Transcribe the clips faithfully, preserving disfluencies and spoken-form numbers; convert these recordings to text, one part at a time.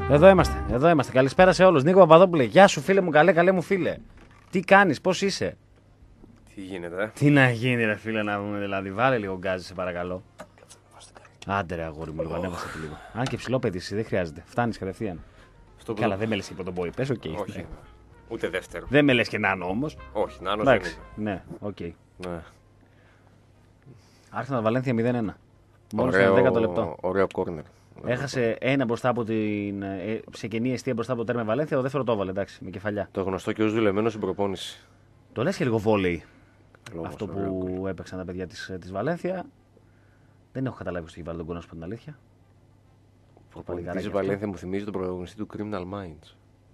Εδώ είμαστε, εδώ είμαστε. Καλησπέρα σε όλους. Νίκο Παπαδόπουλε, γεια σου φίλε μου, καλέ, καλέ μου φίλε. Τι κάνεις, πώς είσαι? Τι γίνεται? Τι να γίνει, ρε φίλε, να δούμε δηλαδή. Βάλε λίγο γκάζι, σε παρακαλώ. Άντε ρε αγόρι μου, λίγο, ανέβασε το λίγο. Αν και ψηλό παιδί, δεν χρειάζεται. Φτάνεις κατευθείαν. Στο Καλά, δεν με λες υπό τον πόη. Πες, οκ. Okay. Όχι. Ούτε δεύτερο. Δεν με λες και νάνο όμως. Όχι, νάνο δεν είναι. Ναι, οκ. Okay. Ναι. Άρσεναλ Βαλένθια μηδέν ένα. Μόλις ένα δέκατο λεπτό. Ωραίο κόρνερ. Έχασε ένα μπροστά από την. Σε κενή αιστεία μπροστά από το τέρμα Βαλένθια, το δεύτερο το έβαλε, εντάξει, με κεφαλιά. Το γνωστό και ως δουλεμένο στην προπόνηση. Το λες και λίγο βόλεϊ. Λόγος, αυτό που ωραίο. Έπαιξαν τα παιδιά της, της Βαλένθια. Δεν έχω καταλάβει πως έχει βάλει τον κόνο από την αλήθεια. Ο προπονητής της Βαλένθια μου θυμίζει τον πρωταγωνιστή του Criminal Minds.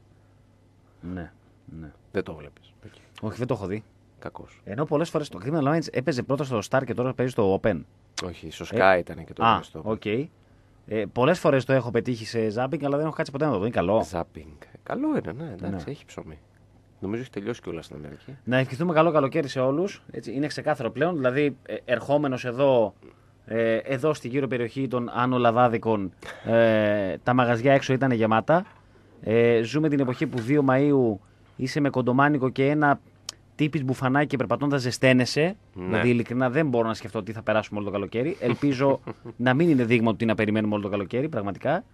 Ναι, ναι. Δεν το βλέπεις. Okay. Όχι, δεν το έχω δει. Κακός. Ενώ πολλές φορές το Criminal Minds έπαιζε πρώτα στο Star και τώρα παίζει στο Open. Όχι, στο Sky ε... ήταν και το Α, γνωστό. οκ. Okay. Ε, πολλές φορές το έχω πετύχει σε zapping, αλλά δεν έχω κάτσει ποτέ να το δω. Είναι καλό. Zapping. Καλό είναι, ναι, εντάξει, ναι. Έχει ψωμί. Νομίζω έχει τελειώσει κιόλα στην Αμερική. Να ευχηθούμε καλό καλοκαίρι σε όλους. Είναι ξεκάθαρο πλέον. Δηλαδή, ε, ερχόμενος εδώ, ε, εδώ στη γύρω περιοχή των Άνω Λαδάδικων, ε, τα μαγαζιά έξω ήταν γεμάτα. Ε, ζούμε την εποχή που δύο Μαΐου είσαι με κοντομάνικο και ένα τύπης μπουφανάκι και περπατώντας ζεσταίνεσαι. Ναι. Δηλαδή, ειλικρινά δεν μπορώ να σκεφτώ τι θα περάσουμε όλο το καλοκαίρι. Ελπίζω να μην είναι δείγμα του τι να περιμένουμε όλο το καλοκαίρι, πραγματικά.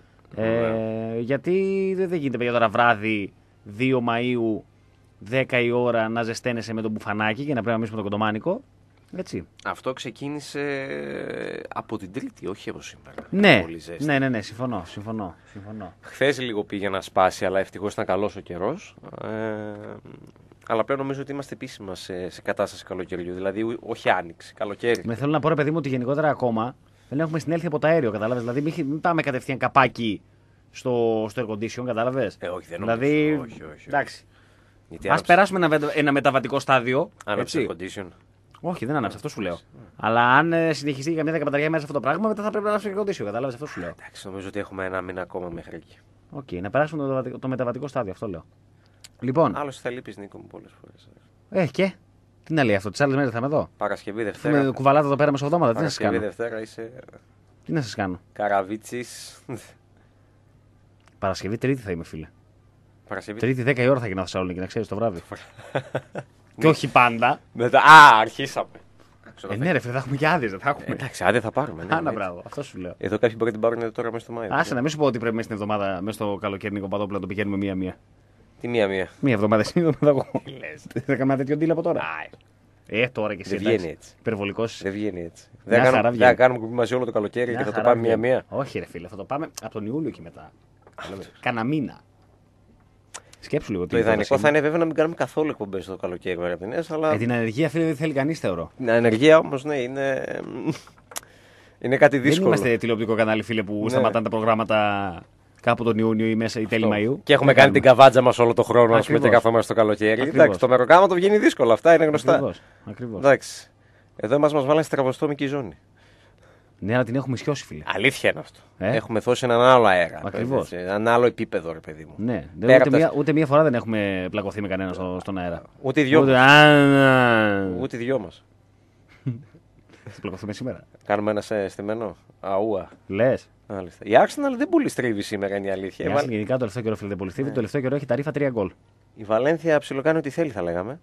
Ε, γιατί δεν γίνεται παιδιά τώρα βράδυ δύο Μαΐου, δέκα η ώρα να ζεσταίνεσαι με τον μπουφανάκι και να πρέπει να μίσουμε το κοντομάνικο. Έτσι. Αυτό ξεκίνησε από την Τρίτη, όχι από σήμερα. Ναι, ναι, ναι, ναι, συμφωνώ, συμφωνώ, συμφωνώ. Χθες λίγο πήγε να σπάσει, αλλά ευτυχώς ήταν καλός ο καιρός. Ε, αλλά πλέον νομίζω ότι είμαστε επίσημα σε, σε κατάσταση καλοκαιριού. Δηλαδή, όχι άνοιξη, καλοκαίρι. Με θέλω να πω, ρε παιδί μου, ότι γενικότερα ακόμα δεν έχουμε συνέλθει από το αέριο, κατάλαβες. Δηλαδή, μην, μην πάμε κατευθείαν καπάκι στο, στο air condition, κατάλαβες. Ε, όχι, δεν δηλαδή, νομίζω. Όχι, όχι, όχι. Εντάξει. Γιατί ας περάσουμε ένα, ένα μεταβατικό στάδιο. Άναψε air condition. Όχι, δεν άναψε, αυτό σου λέω. Mm. Αλλά αν ε, συνεχιστεί για μια δεκαπενταριά μέρες αυτό το πράγμα, μετά θα πρέπει να ανάψει air condition, κατάλαβες, αυτό σου λέω. Εντάξει, νομίζω ότι έχουμε ένα μήνα ακόμα μέχρι εκεί. Οκ, okay, να περάσουμε το, το μεταβατικό στάδιο, αυτό λέω. Λοιπόν. Άλλωστε θα λείπεις, Νίκο μου, πολλές φορές. Ε, και. Τι να λέει αυτό, τις άλλες μέρες θα είμαι εδώ. Παρασκευή, Δευτέρα. Με κουβαλάτε εδώ πέρα μεσοβδόματα, τι να σας κάνω. Παρασκευή, Δευτέρα είσαι. Τι να σας κάνω. Καραβίτσης. Παρασκευή, Τρίτη θα είμαι, φίλε. Παρασκευή. Τρίτη, δέκα η ώρα θα γίνω Θεσσαλονίκη, να ξέρεις το βράδυ. Και όχι πάντα. Μετά... Α, αρχίσαμε. Ε, ναι, ρε, φίλε, θα έχουμε και άδειες, δεν θα έχουμε. Εντάξει, άδεια θα πάρουμε. Ναι, Άνα, μπράβο, αυτό σου λέω. Εδώ κάποιοι μπορεί να την πάρουν τώρα μέσα στο Μάιο. Άσε να μην σου πω ότι πρέπει μέσα στην εβδομάδα, μέσα στο καλοκαίρι, Νίκο Παπαδόπουλο, να το πηγαίνουμε μία-μία. Τι μία-μία. Μία εβδομάδα εσύ, μία εβδομάδα εγώ. Θα κάνουμε τέτοιο deal από τώρα. Ε, τώρα και εσύ. Δεν βγαίνει έτσι. Υπερβολικός. Δεν βγαίνει έτσι. Δεν θα κάνουμε κουμπί μαζί όλο το καλοκαίρι και θα το πάμε μία-μία. Όχι, ρε φίλε, θα το πάμε από τον Ιούλιο και μετά. Κάνα μήνα. Σκέψου λίγο. Το ιδανικό θα είναι βέβαια να μην κάνουμε καθόλου εκπομπές το καλοκαίρι μεραπινές, αλλά. Ε, την ανεργία, φίλε, δεν θέλει κανείς, θεωρώ. Την ανεργία όμως, ναι, είναι. Είναι κάτι δύσκολο. Δεν είμαστε τηλεοπτικό κανάλι, φίλε, που ναι. σταματάνε τα προγράμματα κάπου τον Ιούνιο ή μέσα ή τέλη Μαΐου. Και έχουμε κάνει την καβάτζα μας όλο το χρόνο, ας πούμε, και καθόμαστε στο καλοκαίρι. Εντάξει, το μεροκάματο βγαίνει δύσκολο, αυτά είναι γνωστά. Ακριβώς. Ακριβώς. Εντάξει. Εδώ μας μας βάλανε στη τραβοστόμικη ζώνη. Ναι, αλλά την έχουμε σιώσει, φίλε. Αλήθεια είναι αυτό. Ε? Έχουμε δώσει έναν άλλο αέρα. Ακριβώς. Έναν άλλο επίπεδο, ρε παιδί μου. Ναι, δεν, ούτε, τα... μία, ούτε μία φορά δεν έχουμε πλακωθεί με κανένα στο, στον αέρα. Ούτε οι δυο ούτε... μας. Ούτε οι δυο μας. Θα πλακωθούμε σήμερα. Κάνουμε ένα στημένο. Αούα. Λες. Η Arsenal δεν πολύ στρίβει σήμερα, είναι η αλήθεια. Η Arsenal γενικά το τελευταίο καιρό, φίλε, δεν πολύ στρίβει. Το τελευταίο καιρό έχει τα ρήφα τρία γκολ. Η Βαλένθια ψιλοκάνει ό,τι θέλει, θα λέγαμε.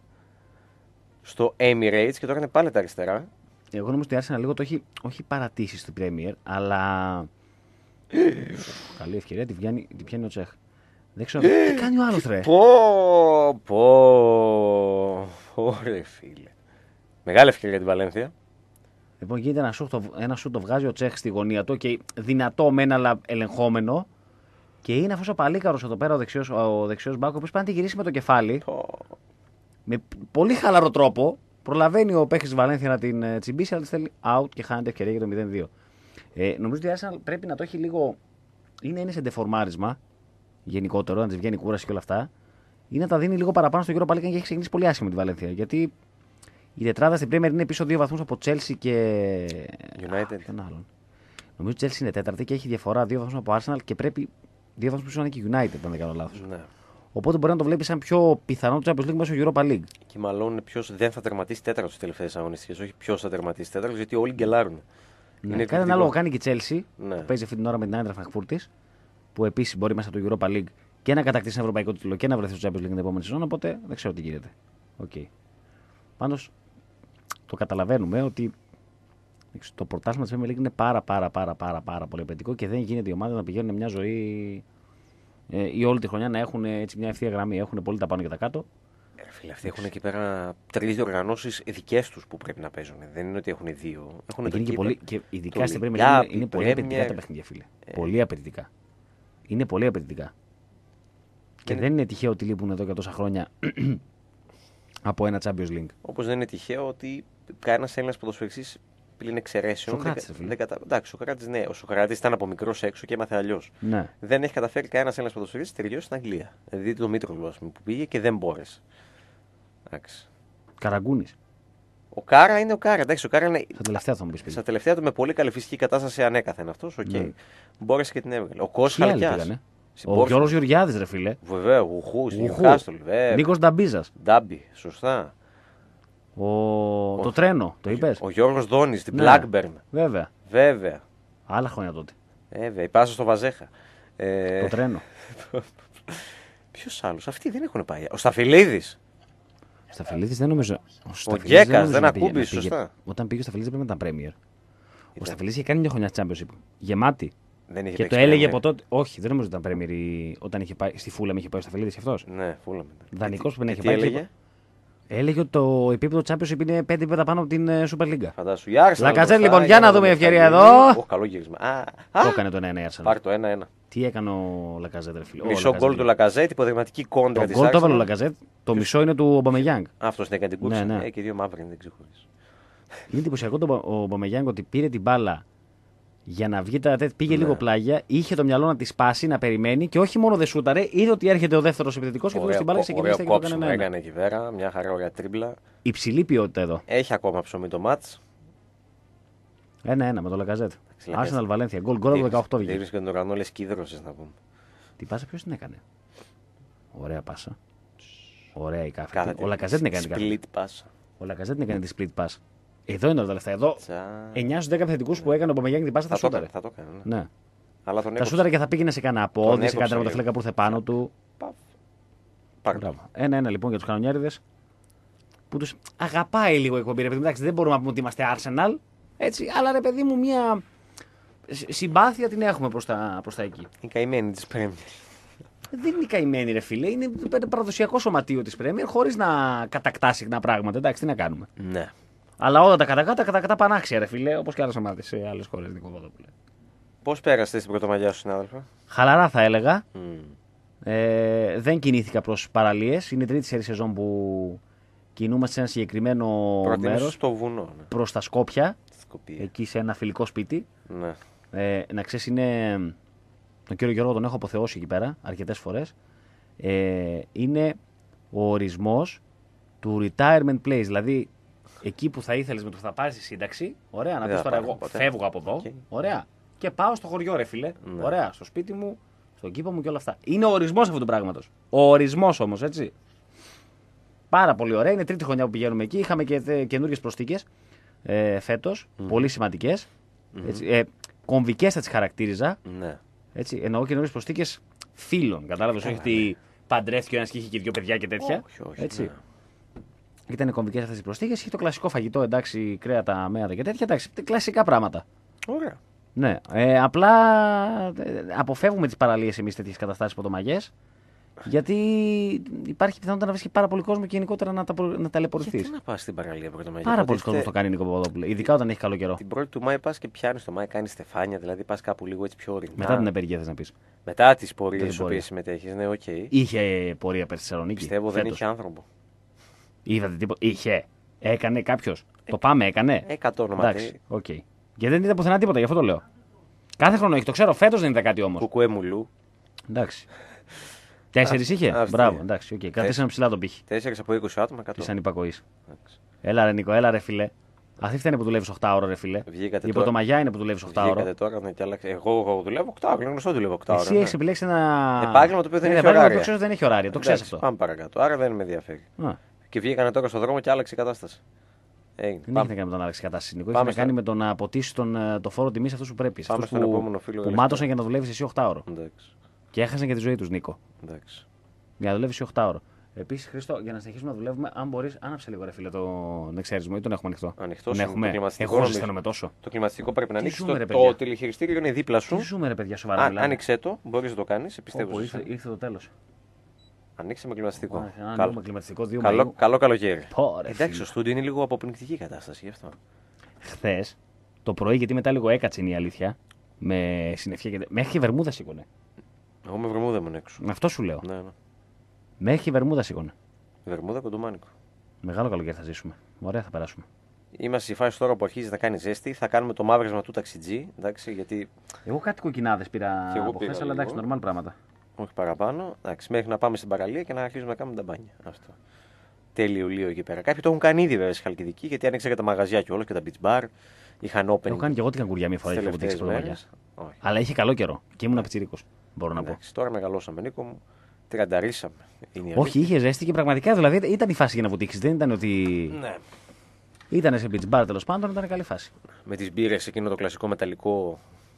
Στο Emirates και τώρα είναι πάλι τα αριστερά. Εγώ νομίζω ότι η Arsenal λίγο το έχει, όχι παρατήσει στο Premier, αλλά. Καλή ευκαιρία, τη, βγαίνει, τη πιάνει ο Τσέχ. Δεν ξέρω. Τι κάνει ο άλλος, ρε. Πω, πω. Ωραία, φίλε. Μεγάλη ευκαιρία για την Βαλένθια. Λοιπόν, γίνεται ένα σούτ, το, ένα σούτ το βγάζει ο Τσέχ στη γωνία του και δυνατό μεν, αλλά ελεγχόμενο. Και είναι αυτός ο Παλίκαρος εδώ πέρα, ο δεξιός, ο δεξιός μπάκο, ο οποίος πάει να τη γυρίσει με το κεφάλι. Oh. Με πολύ χαλαρό τρόπο. Προλαβαίνει ο παίκτης της Βαλένθια να την ε, τσιμπήσει, αλλά τη στέλνει out και χάνεται ευκαιρία για το μηδέν δύο. Ε, νομίζω ότι η Arsenal πρέπει να το έχει λίγο. Είναι, είναι σε ντεφορμάρισμα γενικότερο, να τη βγαίνει κούραση και όλα αυτά. Ή να τα δίνει λίγο παραπάνω στο γύρο πάλι και έχει ξεκινήσει πολύ άσχημα με τη Βαλένθια. Γιατί η τετράδα στην Premier είναι πίσω δύο βαθμούς από Chelsea και. United. Ποιον άλλον. Νομίζω ότι η Chelsea είναι τέταρτη και έχει διαφορά δύο βαθμούς από Arsenal και πρέπει δύο βαθμούς πίσω να είναι και United, αν δεν κάνω λάθος. Ναι. Οπότε μπορεί να το βλέπει σαν πιο πιθανό του Champions League μέσω Europa League. Και μάλλον ποιο δεν θα τερματίσει τέταρτο στις τελευταίες αγωνιστικές, όχι ποιο θα τερματίσει τέταρτο, γιατί όλοι γκελάρουν. Ναι, κάτι ανάλογο κάνει και η Chelsea, ναι. που παίζει αυτή την ώρα με την Eintracht Frankfurt. που επίσης μπορεί μέσα από το Europa League και να κατακτήσει ένα ευρωπαϊκό τίτλο και να βρεθεί στο Champions League την επόμενη σεζόν. Οπότε δεν ξέρω τι γίνεται. Okay. Πάντως το καταλαβαίνουμε ότι το πρωτάθλημα της Premier League είναι πάρα, πάρα, πάρα, πάρα, πάρα πολύ απαιτητικό και δεν γίνεται οι ομάδες να πηγαίνουν μια ζωή ε, ή όλη τη χρονιά να έχουν έτσι μια ευθεία γραμμή. Έχουν πολύ τα πάνω και τα κάτω. Ε, φίλε, αυτοί έχουν εκεί πέρα τρεις διοργανώσεις δικές τους που πρέπει να παίζουν. Δεν είναι ότι έχουν δύο. Έχουν είναι και, πολύ, και ειδικά στην Premier League είναι, είναι πολύ Premier... απαιτητικά τα παιχνίδια, φίλε. Ε... Πολύ απαιτητικά. Είναι πολύ απαιτητικά. Και είναι... δεν είναι τυχαίο ότι λείπουν εδώ και τόσα χρόνια από ένα Champions League. Όπως δεν είναι τυχαίο ότι κανένας Έλληνας ποδοσφαιριστής πλην εξαιρέσεων. Σοκράτης, δεν, δεν κατα... Εντάξει, ο Σοκράτης, ναι. Ο Σοκράτης ήταν από μικρός έξω και έμαθε αλλιώς. Ναι. Δεν έχει καταφέρει κανένας Έλληνας ποδοσφαιριστής να τελειώσει στην Αγγλία. Δηλαδή το Μήτρογλου που πήγε και δεν μπόρεσε. Εντάξει. Καραγκούνης. Ο Κάρα είναι ο Κάρα. Εντάξει, ο Κάρα είναι. Στα τελευταία θα μου πει. Στα τελευταία του με πολύ καλή φυσική κατάσταση ανέκαθεν αυτός. Okay. Ναι. Μπόρεσε και την έβγαλε. Ο Κώστας Χαλκιάς. Ο Γιώργος Γεωργιάδης, ρε φίλε. Βέβαια, ο Ουχού, Νιουκάστολ. Νίκος Νταμπίζας. Ντάμπι, σωστά. Ο... ο... Το τρένο, το είπες. Ο Γιώργος Δόνης, την ναι. Blackburn. Βέβαια. Βέβαια. Άλλα χρόνια τότε. Βέβαια, η πάσα στο Βαζέχα. Ε... Το τρένο. Ποιος άλλος, αυτοί δεν έχουν πάει. Ο Σταφυλίδης. Ο Σταφυλίδης δεν νομίζω. Ο Γκέκας δεν ακούμπησε, σωστά. Όταν πήγε ο Σταφυλίδης πρέπει να ήταν Premier. Ο Σταφυλίδης είχε κάνει μια χρονιά Championship. Γεμάτη. Δεν είχε και το έλεγε από τότε. Όχι, δεν νομίζω ότι ήταν Premier όταν είχε πάει στη Φούλαμ, είχε πάει ο Σταφυλίδης αυτός. Ναι, Φούλαμ. Δανεικός που δεν είχε πάει. Έλεγε. Έλεγε ότι το επίπεδο Championship είναι πέντε επίπεδα πάνω από την Super League. Φαντάσου. Λακαζέτ, λοιπόν, για να δούμε ευκαιρία εδώ. Ο καλό γύρισμα. Το έκανε το ένα ένα η Arsenal. Πάρ' το ένα ένα. Τι έκανε ο Λακαζέτ, ρε φίλε. Μισό γκολ του Λακαζέτ, υποδειγματική κόντρα τη Arsenal. Το γκολ το έβαλε ο Λακαζέτ, το μισό είναι του Ομπαμεγιάνγκ. Αυτό την έκανε την κούρσα. Ναι, ναι. Και δύο μαύροι δεν ξεχωρίζει. Είναι εντυπωσιακό το Ομπαμεγιάνγκ ότι πήρε την μπάλα για να βγει τα τέτοια. Πήγε ναι. λίγο πλάγια, είχε το μυαλό να τη σπάσει, να περιμένει και όχι μόνο δεν σούταρε, είδε ότι έρχεται ο δεύτερο επιθετικό και του την μπάλα και ξεκινήσει και το έκανε εκεί πέρα. Μια χαρά ωραία τρίμπλα. Υψηλή ποιότητα εδώ. Έχει ακόμα ψωμί το μάτς. ένα ένα με το Λακαζέτ. Arsenal Valencia. Γκολ γκολ από δεκαοκτώ βγήκε. Δείχνει και τον ουρανό λες κίδρωσες να πούμε. Την πάσα ποιος την έκανε. Ωραία πάσα. Ωραία η κάφη. Ο Λακαζέτ την έκανε την κάφη. Ο Λακαζέτ την έκανε τη split pass. Εδώ είναι τα λεφτά. Εδώ εννιά στους δέκα επιθετικούς που έκανε ο Παμεγιάνγκ την πάσα θα σούταρε. Θα το έκανε. Ναι. Αλλά τον θα σούταρε και θα πήγαινε σε κανένα πόδι, σε κανένα τερματοφύλακα που ήρθε πάνω του. ένα ένα λοιπόν για τους κανονιάριδες. Που τους αγαπάει λίγο η εκπομπή. Εντάξει, δεν μπορούμε να πούμε ότι είμαστε Arsenal. Έτσι, αλλά ρε παιδί μου, μια συμπάθεια την έχουμε προς τα, προς τα εκεί. Η καημένη της Premier. Δεν είναι καημένη, ρε φίλε. Είναι παραδοσιακό σωματείο της Premier χωρίς να κατακτά συχνά πράγματα. Εντάξει, τι να κάνουμε. Ναι. Αλλά όλα τα κατακάτα, τα κατακατά πανάξια, ρε φίλε, όπως και άλλες ομάδες σε άλλες χώρες. Πώς πέρασε στην πρωτομαγιά σου, συνάδελφα? Χαλαρά, θα έλεγα. Mm. Ε, δεν κινήθηκα προς παραλίες. Είναι η τρίτη σερή σεζόν που κινούμαστε σε ένα συγκεκριμένο μέρος. Στο βουνό. Ναι. Προς τα Σκόπια. Σκοπία. Εκεί σε ένα φιλικό σπίτι. Ναι. Ε, να ξέρεις, είναι. Τον κύριο Γιώργο τον έχω αποθεώσει εκεί πέρα αρκετές φορές. Ε, είναι ο ορισμός του retirement place. Δηλαδή, εκεί που θα ήθελες με το που θα πάρεις τη σύνταξη. Ωραία, να πεις τώρα εγώ ποτέ. Φεύγω από εδώ. Okay. Ωραία. Και πάω στο χωριό, ρε φίλε. Ναι. Ωραία, στο σπίτι μου, στον κήπο μου και όλα αυτά. Είναι ο ορισμός αυτού του πράγματος. Ο ορισμός όμως, έτσι. Πάρα πολύ ωραία. Είναι τρίτη χρονιά που πηγαίνουμε εκεί. Είχαμε και καινούριες προσθήκες ε, φέτος. Mm. Πολύ σημαντικές. Mm-hmm. Ε, κομβικές θα τις χαρακτήριζα. Ναι. Έτσι, εννοώ καινούριες προσθήκες φίλων. Κατάλαβες, όχι ότι παντρεύτηκε ο ένας και είχε και δύο παιδιά και τέτοια. Όχι, όχι. Έτσι. Ναι. Ήταν κομβικές αυτές οι προσθήκες. Είχε το κλασικό φαγητό, εντάξει, κρέατα, μέατα και τέτοια. Εντάξει, κλασικά πράγματα. Ωραία. Ναι. Ε, απλά ε, αποφεύγουμε τις παραλίες εμείς τέτοιες καταστάσεις ποδομαγιές. Γιατί υπάρχει πιθανότητα να βρει πάρα πολύ κόσμο και γενικότερα να, τα, να ταλαιπωρηθείς. Γιατί να πας στην παραλία πρωτομαγιά? Πάρα πολλοί κόσμος το κάνει, Νίκο Παπαδόπουλε. Ειδικά όταν έχει καλό καιρό. Την πρώτη του Μάη πας και πιάνεις το Μάη, κάνεις στεφάνια, δηλαδή πας κάπου λίγο έτσι πιο όρημα. Μετά την απεργία θες να πεις. Μετά τις πορείες στις οποίες συμμετέχεις, ναι, οκ. Okay. Είχε πορεία πέρσι στη Θεσσαλονίκη. Πιστεύω φέτος. Δεν είχε άνθρωπο. Είδατε τίποτα? Είχε. Έκανε κάποιο. Ε, το πάμε, έκανε. Εκατό ονόματα. Οκ. Okay. Και δεν είδα πουθενά τίποτα, γι' αυτό το λέω. Κάθε χρόνο έχει, το ξέρω, φέτος δεν είδα κάτι όμως. Κουκουέ μουλού. Εντάξει. Τέσσερις είχε. Αυτή. Μπράβο, εντάξει, okay. Κρατήσαμε ψηλά τον πύχη. Τέσσερις από είκοσι άτομα, κατώ. Τη ανυπακοή. Έλα, ρε Νίκο, έλα, ρε φιλέ. Αυτή φταίνει που δουλεύει οκτώ ώρα, ρε φιλέ. Βγήκατε η πρωτομαγιά είναι που δουλεύει οκτώ ώρα. Βγήκατε τώρα, ναι, και άλλαξε. Εγώ, εγώ δουλεύω οκτώ ώρα, είναι γνωστό δουλεύω οκτώ ώρα. Εσύ έχει επιλέξει ένα επάγγελμα το οποίο δεν έχει ωράριο. Το ξέρω δεν έχει ωράριο, το ξέρει αυτό. Πάμε παρακάτω. Άρα δεν με ενδιαφέρει. Και βγήκανε τώρα στον δρόμο και άλλαξε η κατάσταση. Έγινε. Δεν Πάμε. έχει να κάνει με τον άλλαξη κατάσταση. Νίκο. Έχει Πάμε να στο- κάνει με το να αποτίσει τον, ε, το φόρο τιμή αυτού που πρέπει. Πάμε Αυτούς στον που, επόμενο φίλο. που Γαλιστά. μάτωσαν για να δουλεύει εσύ οκτώ ώρο. Εντάξει. Και έχασαν και τη ζωή του, Νίκο. Εντάξει. Για να δουλεύει εσύ οκτώ ώρο. Επίση, Χρήστο, για να συνεχίσουμε να δουλεύουμε, αν μπορεί, άναψε λίγο ρε φίλε τον εξαίρεσμο ή τον έχουμε ανοιχτό. Ανοιχτός Τον είναι, έχουμε. το κλιματιστικό Εγώ νομίζω. ζεσταίνομαι τόσο. Το κλιματιστικό πρέπει να Τι ανοίξει. ζούμε, Το, ρε, το παιδιά. τηλεχειριστήριο είναι δίπλα σου. Τι ζούμε, ρε παιδιά, σοβαρά. Αν, μιλάμε. άνοιξε το, μπορεί να το κάνει. Πιστεύω. Όπου σε ήρθε, σένα. ήρθε το τέλο. Ανοίξε με κλιματιστικό. Ένα Καλό, νέο κλιματιστικό δύο καλό, Μαΐου. καλό καλοκαίρι. Πω, ρε, Εντάξει, φίλε. το στούντιο είναι λίγο αποπνικτική κατάσταση γι' αυτό. Χθε το πρωί, γιατί μετά λίγο έκατσε είναι η αλήθεια. Με συννεφιά και. Μέχρι και βερμούδα σήκωνε. Εγώ με βερμούδα ήμουν έξω. Με αυτό σου λέω. Ναι, ναι. Μέχρι και βερμούδα σήκωνε. Βερμούδα κοντομάνικο. Μεγάλο καλοκαίρι θα ζήσουμε. Ωραία θα περάσουμε. Είμαστε στη φάση τώρα που αρχίζει να κάνει ζέστη. Θα κάνουμε το μαύρισμα του ταξιτζή. Εντάξει, γιατί. Εγώ κάτι κοκκινάδε πήρα Και εγώ από πήρα χθε, αλλά εντάξει, λίγο. νορμάλ πράγματα. Όχι παραπάνω. Εντάξει, μέχρι να πάμε στην παραλία και να αρχίσουμε να κάνουμε τα μπάνια. Αυτό. Τέλειο λίγο εκεί πέρα. Κάποιοι το έχουν κάνει ήδη βέβαια στη Χαλκιδική γιατί άνοιξαν και τα μαγαζιά και όλα και τα beach bar. Είχαν open. Έχω κάνει και εγώ την καγκουριά μία φορά τις και έχω τελευταίες ποτήξει μέρες. πρωτομαγιά. Όχι. Αλλά είχε καλό καιρό και ήμουν πιτσίρικο. Μπορώ να πω. Εντάξει, τώρα μεγαλώσαμε, Νίκο μου. Τριανταρίσαμε. Είναι η Όχι, αλήθεια. είχε ζέστη και πραγματικά δηλαδή ήταν η φάση για να βουτήξει. Δεν ήταν ότι. Ναι. Ήταν σε beach bar τέλο πάντων, ήταν καλή φάση. Με τις μπύρες, εκείνο το κλασικό μεταλλικό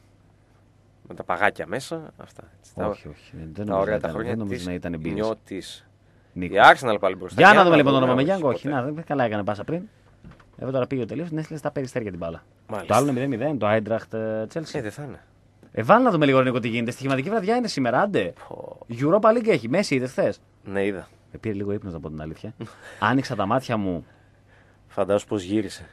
με τα παγάκια μέσα. Αυτά. Έτσι, τα- Όχι, όχι. Δεν τα νομίζω, ωραία να τα ήταν, χρόνια δεν νομίζω της να ήταν μπύρες. Νιώτης. Νίκο. Η Arsenal πάλι μπροστά. Για να δούμε λοιπόν το όνομα με όχι, Γιάνγκο. Όχι, ποτέ. να δεν καλά έκανε πάσα πριν. Εγώ τώρα πήγε ο τελείω, την έστειλε στα περιστέρια την μπάλα. Μάλιστα. Το άλλο είναι μηδέν μηδέν, το Eintracht Ε, Chelsea. δεν θα είναι. Ε, βάλει να δούμε λίγο Νίκο τι γίνεται. Στοιχηματική βραδιά είναι σήμερα, άντε. Πω. Η Europa League έχει. Μέση είδε χθε. Ναι, είδα. Με πήρε λίγο ύπνο να πω την αλήθεια. Άνοιξα τα μάτια μου. Φαντάζομαι πως γύρισε.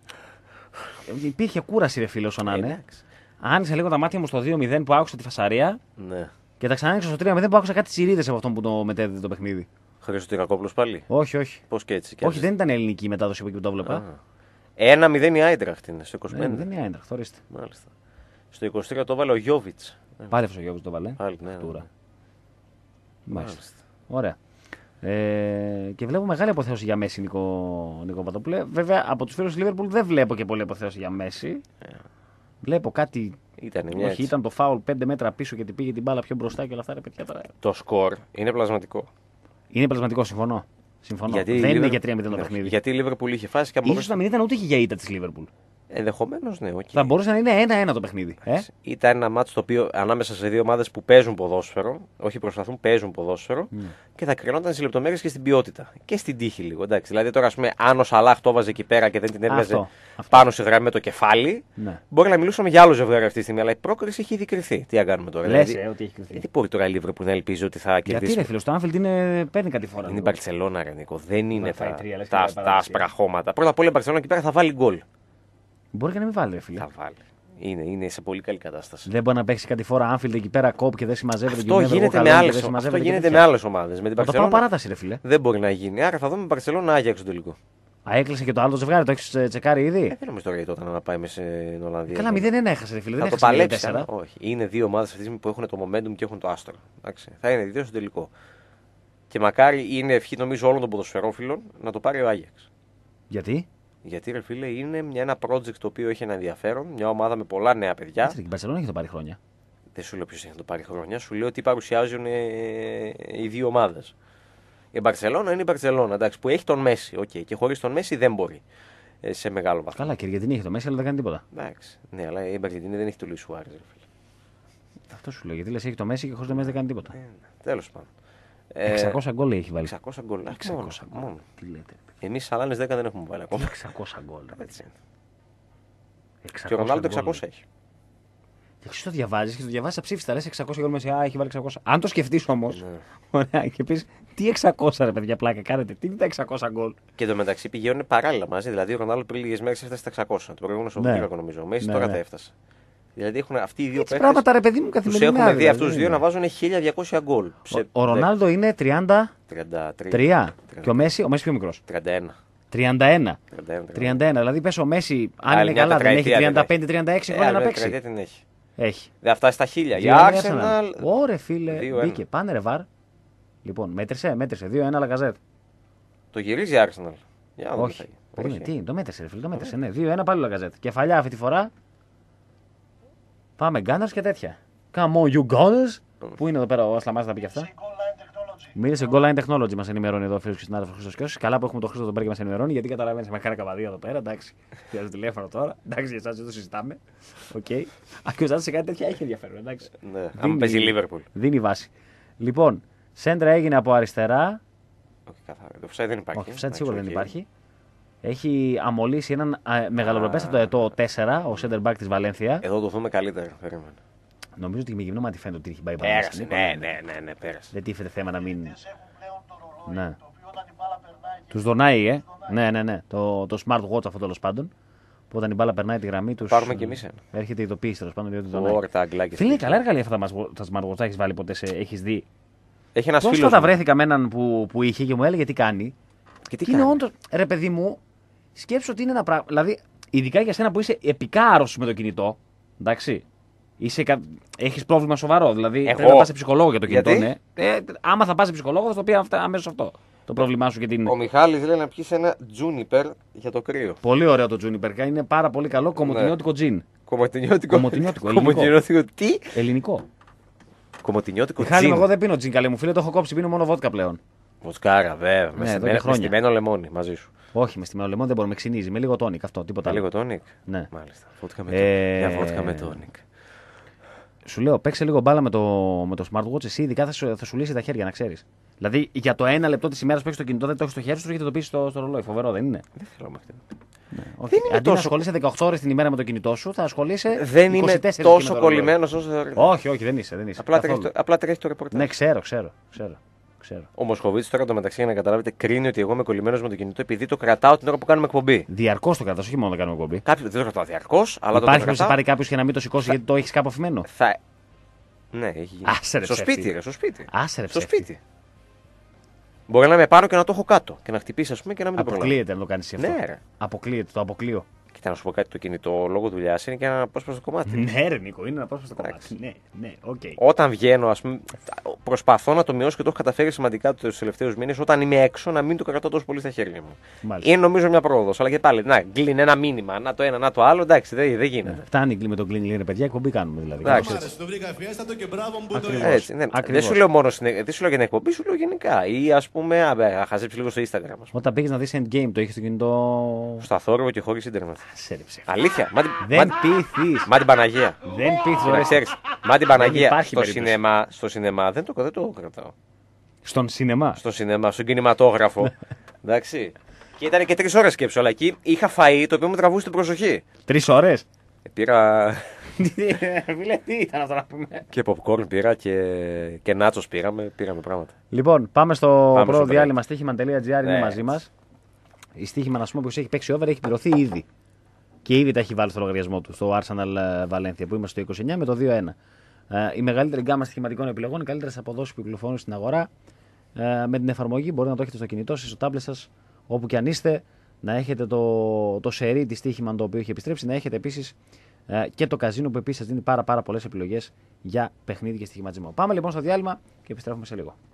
Ε, Υπήρχε κούραση, ρε φίλο, όσο να Ε, είναι. εντάξει. Άνοιξα λίγο τα μάτια μου στο δύο μηδέν που άκουσα τη φασαρία Ναι. και τα ξανά στο τρία μηδέν που άκουσα κάτι τσιρίδε από αυτόν που το μετέδιδε το παιχνίδι. Χρήστο Τυρακόπουλος πάλι. Όχι, όχι. Πώς και έτσι. Όχι, δεν ήταν ελληνική η μετάδοση από εκεί που το βλέπα. Ένα μηδέν η Άιντραχτ είναι στο είκοσι Δεν, πέντε. δεν είναι η Eintracht, ορίστε. Μάλιστα. Στο είκοσι τρία το έβαλε ο Γιώβιτς. Πάλι αυτό ο Γιώργο το βάλε. Πάλι, ναι, ναι. Τούρα. Μάλιστα. Μάλιστα. Ωραία. Ε, και βλέπω μεγάλη αποθέωση για Μέση, Νίκο, Νίκο Παπαδοπούλε. Βέβαια, από του φίλου τη Λίβερπουλ δεν βλέπω και πολλή αποθέωση για Μέση. Βλέπω κάτι. Ήταν μια Όχι, έτσι. ήταν το φάουλ πέντε μέτρα πίσω και την πήγε την μπάλα πιο μπροστά και όλα αυτά. Ρε παιδιά τώρα. Το σκορ είναι πλασματικό. Είναι πλασματικό, συμφωνώ. Συμφωνώ. Γιατί η δεν είναι Liverpool- για τρία μηδέν το Ναι, παιχνίδι. Γιατί η Λίβερπουλ είχε φάσει και αν Ίσως να μην ήταν ούτε και για ήττα τη Λίβερπουλ. ενδεχομένω, ναι, okay. Θα μπορούσε να είναι ένα ένα το παιχνίδι. Ε? Ήταν ένα μάτσο το οποίο ανάμεσα σε δύο ομάδες που παίζουν ποδόσφαιρο, όχι προσπαθούν, παίζουν ποδόσφαιρο Mm. και θα κρινόταν στι λεπτομέρειες και στην ποιότητα. Και στην τύχη λίγο. Εντάξει. Δηλαδή τώρα, ας πούμε, αν ο Σαλάχ το βάζε εκεί πέρα και δεν την έβγαζε Αυτό, αυτό. πάνω στη γραμμή με το κεφάλι, Ναι. μπορεί να μιλούσαμε για άλλο ζευγάρι αυτή τη στιγμή. Αλλά η πρόκριση έχει ήδη κρυθεί. Τι να κάνουμε τώρα. Λες, δηλαδή, ε, ότι έχει κρυφτεί. ε, τι μπορεί τώρα η Λίβερπουλ να ελπίζει ότι θα Γιατί κερδίσει. ρε φίλο, το Άνφιλντ είναι... παίρνει κάτι φορά. Είναι η λίγο. Μπαρσελόνα, ρε Νίκο. Δεν είναι φάει τα, τρία, λες, τα, και τα, πάει τα παράδοση. άσπρα χώματα. Πρώτα απ' όλα η Μπαρσελόνα εκεί πέρα θα βάλει γκολ. Μπορεί και να μην βάλει, ρε φίλε. Θα βάλει. Είναι, είναι σε πολύ καλή κατάσταση. Δεν μπορεί να παίξει κάτι φορά Άνφιλντ εκεί πέρα κόπ και δεν συμμαζεύεται. Αυτό γίνεται με άλλες, αυτό γίνεται με άλλες ομάδες. Με την Θα το πάω Μπαρσελόνα παράταση, ρε φίλε. δεν μπορεί να γίνει. Άρα θα δούμε Μπαρσελόνα Άγιαξ στο τελικό. Α, έκλεισε και το άλλο το ζευγάρι, το έχει τσεκάρει ήδη. Ε, δεν νομίζω τώρα γιατί όταν να πάει μέσα στην Ολλανδία. Καλά, μηδέν ένα έχασε, ρε φίλε. Δεν θα το έχασε μηδέν παλέψει. τέσσερα. αλλά Όχι. Είναι δύο ομάδες αυτή τη στιγμή που έχουν το momentum και έχουν το άστρο. Εντάξει. Θα είναι δύο στο τελικό. Και μακάρι είναι ευχή νομίζω όλων των ποδοσφαιρόφιλων να το πάρει ο Άγιαξ. Γιατί? Γιατί ρε φίλε είναι μια, ένα project το οποίο έχει ένα ενδιαφέρον, μια ομάδα με πολλά νέα παιδιά. Έτσι, και η Μπαρσελόνα έχει το πάρει χρόνια. Δεν σου λέω ποιο έχει να το πάρει χρόνια, σου λέω τι παρουσιάζουν ε, οι δύο ομάδες. Η Μπαρσελόνα είναι η Μπαρσελόνα, εντάξει, που έχει τον Μέση. Okay, και χωρίς τον Μέση δεν μπορεί ε, σε μεγάλο βαθμό. Καλά, και η Αργεντινή έχει το Μέση, αλλά δεν κάνει τίποτα. Εντάξει. Ναι, αλλά η Αργεντινή δεν έχει το Λουίς Σουάρες, ρε φίλε. Αυτό σου λέω. Γιατί λε, έχει το Μέση και χωρί το Μέση δεν κάνει τίποτα. Ε, τέλος πάντων. Ε, εξακόσια γκολ έχει βάλει. εξακόσια γκολ. Μόνο, εξακόσια γκολ. μόνο. Τι λέτε. Εμείς άλλες δέκα δεν έχουμε βάλει ακόμα. εξακόσια γκολ. ρε Έτσι παιδιά. είναι. εξακόσια Και ο Ρονάλντο γκολ. εξακόσια έχει. Και εσύ το διαβάζει και το διαβάζει αψήφιστα. Λε εξακόσια γκολ μέσα. Α, έχει βάλει εξακόσια. Αν το σκεφτεί όμω. Ναι. Ωραία, και πει τι εξακόσια ρε παιδιά, πλάκα κάνετε. Τι είναι τα εξακόσια γκολ. Και εντωμεταξύ πηγαίνουν παράλληλα μαζί. Δηλαδή ο Ρονάλντο πριν λίγες μέρες έφτασε στα εξακόσια. Το προηγούμενο Σαββατοκύριακο νομίζω. Ο Μέση Ναι, τώρα ναι. τα έφτασε. Δηλαδή έχουν αυτοί οι δύο Έτσι παίκτες. πράγματα ρε παιδί μου Τους καθημερινά. έχουμε δει δηλαδή, αυτούς τους δύο είναι. να βάζουν χίλια διακόσια γκολ. Ο, ο Ρονάλντο είναι τριάντα τριάντα τρία. τρία και ο Μέση, ο Μέση πιο μικρό. τριάντα ένα. τριάντα ένα. τριάντα ένα. τριάντα ένα. Δηλαδή πε ο Μέση, αν Άλλη είναι μια καλά, δεν έχει τετραετία δεν τριάντα πέντε τριάντα έξι Ε, χρόνια να άλλη παίξει. τετραετία την έχει. Έχει. Δεν φτάσει στα χίλια. Η Δύο ένα Arsenal. Ωρε φίλε, δύο ένα. μπήκε. Πάνε ρε βαρ. Λοιπόν, μέτρησε, μέτρησε. δύο ένα Λακαζέτ. Το γυρίζει η Arsenal. Για να δούμε τι θα Όχι. γίνει. Περίμενε, Όχι. τι, το μέτρησε, ρε φίλε, το μέτρησε. Ναι, δύο ένα πάλι Λακαζέτ. Κεφαλιά αυτή τη φορά. Πάμε Gunners και τέτοια. Come on, you Gunners. Πού είναι εδώ πέρα ο Ασλαμάς να πει και αυτά. Μίλησε σε Goal Line Technology, μας ενημερώνει εδώ ο φίλος και συνάδελφος Χρήστος Κιώσης. Καλά που έχουμε τον Χρήστο τον Μπέρ και μας ενημερώνει, γιατί καταλαβαίνεις, με κάνει καβαδία εδώ πέρα. Εντάξει, χρειάζεται τηλέφωνο τώρα. Εντάξει, για εσάς δεν το συζητάμε. Οκ. Okay. Αν και ο Ζάτης σε κάτι τέτοια έχει ενδιαφέρον. Εντάξει. Ναι, αν παίζει Liverpool. Δίνει βάση. Λοιπόν, σέντρα έγινε από αριστερά. Όχι, καθαρά. Το offside δεν υπάρχει. Όχι, offside σίγουρα δεν υπάρχει. Έχει αμολύσει έναν μεγαλοπρεπέστατο ετώ τέσσερα, ο center back της Βαλένθια. Εδώ το δούμε καλύτερα. Περίμενε. Νομίζω ότι με γυμνό μάτι φαίνεται ότι έχει πάει πάνω. Πέρασε. Ναι, ναι, ναι, ναι, πέρασε. Δεν τίθεται θέμα να μην. Ναι. Τους δονάει, ε. Ναι, ναι, ναι. Το, το smart watch αυτό τέλος πάντων. Που όταν η μπάλα περνάει τη γραμμή του. Πάρουμε κι εμείς ένα. Έρχεται η ειδοποίηση τέλος πάντων. Διότι δονάει. Ωραία, τα αγγλάκια. Φίλε, καλά εργαλεία αυτά τα smart watch. Έχεις βάλει ποτέ, έχεις δει. Έχει ένα φίλο. Πρόσφατα βρέθηκα με έναν που, που είχε και μου έλεγε τι κάνει. Και τι και κάνει. είναι όντως, ρε παιδί μου, σκέψου ότι είναι ένα πράγμα. Δηλαδή, ειδικά για σένα που είσαι επικά άρρωστος με το κινητό. Εντάξει. Είσαι, έχεις πρόβλημα σοβαρό. Δηλαδή Εγώ. πρέπει να πας σε ψυχολόγο για το κινητό. Γιατί? Ναι. Ε, άμα θα πας σε ψυχολόγο, θα το πει αμέσως αυτό. Το πρόβλημά σου και την. Ο Μιχάλης λέει να πιεις ένα Juniper για το κρύο. Πολύ ωραίο το Juniper. Είναι πάρα πολύ καλό κομμωτινιώτικο τζιν. Κομμωτινιώτικο. Κομμωτινιώτικο. Κομμωτινιώτικο τι? Ελληνικό. Κομμωτινιώτικο Μιχάλη, τζιν. εγώ δεν πίνω τζιν, καλέ μου φίλε, το έχω κόψει. Πίνω μόνο βότκα πλέον. Βοσκάρα, βέβαια. Ναι, με εδώ και χρόνια. στημένο λεμόνι μαζί σου. Όχι, με στιμένο λεμόνι δεν μπορώ, με ξυνίζει. Με λίγο τόνικ αυτό, τίποτα Με άλλο. λίγο τόνικ. Ναι. Μάλιστα. Βότκα με Ε, τόνικ. Για βότκα με τόνικ. Σου λέω, παίξε λίγο μπάλα με το, με το smartwatch. Εσύ ειδικά θα σου, θα σου λύσει τα χέρια, να ξέρεις. Δηλαδή για το ένα λεπτό τη ημέρα που έχει το κινητό, δεν το έχει στο χέρι σου, έχετε το πει στο, στο ρολόι. Φοβερό, δεν είναι. Δεν θέλω με αυτό. Ναι, όχι. Δεν είναι Αντί τόσο- να ασχολείσαι δεκαοκτώ ώρες την ημέρα με το κινητό σου, θα ασχολείσαι. Δεν είμαι είκοσι τέσσερις τόσο με το ρολόι. κολλημένος όσο θεωρώ. Όχι, όχι, δεν είσαι. Δεν είσαι Απλά καθόλου. τρέχει το- Απλά τρέχει το ρεπορτάζ. Ναι, ξέρω, ξέρω. ξέρω, ξέρω. Ο Μοσχοβίτης τώρα το μεταξύ για να καταλάβετε κρίνει ότι εγώ είμαι κολλημένος με το κινητό επειδή το κρατάω την ώρα που κάνουμε εκπομπή. Διαρκώ το κρατά, όχι μόνο να κάνουμε κομπή. Κάποιο δεν το κρατάω διαρκώς, αλλά το Υπάρχει να σε κρατάω. πάρει κάποιο και να μην το σηκώσει γιατί το έχει κάπου αφημένο. Θα... Ναι, έχει γίνει. Άσε, ρε, στο ψεύτη. σπίτι, ρε, στο σπίτι. Άσε, ρε, στο ψεύτη. σπίτι. Μπορεί να με πάρω και να το έχω κάτω και να χτυπήσει, α πούμε, και να μην το προλάβω. Αποκλείεται να το κάνει αυτό. Ναι, ρε. Αποκλείεται, το αποκλείω. Κοίτα, να σου πω κάτι, το κινητό λόγω δουλειά είναι και ένα απόσπαστο κομμάτι. Ναι, ρε Νίκο, είναι ένα πρόσφατο Εντάξει. κομμάτι. Ναι, ναι, οκ. Όταν βγαίνω, ας πούμε, προσπαθώ να το μειώσω και το έχω καταφέρει σημαντικά του τελευταίου μήνε. Όταν είμαι έξω, να μην το κρατώ τόσο πολύ στα χέρια μου. Μάλιστα. Είναι νομίζω μια πρόοδο. Αλλά και πάλι, να γκλίνει ένα μήνυμα, να το ένα, να το άλλο, εντάξει, δεν, δεν γίνεται. Φτάνει με τον κλίνι, ρε παιδιά, εκπομπή κάνουμε δηλαδή. Εντάξει. Κάπως έτσι. Το βρήκα ευφιέστατο και μπράβο μου που το Ακριβώς. είπα. Έτσι, ναι. Δεν Ακριβώς. σου λέω μόνο στην, δεν σου λέω για την εκπομπή, σου λέω γενικά. Ή α πούμε, α, α, χαζέψει λίγο στο Instagram. Ας πούμε. Όταν πήγε να δει endgame, το είχε στο κινητό. Στα θόρυβο και χωρί Ιντερνετ. Σε ρε ψεύτη. Αλήθεια. Μα, την- Δεν μα, πείθει. μα την Παναγία. Δεν πείθει, Να ωραία. ξέρεις, μα την Παναγία. υπάρχει Στο περίπτωση. σινεμά, στο σινεμά δεν το, δεν το κρατάω. Στον σινεμά. Στο σινεμά, στον κινηματόγραφο. Εντάξει. Και ήταν και τρει ώρε σκέψου, αλλά εκεί είχα φαΐ το οποίο μου τραβούσε την προσοχή. Τρει ώρε. Ε, Πήρα Φίλε, τι ήταν αυτό να πούμε. και popcorn πήρα και, και νάτσος πήραμε, πήραμε πράγματα. Λοιπόν, πάμε στο Πάμε πρώτο στο διάλειμμα. Στοίχημα.gr είναι Ναι, μαζί έτσι. μα. Η στοίχημα, να πούμε, που έχει παίξει over έχει πληρωθεί ήδη. Και ήδη τα έχει βάλει στο λογαριασμό του, στο Arsenal ε, Valencia που είμαστε στο είκοσι εννιά με το δύο ένα. Ε, η μεγαλύτερη γκάμα στοιχηματικών επιλογών, οι καλύτερε αποδόσει που κυκλοφορούν στην αγορά. Ε, με την εφαρμογή μπορείτε να το έχετε στο κινητό σα, στο τάμπλετ σα, όπου και αν είστε, να έχετε το, το σερί τη στοίχημα το οποίο έχει επιστρέψει, να έχετε επίση ε, και το καζίνο που επίση σα δίνει πάρα, πάρα πολλέ επιλογέ για παιχνίδι και στοιχηματισμό. Πάμε λοιπόν στο διάλειμμα και επιστρέφουμε σε λίγο.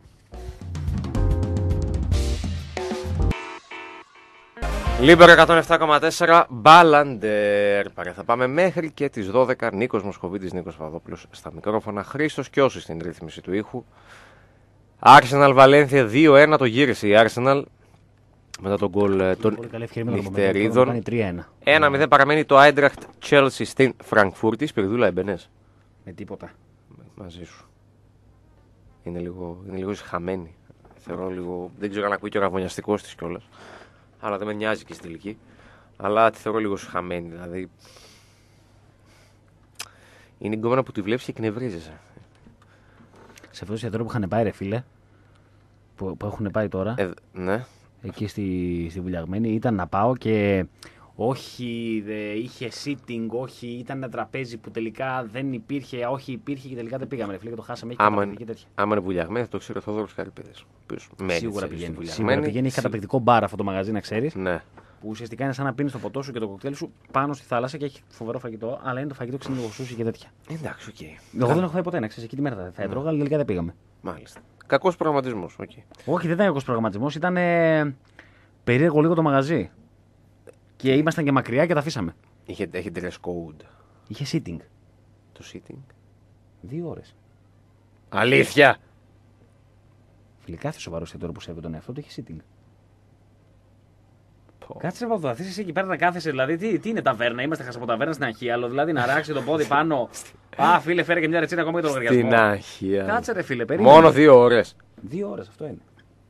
Λίμπερο εκατόν επτά κόμμα τέσσερα Μπάλαντερ. Παρέ, θα πάμε μέχρι και τις δώδεκα. Νίκος Μοσχοβίτης, Νίκος Παπαδόπουλος στα μικρόφωνα. Χρήστος Κιώσης στην ρύθμιση του ήχου. Arsenal Valencia δύο ένα, το γύρισε η Arsenal μετά τον γκολ ε, των Πολύ καλή ευκαιρία με τον νυχτερίδων. κάνει τρία ένα. ένα μηδέν παραμένει το Άιντραχτ Chelsea στην Φραγκφούρτη. Σπυρδούλα Εμπενές. Με τίποτα. Μαζί σου. Είναι λίγο, είναι λίγο χαμένη. Θεωρώ λίγο. Δεν ξέρω αν ακούει και ο ραβωνιαστικό τη κιόλα. Αλλά δεν με νοιάζει και στη τελική. Αλλά τη θεωρώ λίγο χαμένη. Δηλαδή. Είναι η γκόμενα που τη βλέπει και εκνευρίζεσαι. Σε αυτό το εστιατόριο που είχαν πάει, ρε φίλε, που, που έχουν πάει τώρα, Ε, ναι. εκεί στη, στη Βουλιαγμένη, ήταν να πάω και όχι δε, είχε sitting, όχι ήταν ένα τραπέζι που τελικά δεν υπήρχε, όχι υπήρχε και τελικά δεν πήγαμε, ρε φίλε, και το χάσαμε. Έχει Άμα, καταπληκτική τέτοια. άμα είναι βουλιαγμένη, θα το ξέρει ο Θόδωρο Καρυπίδη. Σίγουρα πηγαίνει. Σίγουρα πηγαίνει. Έχει καταπληκτικό μπαρ αυτό το μαγαζί, να ξέρει. Ναι. Που ουσιαστικά είναι σαν να πίνει το ποτό σου και το κοκτέιλ σου πάνω στη θάλασσα και έχει φοβερό φαγητό, αλλά είναι το φαγητό ξύνο σούσι και τέτοια. Εντάξει, οκ. Okay. Εγώ δεν έχω φάει ποτέ, να ξέρει, εκεί τη μέρα θα, θα έτρωγα, αλλά τελικά δεν πήγαμε. Μάλιστα. Κακό προγραμματισμό. Okay. Όχι, δεν ήταν κακό προγραμματισμό, ήταν ε, περίεργο λίγο το μαγαζί. Και ήμασταν και μακριά και τα αφήσαμε. Είχε, έχει dress code. Είχε sitting. Το sitting. Δύο ώρε. Αλήθεια! Φίλε, κάθε σοβαρό εστιατόριο που σέβεται τον εαυτό του έχει sitting. Oh. Κάτσε να δοθεί εσύ εκεί πέρα να κάθεσαι. Δηλαδή, τι, τι είναι ταβέρνα, είμαστε χασαποταβέρνα στην αρχή. Αλλά δηλαδή να ράξει το πόδι πάνω. Α, φίλε, φέρε και μια ρετσίνα ακόμα για τον λογαριασμό. Στην αρχή. Κάτσε, ρε φίλε, περίμενε. Μόνο δύο ώρες. Δύο ώρες, αυτό είναι.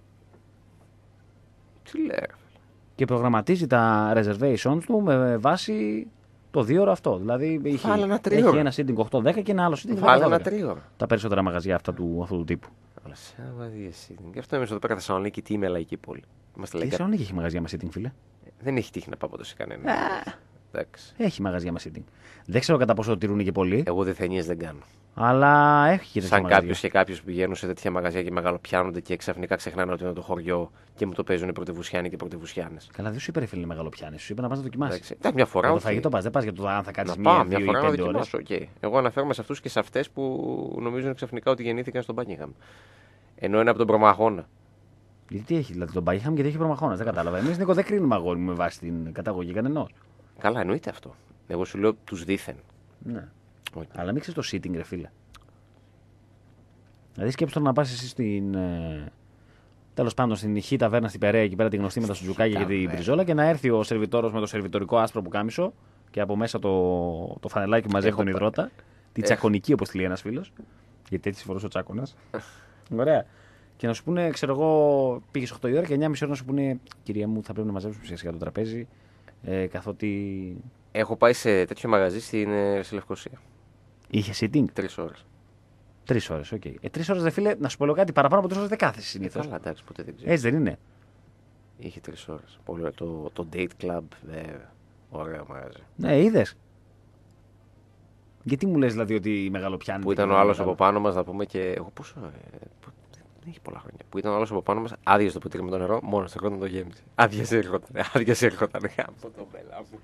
Τι λέει. Και προγραμματίζει τα reservations του με βάση το δύο ώρο αυτό. Δηλαδή έχει ένα, έχει ένα sitting οκτώ δέκα και ένα άλλο sitting Βάλε ένα τρίωρο. Τα περισσότερα μαγαζιά αυτά του, αυτού του τύπου. Αλλά σε ένα βαδί sitting. Γι' αυτό εμείς εδώ πέρα Θεσσαλονίκη, τι είμαι λαϊκή πόλη. Η Θεσσαλονίκη έχει μαγαζιά με sitting, φίλε. Δεν έχει τύχει να πάω ποτέ σε κανένα. Έχει μαγαζιά με sitting. Δεν ξέρω κατά πόσο το τηρούν και πολύ. Εγώ διθενίες δεν κάνω. Αλλά έχει και τέτοια σαν κάποιο και κάποιο που πηγαίνουν σε τέτοια μαγαζιά και μεγαλοπιάνονται και ξαφνικά ξεχνάνε ότι είναι το χωριό και μου το παίζουν οι πρωτευουσιάνοι και οι πρωτευουσιάνες. Καλά, δεν σου είπε ρε φίλε μεγαλοπιάνε. Σου είπε να πα να δοκιμάσει. Εντάξει, μια φορά. Το φαγητό πα, δεν πα για το αν θα κάνει μία, μία, μια φορά ή να πέντε δοκιμάσω. Okay. Εγώ αναφέρομαι σε αυτού και σε αυτέ που νομίζουν ξαφνικά ότι γεννήθηκαν στον Buckingham. Ενώ είναι από τον Προμαχώνα. Γιατί τι έχει, δηλαδή τον Buckingham και τι έχει Προμαχώνα. Δεν κατάλαβα. Εμεί Νίκο δεν κρίνουμε αγόρι με βάση την καταγωγή κανενό. Καλά, εννοείται αυτό. Εγώ σου λέω του δίθεν. Ναι. Okay. Αλλά μην ξέρει το sitting, ρε φίλε. Δηλαδή σκέψτε να πα εσύ στην. Ε... Τέλος πάντων, στην Χ ταβέρνα στην Περαία, εκεί πέρα τη γνωστή με τα σουτζουκάκια και την μπριζόλα και να έρθει ο σερβιτόρος με το σερβιτορικό άσπρο που κάμισο και από μέσα το, το φανελάκι που μαζεύει τον υδρότα. Τη τσακονική, όπως τη λέει ένας φίλος. Γιατί έτσι φορούσε ο Τσάκωνας. Ωραία. Και να σου πούνε, ξέρω εγώ, πήγε οκτώ η ώρα και εννιά και μισή ώρα να σου πούνε, κυρία μου, θα πρέπει να μαζέψουμε σιγά το τραπέζι. Ε, καθότι. Έχω πάει σε τέτοιο μαγαζί στην στη Λευκοσία. Είχε sitting. Τρεις ώρες. Τρεις ώρες, οκ. Okay. Ε, τρεις ώρες, δε φίλε, να σου πω κάτι παραπάνω από τρεις ώρες δεν κάθεσαι συνήθως. Καλά, εντάξει, ποτέ δεν ξέρω. Έτσι δεν είναι. Είχε τρεις ώρες. Πολύ ωραίο. Το, το Date Club, βέβαια. Ωραίο μαγαζί. Ναι, είδες. Γιατί μου λες δηλαδή ότι η μεγαλοπιάνη. Που ήταν ο άλλος από πάνω μας, να πούμε και. Εγώ πόσο. Ε, δεν έχει πολλά χρόνια. Που ήταν ο άλλος από πάνω μας, άδειασε το ποτήρι με το νερό, μόνο στο χρόνο το γέμισε. Άδειασε έρχονταν. Άδειασε έρχονταν. Από το μπέλα μου.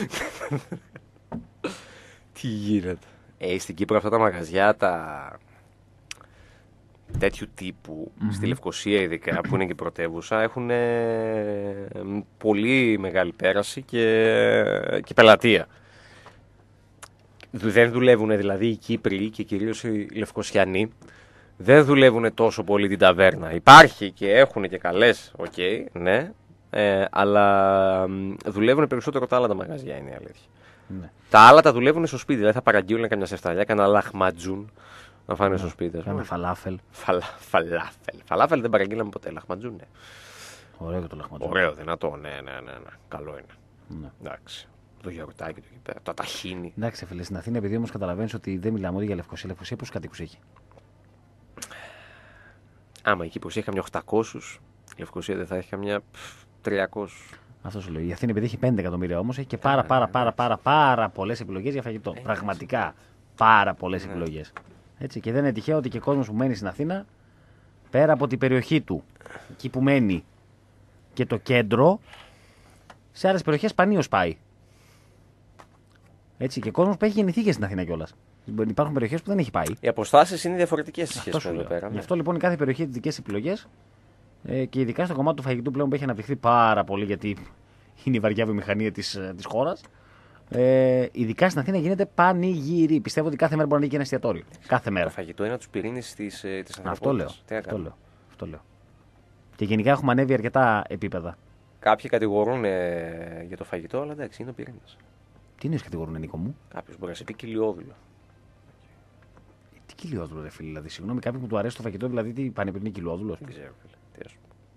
Τι γίνεται. Ε, στην Κύπρο αυτά τα μαγαζιά, τα. Τέτοιου τύπου, mm-hmm. στη Λευκοσία ειδικά, που είναι και πρωτεύουσα, έχουν ε, πολύ μεγάλη πέραση και, και πελατεία. Δεν δουλεύουν δηλαδή οι Κύπροι και κυρίως οι Λευκοσιανοί, δεν δουλεύουν τόσο πολύ την ταβέρνα. Υπάρχει και έχουν και καλές, οκ, okay, ναι, ε, αλλά δουλεύουν περισσότερο τα άλλα τα μαγαζιά, είναι η αλήθεια. Mm-hmm. Τα άλλα τα δουλεύουν στο σπίτι, δηλαδή θα παραγγείλουν καμιά σεφταλιά, κανένα λαχματζούν. Να φάνε yeah. στο σπίτι. Κάνε φαλάφελ. Φαλα, φαλάφελ. Φαλάφελ δεν παραγγείλαμε ποτέ. Λαχματζούνε. Ωραίο το λαχματζούνε. Ωραίο, δυνατό. Ναι, ναι, ναι, ναι. Καλό είναι. Ναι. Εντάξει. Το γιαουρτάκι του εκεί πέρα. Το ταχίνι. Εντάξει, φίλε. Στην Αθήνα, επειδή όμως καταλαβαίνεις ότι δεν μιλάμε ούτε για Λευκοσία. Λευκοσία πόσους κατοίκους έχει. Άμα η Κύπρος έχει καμιά οκτακόσιους, η Λευκοσία δεν θα έχει καμιά τριακόσιους. Αυτό σου λέω. Η Αθήνα, επειδή έχει πέντε εκατομμύρια όμως, έχει και πάρα, πάρα, πάρα, πάρα, πάρα πολλές επιλογές για φαγητό. Ε, Πραγματικά πάρα πολλές ναι. επιλογές. Έτσι, και δεν είναι τυχαίο ότι και ο κόσμος που μένει στην Αθήνα, πέρα από την περιοχή του, εκεί που μένει και το κέντρο, σε άλλες περιοχές σπανίως πάει. Έτσι, και ο κόσμος που έχει γεννηθεί και στην Αθήνα κιόλας. Υπάρχουν περιοχές που δεν έχει πάει. Οι αποστάσεις είναι διαφορετικές σε σχέση με εδώ πέρα. Ναι. Γι' αυτό λοιπόν η κάθε περιοχή έχει δικές επιλογές ε, και ειδικά στο κομμάτι του φαγητού πλέον που έχει αναπτυχθεί πάρα πολύ, γιατί είναι η βαριά βιομηχανία της, της χώρας. Ε, ειδικά στην Αθήνα γίνεται πανηγύρι. Πιστεύω ότι κάθε μέρα μπορεί να είναι και ένα εστιατόριο. Κάθε μέρα. Το φαγητό είναι από τους πυρήνες της ανθρωπότητας. Αυτό λέω. Αυτό λέω. Αυτό λέω. Και γενικά έχουμε ανέβει αρκετά επίπεδα. Κάποιοι κατηγορούν ε, για το φαγητό, αλλά εντάξει, είναι ο πυρήνας. Τι είναι κατηγορούν, Νίκο μου. Κάποιος μπορεί να σε πει κοιλιόδουλο. Ε, τι κοιλιόδουλο, ρε φίλε, δηλαδή. Συγγνώμη, κάποιοι που του αρέσει το φαγητό, δηλαδή τι πάνε πριν είναι κοιλιόδουλο. Δεν ξέρω, φίλε.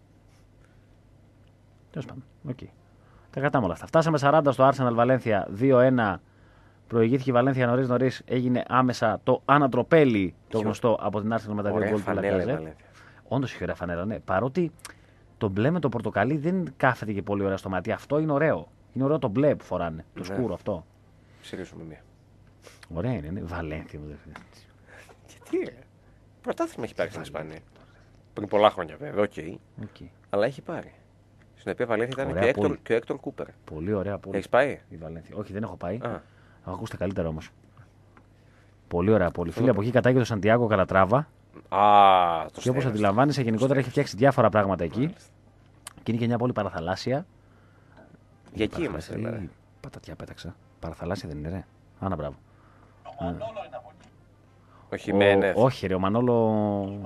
Τέλος πάντων. Okay. Τα κρατάμε όλα αυτά. Φτάσαμε σαράντα στο Arsenal Valencia δύο ένα. Προηγήθηκε η Βαλένθια νωρίς νωρίς. Έγινε άμεσα το ανατροπέλι το γνωστό από την Arsenal με τα δύο γκολ του Λακαζέτ. Όντως είχε ωραία φανέλα, ναι. Παρότι το μπλε με το πορτοκαλί δεν κάθεται και πολύ ωραία στο μάτι. Αυτό είναι ωραίο. Είναι ωραίο το μπλε που φοράνε. Το ναι. σκούρο αυτό. Συρίσουμε μία. Ωραία είναι, ναι. Βαλένθια μου. Γιατί ρε. Πρωτάθλημα έχει πάρει στην Ισπανία. Πριν πολλά χρόνια βέβαια, οκ. Okay. Okay. Αλλά έχει πάρει. Στην οποία Βαλένθια ήταν και, Έκτορ, και ο Έκτορ Κούπερ. Πολύ ωραία πόλη. Έχεις πάει? Η Βαλένθια. Όχι, δεν έχω πάει. Α. Ακούστε καλύτερα όμως. Πολύ ωραία πόλη. Φίλε, από εκεί κατάγει το Σαντιάγκο Καλατράβα. Α, το και όπως αντιλαμβάνεσαι, γενικότερα έχει φτιάξει διάφορα πράγματα εκεί. Μάλιστα. Και είναι και μια πόλη παραθαλάσσια. Για εκεί είμαστε, δηλαδή. Πατατιά πέταξα. Παραθαλάσσια δεν είναι, ρε. Άνα, μπράβο. Όχι, με ναι. Όχι, ρε, ο Μανόλο.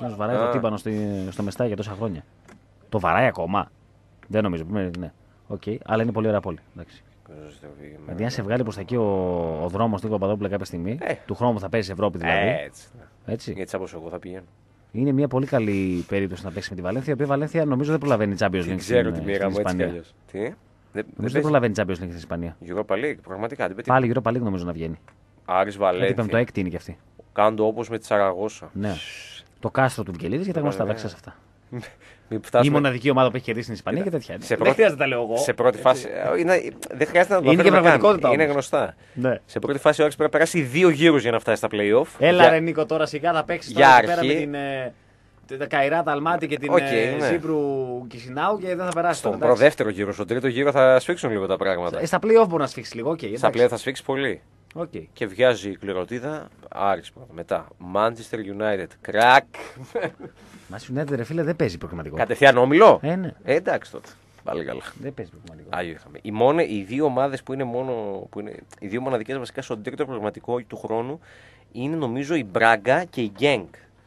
Να σου βαράει το τύμπανο στο Μεστά για τόσα χρόνια. Το βαράει ακόμα. Δεν νομίζω. Ναι. Okay. Αλλά είναι πολύ ωραία πόλη. Εντάξει. Δηλαδή, αν σε βγάλει προς τα εκεί ο, ο δρόμος Νίκο Παπαδόπουλε κάποια στιγμή, ε. του χρόνου θα παίζει Ευρώπη δηλαδή. Ε, έτσι. έτσι. Γιατί όπως εγώ θα πηγαίνω. Είναι μια πολύ καλή περίπτωση να παίξει με τη Βαλένθια, η οποία Βαλένθια νομίζω δεν προλαβαίνει Champions League στην ξέρω τη μοίρα μου έτσι κι αλλιώς. Τι? Δεν, νομίζω δεν προλαβαίνει Champions League στην Ισπανία. Europa League, πραγματικά. Πάλι Europa League νομίζω να βγαίνει. Άρης Βαλένθια. Το έκτη είναι κι αυτή. Κάντο όπως με τη Σαραγώσα. Ναι. Το κάστρο του Βικελίδης και τα γνωστά τα ξέρεις αυτά. Φτάσουμε... Η μοναδική ομάδα που έχει κερδίσει στην Ισπανία και τέτοια. Σε δεν χρειάζεται να τα λέω εγώ. Σε πρώτη φάση. Είναι... Δεν χρειάζεται να το είναι και πραγματικότητα. Είναι γνωστά. Ναι. Σε πρώτη φάση ο Άρης πρέπει να περάσει δύο γύρους για να φτάσει στα play-off. Έλα, για... ρε Νίκο, τώρα σιγά θα παίξει τώρα αρχή... πέρα με την. Τα Καϊράτα Αλμάτι και την okay, ναι. Ζήπρου Κισινάου και δεν θα περάσει. Στον προδεύτερο γύρο, στον τρίτο γύρο θα σφίξουν λίγο τα πράγματα. Στα play-off μπορεί να σφίξει λίγο. Okay, στα play-off θα σφίξει πολύ. Okay. Και βγάζει η κληροτίδα Άρης μετά. Manchester United. Κρακ. Manchester United, ρε φίλε, δεν παίζει προγραμματικό. Κατευθείαν όμιλο. Ε, ναι. ε, εντάξει τότε. Πάλι καλά. Δεν παίζει προγραμματικό. Άγιο είχαμε. Οι, μόνο, οι δύο ομάδες που είναι μόνο. Που είναι, οι δύο μοναδικές βασικά στον τρίτο προγραμματικό του χρόνου είναι νομίζω η Μπράγκα και η Γκένγκ.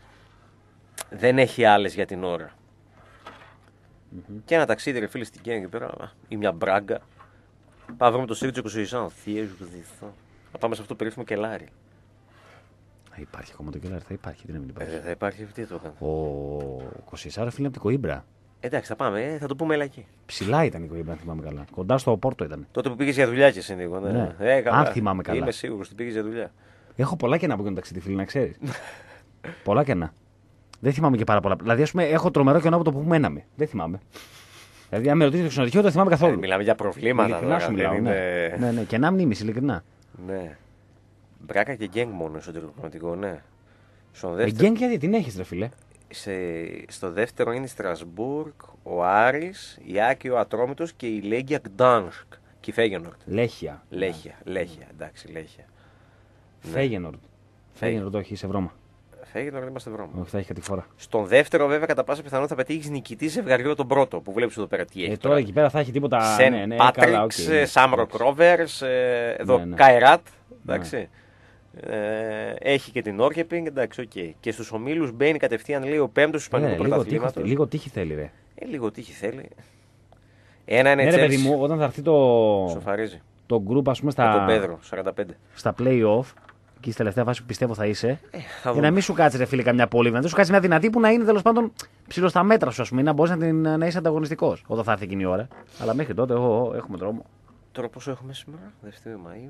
Δεν έχει άλλες για την ώρα. Mm-hmm. Και ένα ταξίδι, ρε φίλε, στην Γκένγκ πέρα ή μια Μπράγκα. Πάμε βρούμε το Σίρτζο Κουσουισάν. Θα πάμε σε αυτό το περίφημο κελάρι. Θα υπάρχει ακόμα το κελάρι, θα υπάρχει. Δεν υπάρχει. Ε, θα υπάρχει, τι το έκανε. Ο Κουσουισάν, φίλε, από την Κοίμπρα. Εντάξει, θα πάμε, ε, θα το πούμε έλα εκεί. Ψηλά ήταν η Κοίμπρα, αν θυμάμαι καλά. Κοντά στο Πόρτο ήταν. Τότε που πήγε για δουλειά και εσύ, Νίκο. Ναι. Ναι. Ε, αν θυμάμαι καλά. Είμαι σίγουρο ότι πήγε για δουλειά. Έχω πολλά κενά που γίνουν ταξίδι, φίλε, να ξέρει. Πολλά κενά. Δεν θυμάμαι και πάρα πολλά. Δηλαδή, ας πούμε, έχω τρομερό κενό από το που μέναμε. Δεν θυμάμαι. Δηλαδή, αν με ρωτήσετε το ξενοδοχείο, δεν θυμάμαι καθόλου. Ε, μιλάμε για προβλήματα. Ειλικρινά σου μιλάω. Είναι... Ναι. ναι, ναι, κενά μνήμη, ειλικρινά. Ναι. Μπράκα και Γκένγκ μόνο στο τελειωματικό, ναι. Στον δεύτερο... Γκένγκ γιατί την έχει, ρε φίλε. Σε... Στο δεύτερο είναι η Στρασβούργκ, ο Άρης, η Άκη, ο Ατρόμητος και η Λέγκια Γκτάνσκ. Και η Φέγενορντ. Λέχια. Λέχια, Λέχια, εντάξει, Λέχια. Φέγενορντ. Φέγενορντ, όχι, σε βρώμα. Φέγενορντ είμαστε βρώμα. Όχι, θα έχει κατηφόρα. Στον δεύτερο, βέβαια, κατά πάσα πιθανότητα θα πετύχει νικητή ζευγαριό τον πρώτο που βλέπει εδώ πέρα τι έχει. Ε, τώρα εκεί πέρα θα έχει τίποτα. Σεν ναι, ναι, Πάτριξ, Σάμροκ Ρόβερς, εδώ ναι, ναι. Καϊράτ. Εντάξει. Ναι. Ε, έχει και την Όρκεπινγκ, εντάξει, okay. Και στους ομίλους μπαίνει κατευθείαν λέει ο πέμπτος του Ισπανικού πρωταθλήματος. Λίγο τύχη θέλει, ρε. Ε, λίγο τύχη θέλει. Ένα είναι έτσι. Ναι, ρε παιδί μου, όταν θα έρθει το. Σοφαρίζει. Το group, ας πούμε, στα. Με τον Πέδρο, σαράντα πέντε. Στα play-off, και στη τελευταία φάση που πιστεύω θα είσαι. Ε, θα για να μην σου κάτσει, ρε φίλε, καμιά πόλη. Να σου κάτσει μια δυνατή που να είναι τέλος πάντων ψηλό στα μέτρα σου, ας πούμε, να μπορεί να, να είσαι ανταγωνιστικός όταν θα έρθει εκείνη η ώρα. Αλλά μέχρι τότε, oh, oh, έχουμε δρόμο. Τώρα πόσο έχουμε σήμερα, Δεύτερο Μαΐου.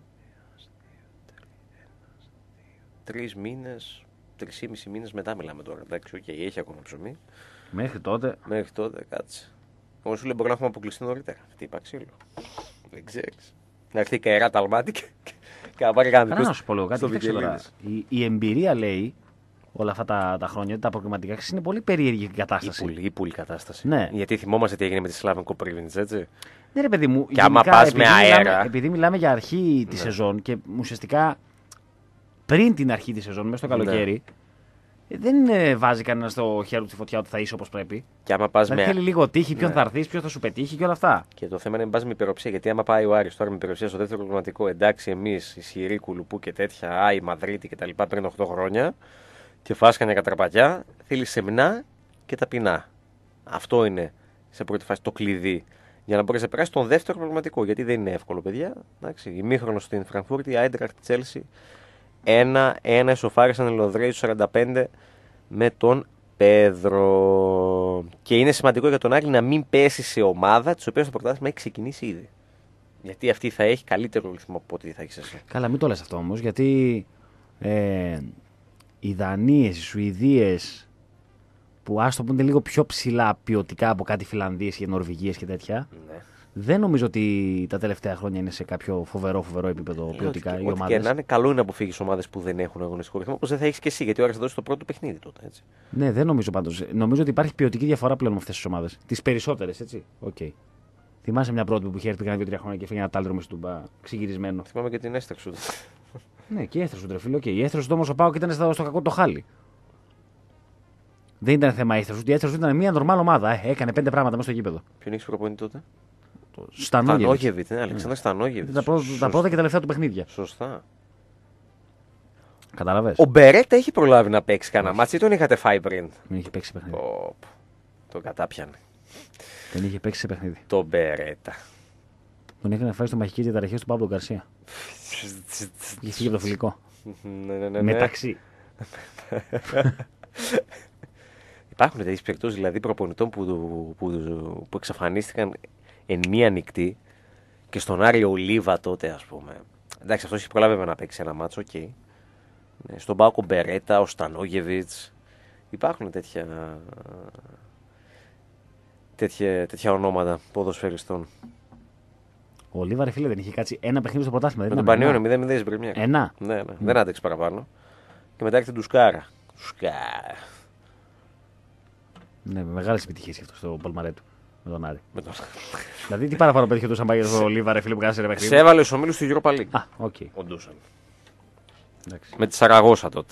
Τρεις μήνες, τρεις μήνες μετά μιλάμε τώρα. Εντάξει, οκ, okay, έχει ακόμα ψωμί. Μέχρι τότε. Μέχρι τότε, κάτσε. Εγώ σου λέω μπορεί να έχουμε αποκλειστεί νωρίτερα. Τι είπα ξύλο. Δεν ξέρεις. Να έρθει η Καϊράτα Αλμάτι και, και να πάρει κανένα. Να σου πω λίγο κάτι. Η, η εμπειρία λέει όλα αυτά τα, τα χρόνια, τα προκριματικά είναι πολύ περίεργη η κατάσταση. Η πολύ, πολύ κατάσταση. Ναι. Γιατί θυμόμαστε τι έγινε με τη Σλάβενκο Πρίβινιτς, έτσι. Ναι, ρε παιδί μου. Και άμα πας με αέρα. Μιλάμε, επειδή μιλάμε για αρχή τη ναι. σεζόν και ουσιαστικά. Πριν την αρχή τη σεζόν, μέσα στο καλοκαίρι, ναι. δεν ε, βάζει κανένα στο χέρι του τη φωτιά ότι θα είσαι όπως πρέπει. Και άμα πας δηλαδή με... θέλει λίγο τύχη, ποιον ναι. θα έρθει, ποιο θα σου πετύχει και όλα αυτά. Και το θέμα είναι να πας με υπεροψία. Γιατί άμα πάει ο Άρης τώρα με υπεροψία στο δεύτερο προγραμματικό, εντάξει, εμείς, ισχυροί κουλουπού και τέτοια, Άι, Μαδρίτη κτλ. Πριν οκτώ χρόνια, και φας κανένα κατραπακιά, θέλει σεμνά και ταπεινά. Αυτό είναι σε πρώτη φάση το κλειδί. Για να μπορέσει να περάσει τον δεύτερο προγραμματικό. Γιατί δεν είναι εύκολο, παιδιά. Ημίχρονο στην Φραγκφούρτη, η Άιντραχτ Τσέλσι. Ένα-ένα ισοφάρισαν οι Λονδρέοι του σαράντα πέντε με τον Πέδρο. Και είναι σημαντικό για τον Άρη να μην πέσει σε ομάδα τη οποία το πρωτάθλημα έχει ξεκινήσει ήδη. Γιατί αυτή θα έχει καλύτερο ρυθμό από ό,τι θα έχει εσύ. Καλά, μην το λες αυτό όμως, γιατί ε, οι Δανίες, οι Σουηδίες, που άστο που είναι λίγο πιο ψηλά ποιοτικά από κάτι Φιλανδίες και Νορβηγίες και τέτοια. Ναι. Δεν νομίζω ότι τα τελευταία χρόνια είναι σε κάποιο φοβερό, φοβερό επίπεδο ποιοτικά ότι, οι ομάδες. Και να είναι καλό είναι να αποφύγει ομάδες που δεν έχουν αγωνιστικό ρυθμό, όπως δεν θα έχει και εσύ, γιατί ο Άρης θα δώσει το πρώτο παιχνίδι τότε. Έτσι. Ναι, δεν νομίζω πάντως. Νομίζω ότι υπάρχει ποιοτική διαφορά πλέον με αυτές τις ομάδες. Τις περισσότερες, έτσι. Okay. Θυμάσαι μια πρώτη που είχε έρθει κάνα δύο τρία χρόνια και έφυγε ένα τάλτρο με στούμπα ξυγυρισμένο. Θυμάμαι και την Έστρεξου. Ναι, και η Έστρεξου τρεφίλο. Okay. Η Έστρεξου όμως ο Πάοκ ήταν στο, στο κακό το χάλι. Δεν ήταν θέμα Έστρεξου. Η Έστρεξου ήταν μια νορμάλ ομάδα. Ε, έκανε πέντε πράγματα μέσα στο γήπεδο. Ποιον έχει προπονητή τότε? Στανόγεβιτ. Ναι, Αλεξάνδρ Στανόγεβιτ. Τα, τα πρώτα και τα τελευταία του παιχνίδια. Σωστά. Κατάλαβες. Ο Μπερέτα έχει προλάβει να παίξει κανένα μάτσι ή τον είχατε φάει πριν? Δεν είχε παίξει σε παιχνίδι. Oh, τον κατάπιανε. Δεν είχε παίξει σε παιχνίδι. Το Μπερέτα. Τον είχαν φάει στο μαχική διαταραχή του Παύλου Γκαρσία. Είχε φύγει από το φιλικό. Ναι, ναι, ναι. Μεταξύ. Υπάρχουν τέτοιες περιπτώσεις δηλαδή προπονητών που, που, που εξαφανίστηκαν εν μία νυχτή και στον Άρη Ολίβα τότε, ας πούμε. Εντάξει, αυτός είχε προλάβει να παίξει ένα μάτσο, οκ. Okay. Ναι, στον Πάκο Μπερέτα, ο Στανόγεβιτς. Υπάρχουν τέτοια, τέτοια, τέτοια ονόματα ποδοσφαιριστών. Ο Ολίβα, ρε φίλε, δεν είχε κάτσει ένα παιχνίδι στο πρωτάθλημα. Με τον Πανιόνιο μηδέν μηδέν στην Πρεμιέρα. Ένα. Ναι, ναι. Mm. Δεν άντεξε παραπάνω. Και μετά έρχεται Ντουσκάρα. Ντουσκάρα. Ναι, με μεγάλες επιτυχίες αυτό στο Παλμαρέ του. Με τον Άρη. Με τον... δηλαδή, τι παραπάνω πέτυχε το Σαμπάγια στο Ολίβα, ρε φίλε, που κάτσε ρε παιχνίδι. Σε έβαλε στους ομίλους του Europa League. Α, οκ. Okay. Ο Ντούσαν. Εντάξει. Με τη Σαραγώσα τότε.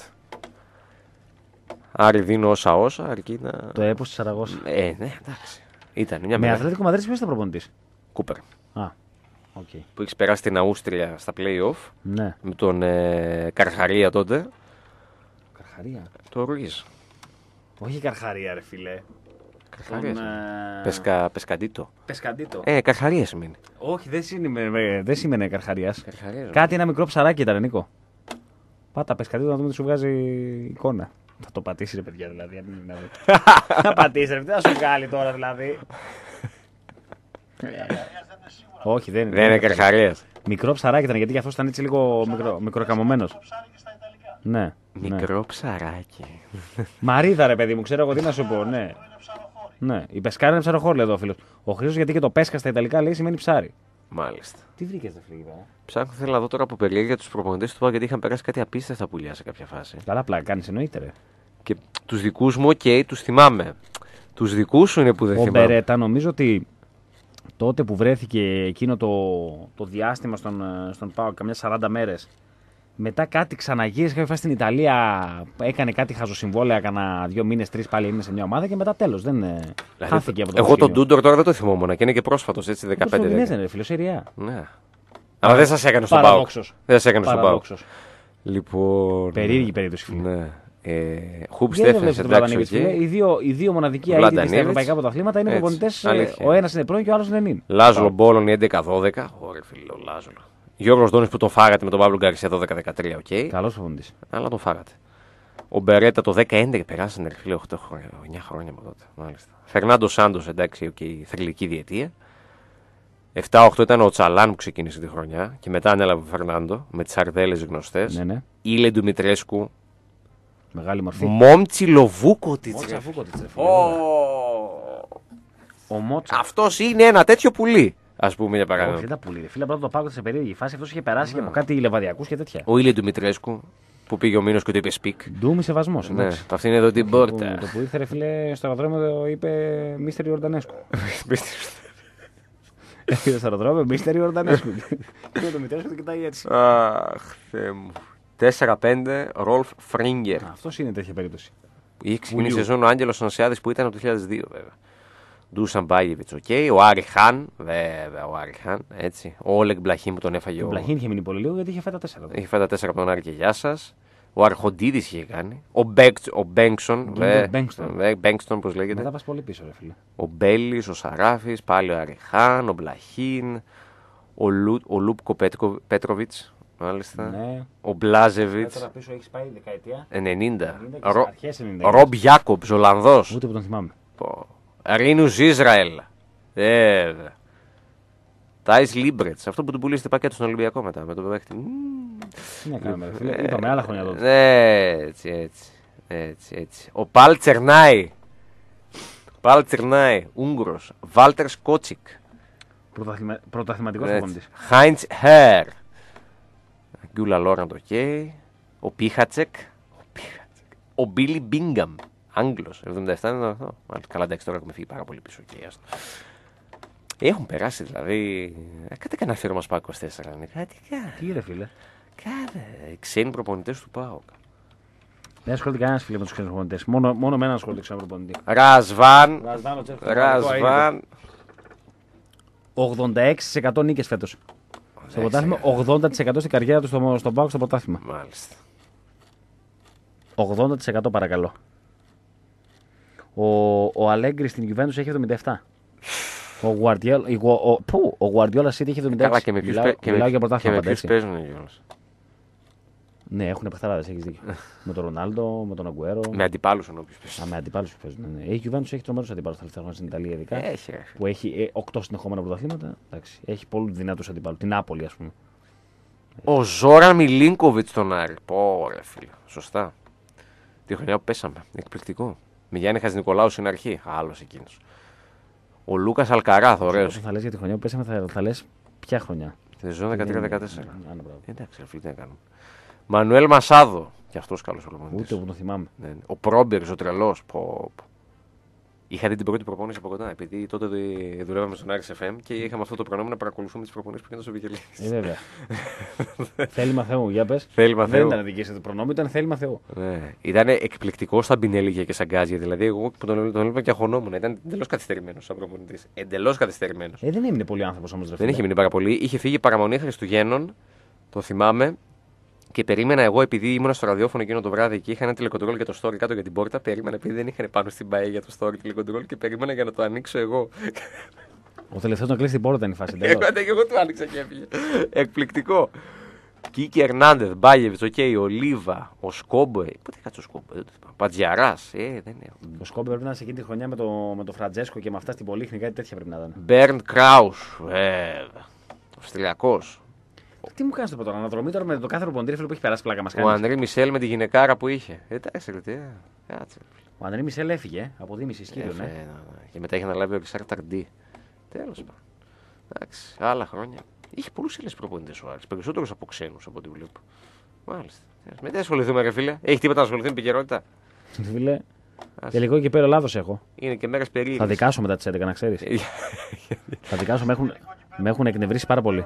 Άρη δίνω όσα όσα, αρκεί να. Το έπος τη Σαραγώσα. Ε, ναι, εντάξει. Ήταν μια με Αθλέτικο Μαδρίτης ποιος ήταν προπονητής? Κούπερ. Α, οκ. Okay. Που έχει περάσει στην Αούστρια στα play-off. Ναι. Με τον ε, Καρχαρία τότε. Καρχαρία. Το Ρουίζ. Όχι Καρχαρία, ρε φίλε. Καρχαρία. Τον, ε... Πεσκα... Πεσκαντίτο. Πεσκαντίτο. Ε, Καρχαρία σημαίνει. Όχι, δεν σήμαινε, δεν σήμαινε Καρχαρίας. Καρχαρίας. Κάτι ένα μικρό ψαράκι ήταν, Νίκο. Πάτα Πεσκαντίτο να δούμε τι σου βγάζει εικόνα. Θα το πατήσει ρε παιδιά δηλαδή. Αν είναι να πατήσει ρε παιδιά, θα σου βγάλει τώρα δηλαδή. Όχι, δεν είναι. Δεν είναι Καρχαρίας. Μικρό ψαράκι ήταν γιατί γι' αυτό ήταν έτσι λίγο μικρο, μικροκαμωμένος. Ναι. Μικρό ναι. ψαράκι. Μαρίδα ρε παιδί μου, ξέρω εγώ τι να σου πω, ναι. Ναι, η πεσκάρα είναι ψαροχώρη εδώ ο φίλος. Ο Χρήστος γιατί και το πέσκα στα Ιταλικά λέει σημαίνει ψάρι. Μάλιστα. Τι βρήκες δε φίλε. Ψάχνω, θέλω να δω τώρα από περιέργεια τους προπονητές του Πάου γιατί είχαν περάσει κάτι απίστευτα πουλιά σε κάποια φάση. Καλά, πλάκα κάνεις εννοείται ρε. Και τους δικούς μου, οκ, okay, τους θυμάμαι. Τους δικούς σου είναι που δεν ο θυμάμαι. Ο Μπερέτα νομίζω ότι τότε που βρέθηκε εκείνο το, το διάστημα στον, στον Πάο, καμιά σαράντα μέρες. Μετά κάτι ξαναγύρισε, κάποια φάση στην Ιταλία, έκανε κάτι χαζοσυμβόλαια, έκανα δύο μήνες, τρεις πάλι έμεινε σε μια ομάδα και μετά τέλος. Δεν δηλαδή, χάθηκε από το Εγώ τον Ντούντορ τώρα δεν το θυμόμουν και είναι και πρόσφατος, έτσι δεκαπέντε. Δεν είναι φιλοσεριά. Ναι. Αλλά δεν σας έκανε στον Πάο. Δεν σας έκανε στον Πάο. Λοιπόν. Περίεργη περίπτωση φίλε. Ναι. Χουμπ Στέφενς, εντάξει. Οι δύο, οι δύο μοναδικοί αίτητες στα ευρωπαϊκά πρωταθλήματα είναι προπονητές. Ο ένας είναι πρώην και ο άλλος είναι νυν. Λάζολο Μπόλον έντεκα δώδεκα. Ωραία φίλε, ο Λάζολο. Γιώργος Δόνης που τον φάγατε με τον Παύλο Γκαρσία δώδεκα δεκατρία, οκ. Okay. Καλός προπονητής. Αλλά τον φάγατε. Ο Μπερέτα το δέκα έντεκα περάσανε, φίλε, οκτώ χρόνια, εννιά χρόνια από τότε. Μάλιστα. Φερνάντο Σάντος, εντάξει, okay, θρυλική διετία. επτά οκτώ ήταν ο Τσαλάν που ξεκίνησε τη χρονιά και μετά ανέλαβε ο Φερνάντο με τις αρδέλες γνωστές. Ναι, ναι. Ήλε Ντουμητρέσκου. Μεγάλη μορφή. Μόμτσι Λοβούκοτιτς. Μότσα Βούκοτιτς. Ο Μότσα. Αυτός είναι ένα τέτοιο πουλί. Ας πούμε για παράδειγμα. Όχι, δεν τα πουλί. Φίλε, πρώτα το πάγω σε περίεργη φάση. Αυτός είχε περάσει και από κάτι λεβαδιακούς και τέτοια. Ο Ήλε Ντουμητρέσκου που πήγε ο Μήνος και το είπε σπικ. Ντούμι σεβασμός. Ναι, αυτή είναι εδώ την πόρτα. Το που ήρθε, φίλε, στο αεροδρόμιο είπε Μίστερ Ιορδανέσκου. Έρχεται στο αεροδρόμιο Μίστερ Ιορδανέσκου. Και το Μητρέσκου το κοιτάει έτσι. Αχ, Θεέ μου. τέσσερα πέντε Ρολφ Φρίνγκερ. Αυτός είναι τέτοια περίπτωση. Είχε ξεκινήσει η σεζόν ο Άγγελος Ανσιάδης που ήταν από το δύο χιλιάδες δύο βέβαια. Ντούσαν Μπάγεβιτς, οκ. Okay. Ο Άρη Χάν, βέβαια ο Άρη Χάν, έτσι. Ο Όλεγκ Μπλαχίν που τον έφαγε. Ο Μπλαχίν είχε μείνει πολύ λίγο γιατί είχε φάει τα τέσσερα. Είχε φάει τα τέσσερα από τον Άρη και γεια σας. Ο Αρχοντίδης είχε κάνει. Ο, Μπέκ, ο Μπέγκσον. Μπέγκστον, πώς λέγεται. Μετά πας πολύ πίσω, ρε φίλε. Ο Μπέλης, ο Σαράφης, πάλι ο Άρη Χάν, ο Μπλαχίν. Ο, Λου, ο Λούπκο Πέτροβιτς. Μάλιστα. Ναι. Ο Μπλάζεβιτς. Τώρα πίσω έχεις πάει δεκαετία. ενενήντα. ενενήντα. Ρομπ Γιάκομπς, Ολλανδός. Ούτε που τον θυμάμαι. Ρίνους Ισραήλ. Βέβαια. Τάις Λίμπρετς. Αυτό που του πουλήσετε πακέτο στον Ολυμπιακό μετά. Με το παίχτη. Τι να κάνουμε, φίλε. Είπαμε άλλα χρόνια τότε. Ναι, έτσι, έτσι. Έτσι, έτσι. Ο Παλ Τσερνάι. Παλ Τσερνάι. Ούγγρος. Βάλτερ Σκότσικ. Πρωταθληματικός προπονητής. Χάιντς Χέρ. Γκιούλα Λόραντ, οκ. Ο Πίχατσεκ. Ο Μπίλι Μπίνγκαμ. Άγγλος, εβδομήντα επτά είναι αυτό. Καλά, εντάξει, τώρα έχουμε φύγει πάρα πολύ πίσω. Okay, έχουν περάσει δηλαδή. Κάτι κανένα θύρο μας πάει είκοσι τέσσερα. Κάτι κάτι. Τι ρε φίλε. Κάτι. Ξένοι προπονητές του ΠΑΟΚ. Δεν ασχολείται κανένα φίλε με τους ξένους προπονητές. Μόνο, μόνο με έναν ασχολείται ξένο προπονητή. Ρασβάν. Ρασβάν. ογδόντα έξι τοις εκατό νίκες φέτος. Στο πρωτάθλημα, ογδόντα τοις εκατό στην καριέρα του στον στο ΠΑΟΚ στο πρωτάθλημα. Μάλιστα. ογδόντα τοις εκατό παρακαλώ. Ο, ο Αλέγκρι στην Juventus έχει εβδομήντα επτά. Ο Guardiola, ο, ο, πού, ο Guardiola City έχει εβδομήντα έξι. Καλά, και με ποιους μιλάω, και μιλάω με, για πρωτάθλημα. και με ποιους παίζουν οι Γιώργος. Ναι, έχουν παιχταράδες, έχεις δίκιο. Με τον Ρονάλντο, με τον Αγκουέρο. Με αντιπάλους εννοώ ποιους παίζουν. Α, με αντιπάλους που παίζουν. Ναι. Η Juventus έχει τρομερούς αντιπάλους τα τελευταία χρόνια στην Ιταλία, ειδικά. Έχει, έχει. Που έχει ε, οκτώ συνεχόμενα πρωταθλήματα. Εντάξει, έχει πολύ δυνατούς αντιπάλους. Την Νάπολη, ας πούμε. Ο Ζόραν Μιλίνκοβιτς στον Άρη. Πω, ρε φίλε. Σωστά. Τη χρονιά που πέσαμε. Εκπληκτικό. Με Γιάννη Χατζηνικολάου στην αρχή. Άλλος εκείνος. Ο Λούκας Αλκαράθ, ωραίος. Όταν θα λες για τη χρονιά που πέσαμε, θα, θα λες ποια χρονιά. Τη σεζόν δεκατρία δεκατέσσερα. Ναι, ναι, Εντάξει, ρε φίλε, τι να κάνουμε. Μανουέλ Μασάδο. Και αυτός καλός προπονητής. ούτε που τον θυμάμαι. Ναι, ναι. Ο Πρόμπερς, ο τρελός. Πω, πω. Είχα δει την πρώτη προπόνηση από κοντά. Επειδή τότε δουλεύαμε στον Άρης εφ εμ και είχαμε αυτό το προνόμιο να παρακολουθούμε τις προπονήσεις που γίνονταν στο Βικελίδης. Ε, βέβαια. Θέλημα Θεού, για πες. Θέλημα Δεν Θεού. ήταν δική σας το προνόμιο, ήταν θέλημα Θεού. Ναι. Ήταν εκπληκτικό στα μπινέλικια και σαν γκάζια. Δηλαδή, εγώ που τον, τον έβλεπα και αγχωνόμουν. Ήταν εντελώς καθυστερημένος σαν προπονητής. Εντελώς καθυστερημένος. Ε, δεν έμεινε πολύ άνθρωπος όμως. Δεν είχε μείνει πάρα πολύ. Είχε φύγει παραμονή Χριστουγέννων, το θυμάμαι. Και περίμενα εγώ, επειδή ήμουν στο ραδιόφωνο εκείνο το βράδυ και είχα ένα τηλεκοντρόλ για το story κάτω για την πόρτα. Περίμενα, επειδή δεν είχαν πάνω στην ΠΑΕ για το story τηλεκοντρόλ και περίμενα για να το ανοίξω εγώ. Ο τελευταίος να κλείσει την πόρτα ήταν η φάση. Εγώ, εγώ το άνοιξα και έφυγε. Εκπληκτικό. Κίκη Ερνάντεθ, Μπάγεβιτς, οκ, ο Λίβα, ο Σκόμπο. Πότε είχα το Σκόμπο, Πατζιαράς. Ε, δεν έχω. Ο Σκόμπο πρέπει να είναι σε εκείνη τη χρονιά με το, με το Φραντζέσκο και με αυτά στην Πολύχνη, κάτι τέτοια πρέπει να ήταν. Μπέρντ Κράους, βέβαια. Αυστριακός. Τι μου κάνει το τώρα, αναδρομή τώρα με το κάθε προπονητή που έχει περάσει πλάκα μα Ο Ανδρή Μισελ με τη γυναικάρα που είχε. Εντάξει, ρε, τι, κάτσε. Ο Ανδρή Μισελ έφυγε, ε, αποδίμηση ισχύριο, ναι. Ε, και μετά είχε αναλάβει ο Ρισάρ Ταρντί. Τέλος πάντων. Εντάξει, άλλα χρόνια. Είχε πολλούς Έλληνες προπονητές ο Άρης, περισσότερους από ξένους από ό,τι βλέπω. Μάλιστα. Με τι ασχοληθούμε, ρε φίλε. Έχει τίποτα να ασχοληθεί με επικαιρότητα. Φίλε, τελικό και πέρα Ελλάδος έχω. Είναι και μέρες περίεργες. Θα δικάσω μετά τις έντεκα, να ξέρεις. Θα δικάσω, με έχουν, με έχουν εκνευρίσει πάρα πολύ.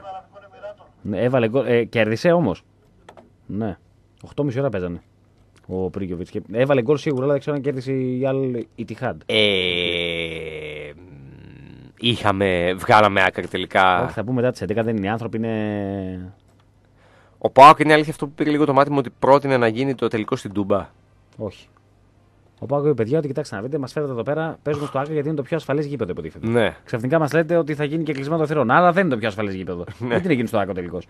Έβαλε γκολ, ε, κέρδισε όμως. Ναι. οκτώ και μισή ώρα παίζανε ο Πρίγκοβιτς. Έβαλε γκολ σίγουρα, αλλά δεν ξέρω αν κέρδισε η άλλη η Τιχάντ. Ε, είχαμε, βγάλαμε άκρη τελικά. Όχι, θα πούμε μετά τις έντεκα, δεν είναι οι άνθρωποι, είναι. Ο Πάοκ είναι αλήθεια αυτό που πήρε λίγο το μάτι μου ότι πρότεινε να γίνει το τελικό στην Τούμπα. Όχι. Ο Πάοκ είπε: παιδιά, ότι κοιτάξτε να δείτε, μας φέρετε εδώ πέρα, παίζουμε στο Άκα γιατί είναι το πιο ασφαλές γήπεδο, υποτίθεται. Ναι. Ξαφνικά μας λέτε ότι θα γίνει και κλεισμένο το θηρόν. Άρα δεν είναι το πιο ασφαλές γήπεδο. Ναι. Γιατί να γίνει στο Άκα τελικώς.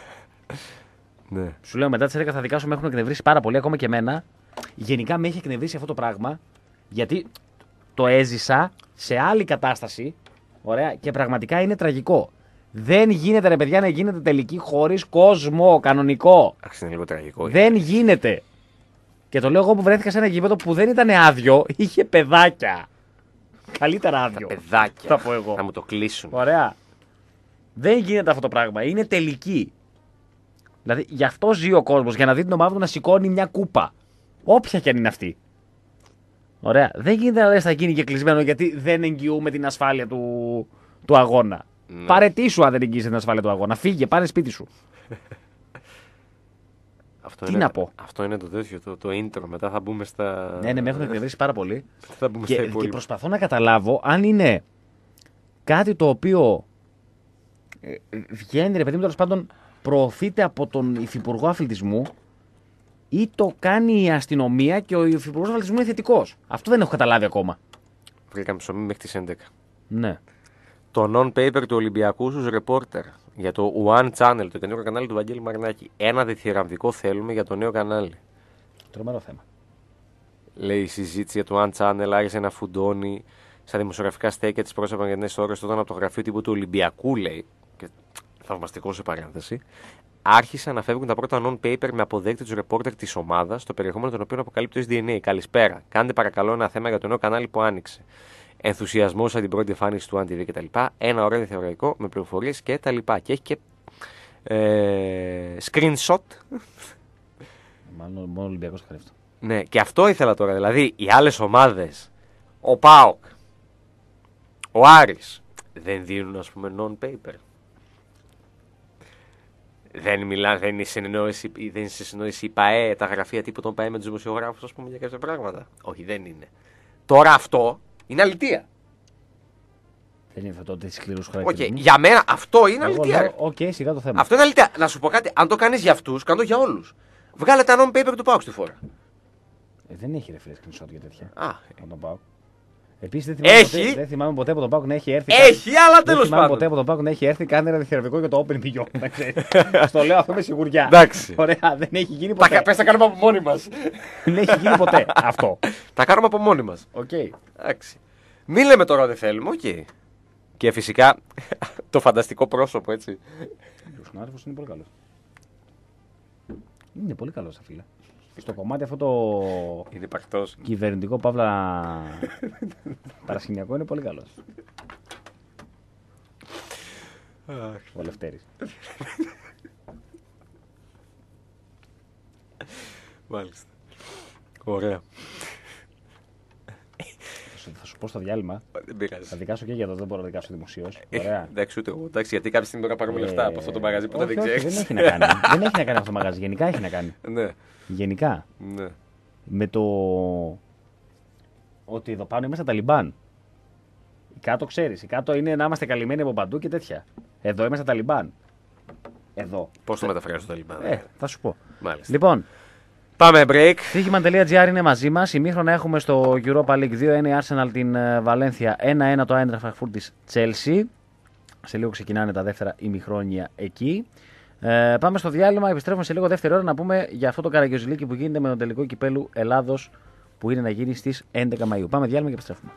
Ναι. Σου λέω μετά τις έντεκα θα δικάσω, με έχουν εκνευρίσει πάρα πολύ, ακόμα και εμένα. Γενικά με έχει εκνευρίσει αυτό το πράγμα, γιατί το έζησα σε άλλη κατάσταση. Ωραία, και πραγματικά είναι τραγικό. Δεν γίνεται, ρε παιδιά, να γίνεται τελική χωρίς κόσμο κανονικό. Αχ, είναι λίγο τραγικό. Δεν γίνεται. Και το λέω εγώ που βρέθηκα σε ένα γήπεδο που δεν ήταν άδειο, είχε παιδάκια. Καλύτερα άδειο. Τα παιδάκια. Θα πω εγώ. Θα μου το κλείσουν. Ωραία. Δεν γίνεται αυτό το πράγμα. Είναι τελική. Δηλαδή, γι' αυτό ζει ο κόσμος, για να δει την ομάδα του να σηκώνει μια κούπα. Όποια και αν είναι αυτή. Ωραία. Δεν γίνεται να λες θα γίνει και κλεισμένο γιατί δεν εγγυούμε την ασφάλεια του, του αγώνα. Ναι. Παρετήσου αν δεν εγγύησε την ασφάλεια του αγώνα. Φύγε, πάρε σπίτι σου. Αυτό Τι είναι, να πω. Αυτό είναι το τέτοιο, το, το intro. Μετά θα μπούμε στα. Ναι, ναι, με έχουν εκνευρίσει πάρα πολύ. Θα μπούμε και, στα και προσπαθώ να καταλάβω αν είναι κάτι το οποίο ε, βγαίνει, ρε παιδί μου, τέλος πάντων προωθείται από τον Υφυπουργό Αθλητισμού ή το κάνει η αστυνομία και ο Υφυπουργός Αθλητισμού είναι θετικός. Αυτό δεν έχω καταλάβει ακόμα. Βρήκαμε ψωμί μέχρι τις έντεκα. Ναι. Το non-paper του Ολυμπιακού στους reporter για το One Channel, το καινούργιο κανάλι του Βαγγέλη Μαρινάκη. Ένα διθυραμβικό θέλουμε για το νέο κανάλι. Τρομερό θέμα. Λέει η συζήτηση για το One Channel άρχισε να φουντώνει στα δημοσιογραφικά στέκια τη πρόσωπα για νέες ώρες όταν από το γραφείο τύπου του Ολυμπιακού, λέει, και θαυμαστικό σε παρένθεση, άρχισαν να φεύγουν τα πρώτα non-paper με αποδέκτη του reporter της ομάδας, το περιεχόμενο των οποίων αποκαλύπτει το ες ντι εν έι. Καλησπέρα. Κάντε παρακαλώ ένα θέμα για το νέο κανάλι που άνοιξε. Ενθουσιασμό από την πρώτη εμφάνιση του One τι βι κτλ. Ένα ωραίο διθεωρητικό με πληροφορίες κτλ. Και έχει και ε, screenshot. Μάλλον μόνο ο Ολυμπιακός κάνει αυτό. Ναι, και αυτό ήθελα τώρα. Δηλαδή, οι άλλες ομάδες, ο ΠΑΟΚ, ο Άρης, δεν δίνουν, ας πούμε, non-paper. Δεν μιλά, δεν είναι συνεννόηση, δεν είναι σε συνεννόηση η ΠΑΕ, τα γραφεία τύπου των ΠΑΕ με τους δημοσιογράφους, ας πούμε, για κάποια πράγματα. Όχι, δεν είναι. Τώρα αυτό είναι αλητεία. Δεν είναι αυτό ότι σκληρούς χαρακτηρισμούς. Okay, για μένα αυτό είναι αλητεία. Οκ, okay, σιγά το θέμα. Αυτό είναι αλητεία. Να σου πω κάτι, αν το κάνεις για αυτούς, κάνω το για όλους. Βγάλε τα non-paper του ΠΑΟΚ στη φόρα. Ε, δεν έχει ρε φίλε screenshot για τέτοια. Α. Από τον Πάοκ. Επίσης δεν θυμάμαι, Έχει. ποτέ, δεν θυμάμαι ποτέ από τον Πάοκ να έχει έρθει. Έχει, αλλά τέλος πάντων. Δεν θυμάμαι ποτέ από τον Πάοκ να έχει έρθει κάνει ένα διθυραμβικό για το Open πηγιό. Στο λέω αυτό με σιγουριά. Εντάξει. Ωραία, δεν έχει γίνει ποτέ. Τα, πες, τα κάνουμε από μόνοι μας. Δεν έχει γίνει ποτέ αυτό. Τα κάνουμε από μόνοι μας. Okay. Εντάξει. Μην λέμε τώρα δεν θέλουμε, οκ. Okay. Και φυσικά το φανταστικό πρόσωπο, έτσι. Ο συνάδελφος είναι πολύ καλός. Είναι πολύ καλός, φίλε. Στο κομμάτι αυτό το είναι υπαρκτός. Κυβερνητικό παύλα παρασκηνιακό είναι πολύ καλός. Ο Λευτέρης. Μάλιστα. Ωραία. Θα σου πω στο διάλειμμα. Δεν πειράζει. Θα δικάσω και για το δεν μπορώ να δικάσω δημοσίως. Ωραία. Εντάξει, ούτε εγώ. Εντάξει, γιατί κάποια στιγμή πρέπει να πάρουμε λεφτά από αυτό το μαγαζί που δεν ξέρει. Δεν έχει να κάνει. Δεν έχει να κάνει αυτό το μαγαζί. Γενικά έχει να κάνει. Ναι. Γενικά. Ναι. Με το ότι εδώ πάνω είμαστε Ταλιμπάν. Η κάτω ξέρεις. Η κάτω είναι να είμαστε καλυμμένοι από παντού και τέτοια. Εδώ είμαστε Ταλιμπάν. Εδώ. Πώς το μεταφράζει το Ταλιμπάν. Ε, θα σου πω. Μάλιστα. Λοιπόν. Πάμε break. Στοίχημαν.gr είναι μαζί μας. Ημίχρονα έχουμε στο Europa League δύο ένα η Arsenal την Βαλένθια, ένα ένα το Eintracht Frankfurt της Chelsea. Σε λίγο ξεκινάνε τα δεύτερα ημιχρόνια εκεί. Ε, πάμε στο διάλειμμα, επιστρέφουμε σε λίγο δεύτερη ώρα να πούμε για αυτό το καραγκιόζηλίκι που γίνεται με τον τελικό κυπέλου Ελλάδος που είναι να γίνει στις έντεκα Μαΐου. Πάμε διάλειμμα και επιστρέφουμε.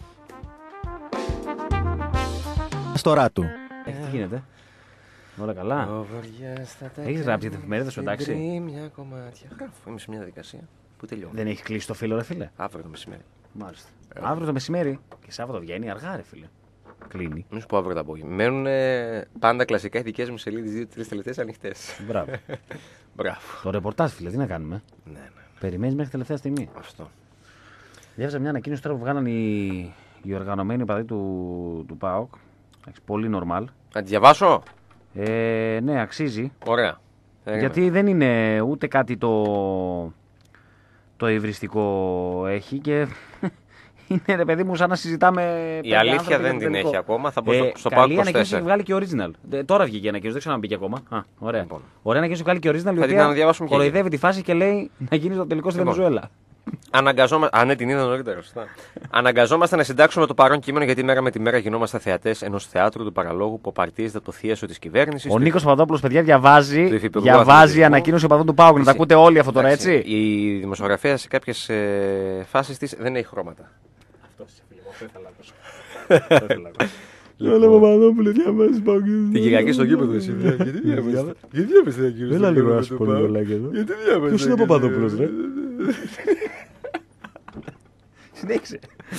Στο ράτου. Ε, τι γίνεται. Όλα καλά. Έχεις γράψει την εφημερίδα σου, εντάξει. Μια κομμάτια. Γράφω. Είμαι σε μια διαδικασία που τελειώνει. Δεν έχει κλείσει το φίλο, ρε φίλε. Αύριο το μεσημέρι. Μάλιστα. Ε, αύριο το μεσημέρι και Σάββατο βγαίνει αργά, ρε φίλε. Κλείνει. Μην σου πω αύριο το απόγευμα. Μένουν πάντα κλασικά οι δικές μου σελίδες δύο-τρεις τελευταίες ανοιχτές. Μπράβο. Μπράβο. Το ρεπορτάζ, φίλε, τι να κάνουμε. Ναι, ναι. Περιμένεις μέχρι τελευταία στιγμή. Αυτό. Διάβαζα μια ανακοίνωση τώρα που βγάλαν οι, οι οργανωμένοι οπαδοί του, του ΠΑΟΚ. Πολύ normal. Να τη διαβάσω. Ε, ναι, αξίζει. Ωραία. Γιατί δεν είναι ούτε κάτι το, το υβριστικό έχει και είναι ρε παιδί μου σαν να συζητάμε. Η αλήθεια δεν την έχει ακόμα. Θα πω ε, στο, στο ΠΑΟΚ είκοσι τέσσερα. Έχει βγάλει και original. Ε, τώρα βγήκε η ανακοίνωση, δεν ξέρω αν μπήκε ακόμα. Α, ωραία. Λοιπόν. Ωραία ανακοίνωση βγάλει και original. Θα την αναδιαβάσουμε και. Κοροϊδεύει τη φάση και λέει να γίνει το τελικό στη Λοιπόν. Βενεζουέλα. Αναγκαζόμαστε. Α, ναι, την είδα νωρίτερα. Αναγκαζόμαστε να συντάξουμε το παρόν κείμενο γιατί μέρα με τη μέρα γινόμαστε θεατές ενός θεάτρου του παραλόγου που απαρτίζεται από το θίασο της κυβέρνησης. Ο Νίκος Παπαδόπουλος, παιδιά, διαβάζει, διαβάζει αθλητισμού. ανακοίνωση οπαδών του ΠΑΟΚ. Να τα ακούτε όλοι αυτό τώρα, έτσι. Η δημοσιογραφία σε κάποιες ε, φάσεις της δεν έχει χρώματα. Αυτό είσαι φίλε μου, Έλα Παπαδόπουλε, διαβάζεις ΠΑΟΚ. Την Κυριακή στο γήπεδο εσύ. Γιατί διάβασες την ανακοίνωση. Έλα λίγο να σου πω λίγο like εδώ. Ποιος είναι ο Παπαδόπουλος, ρε. Συνέχισε.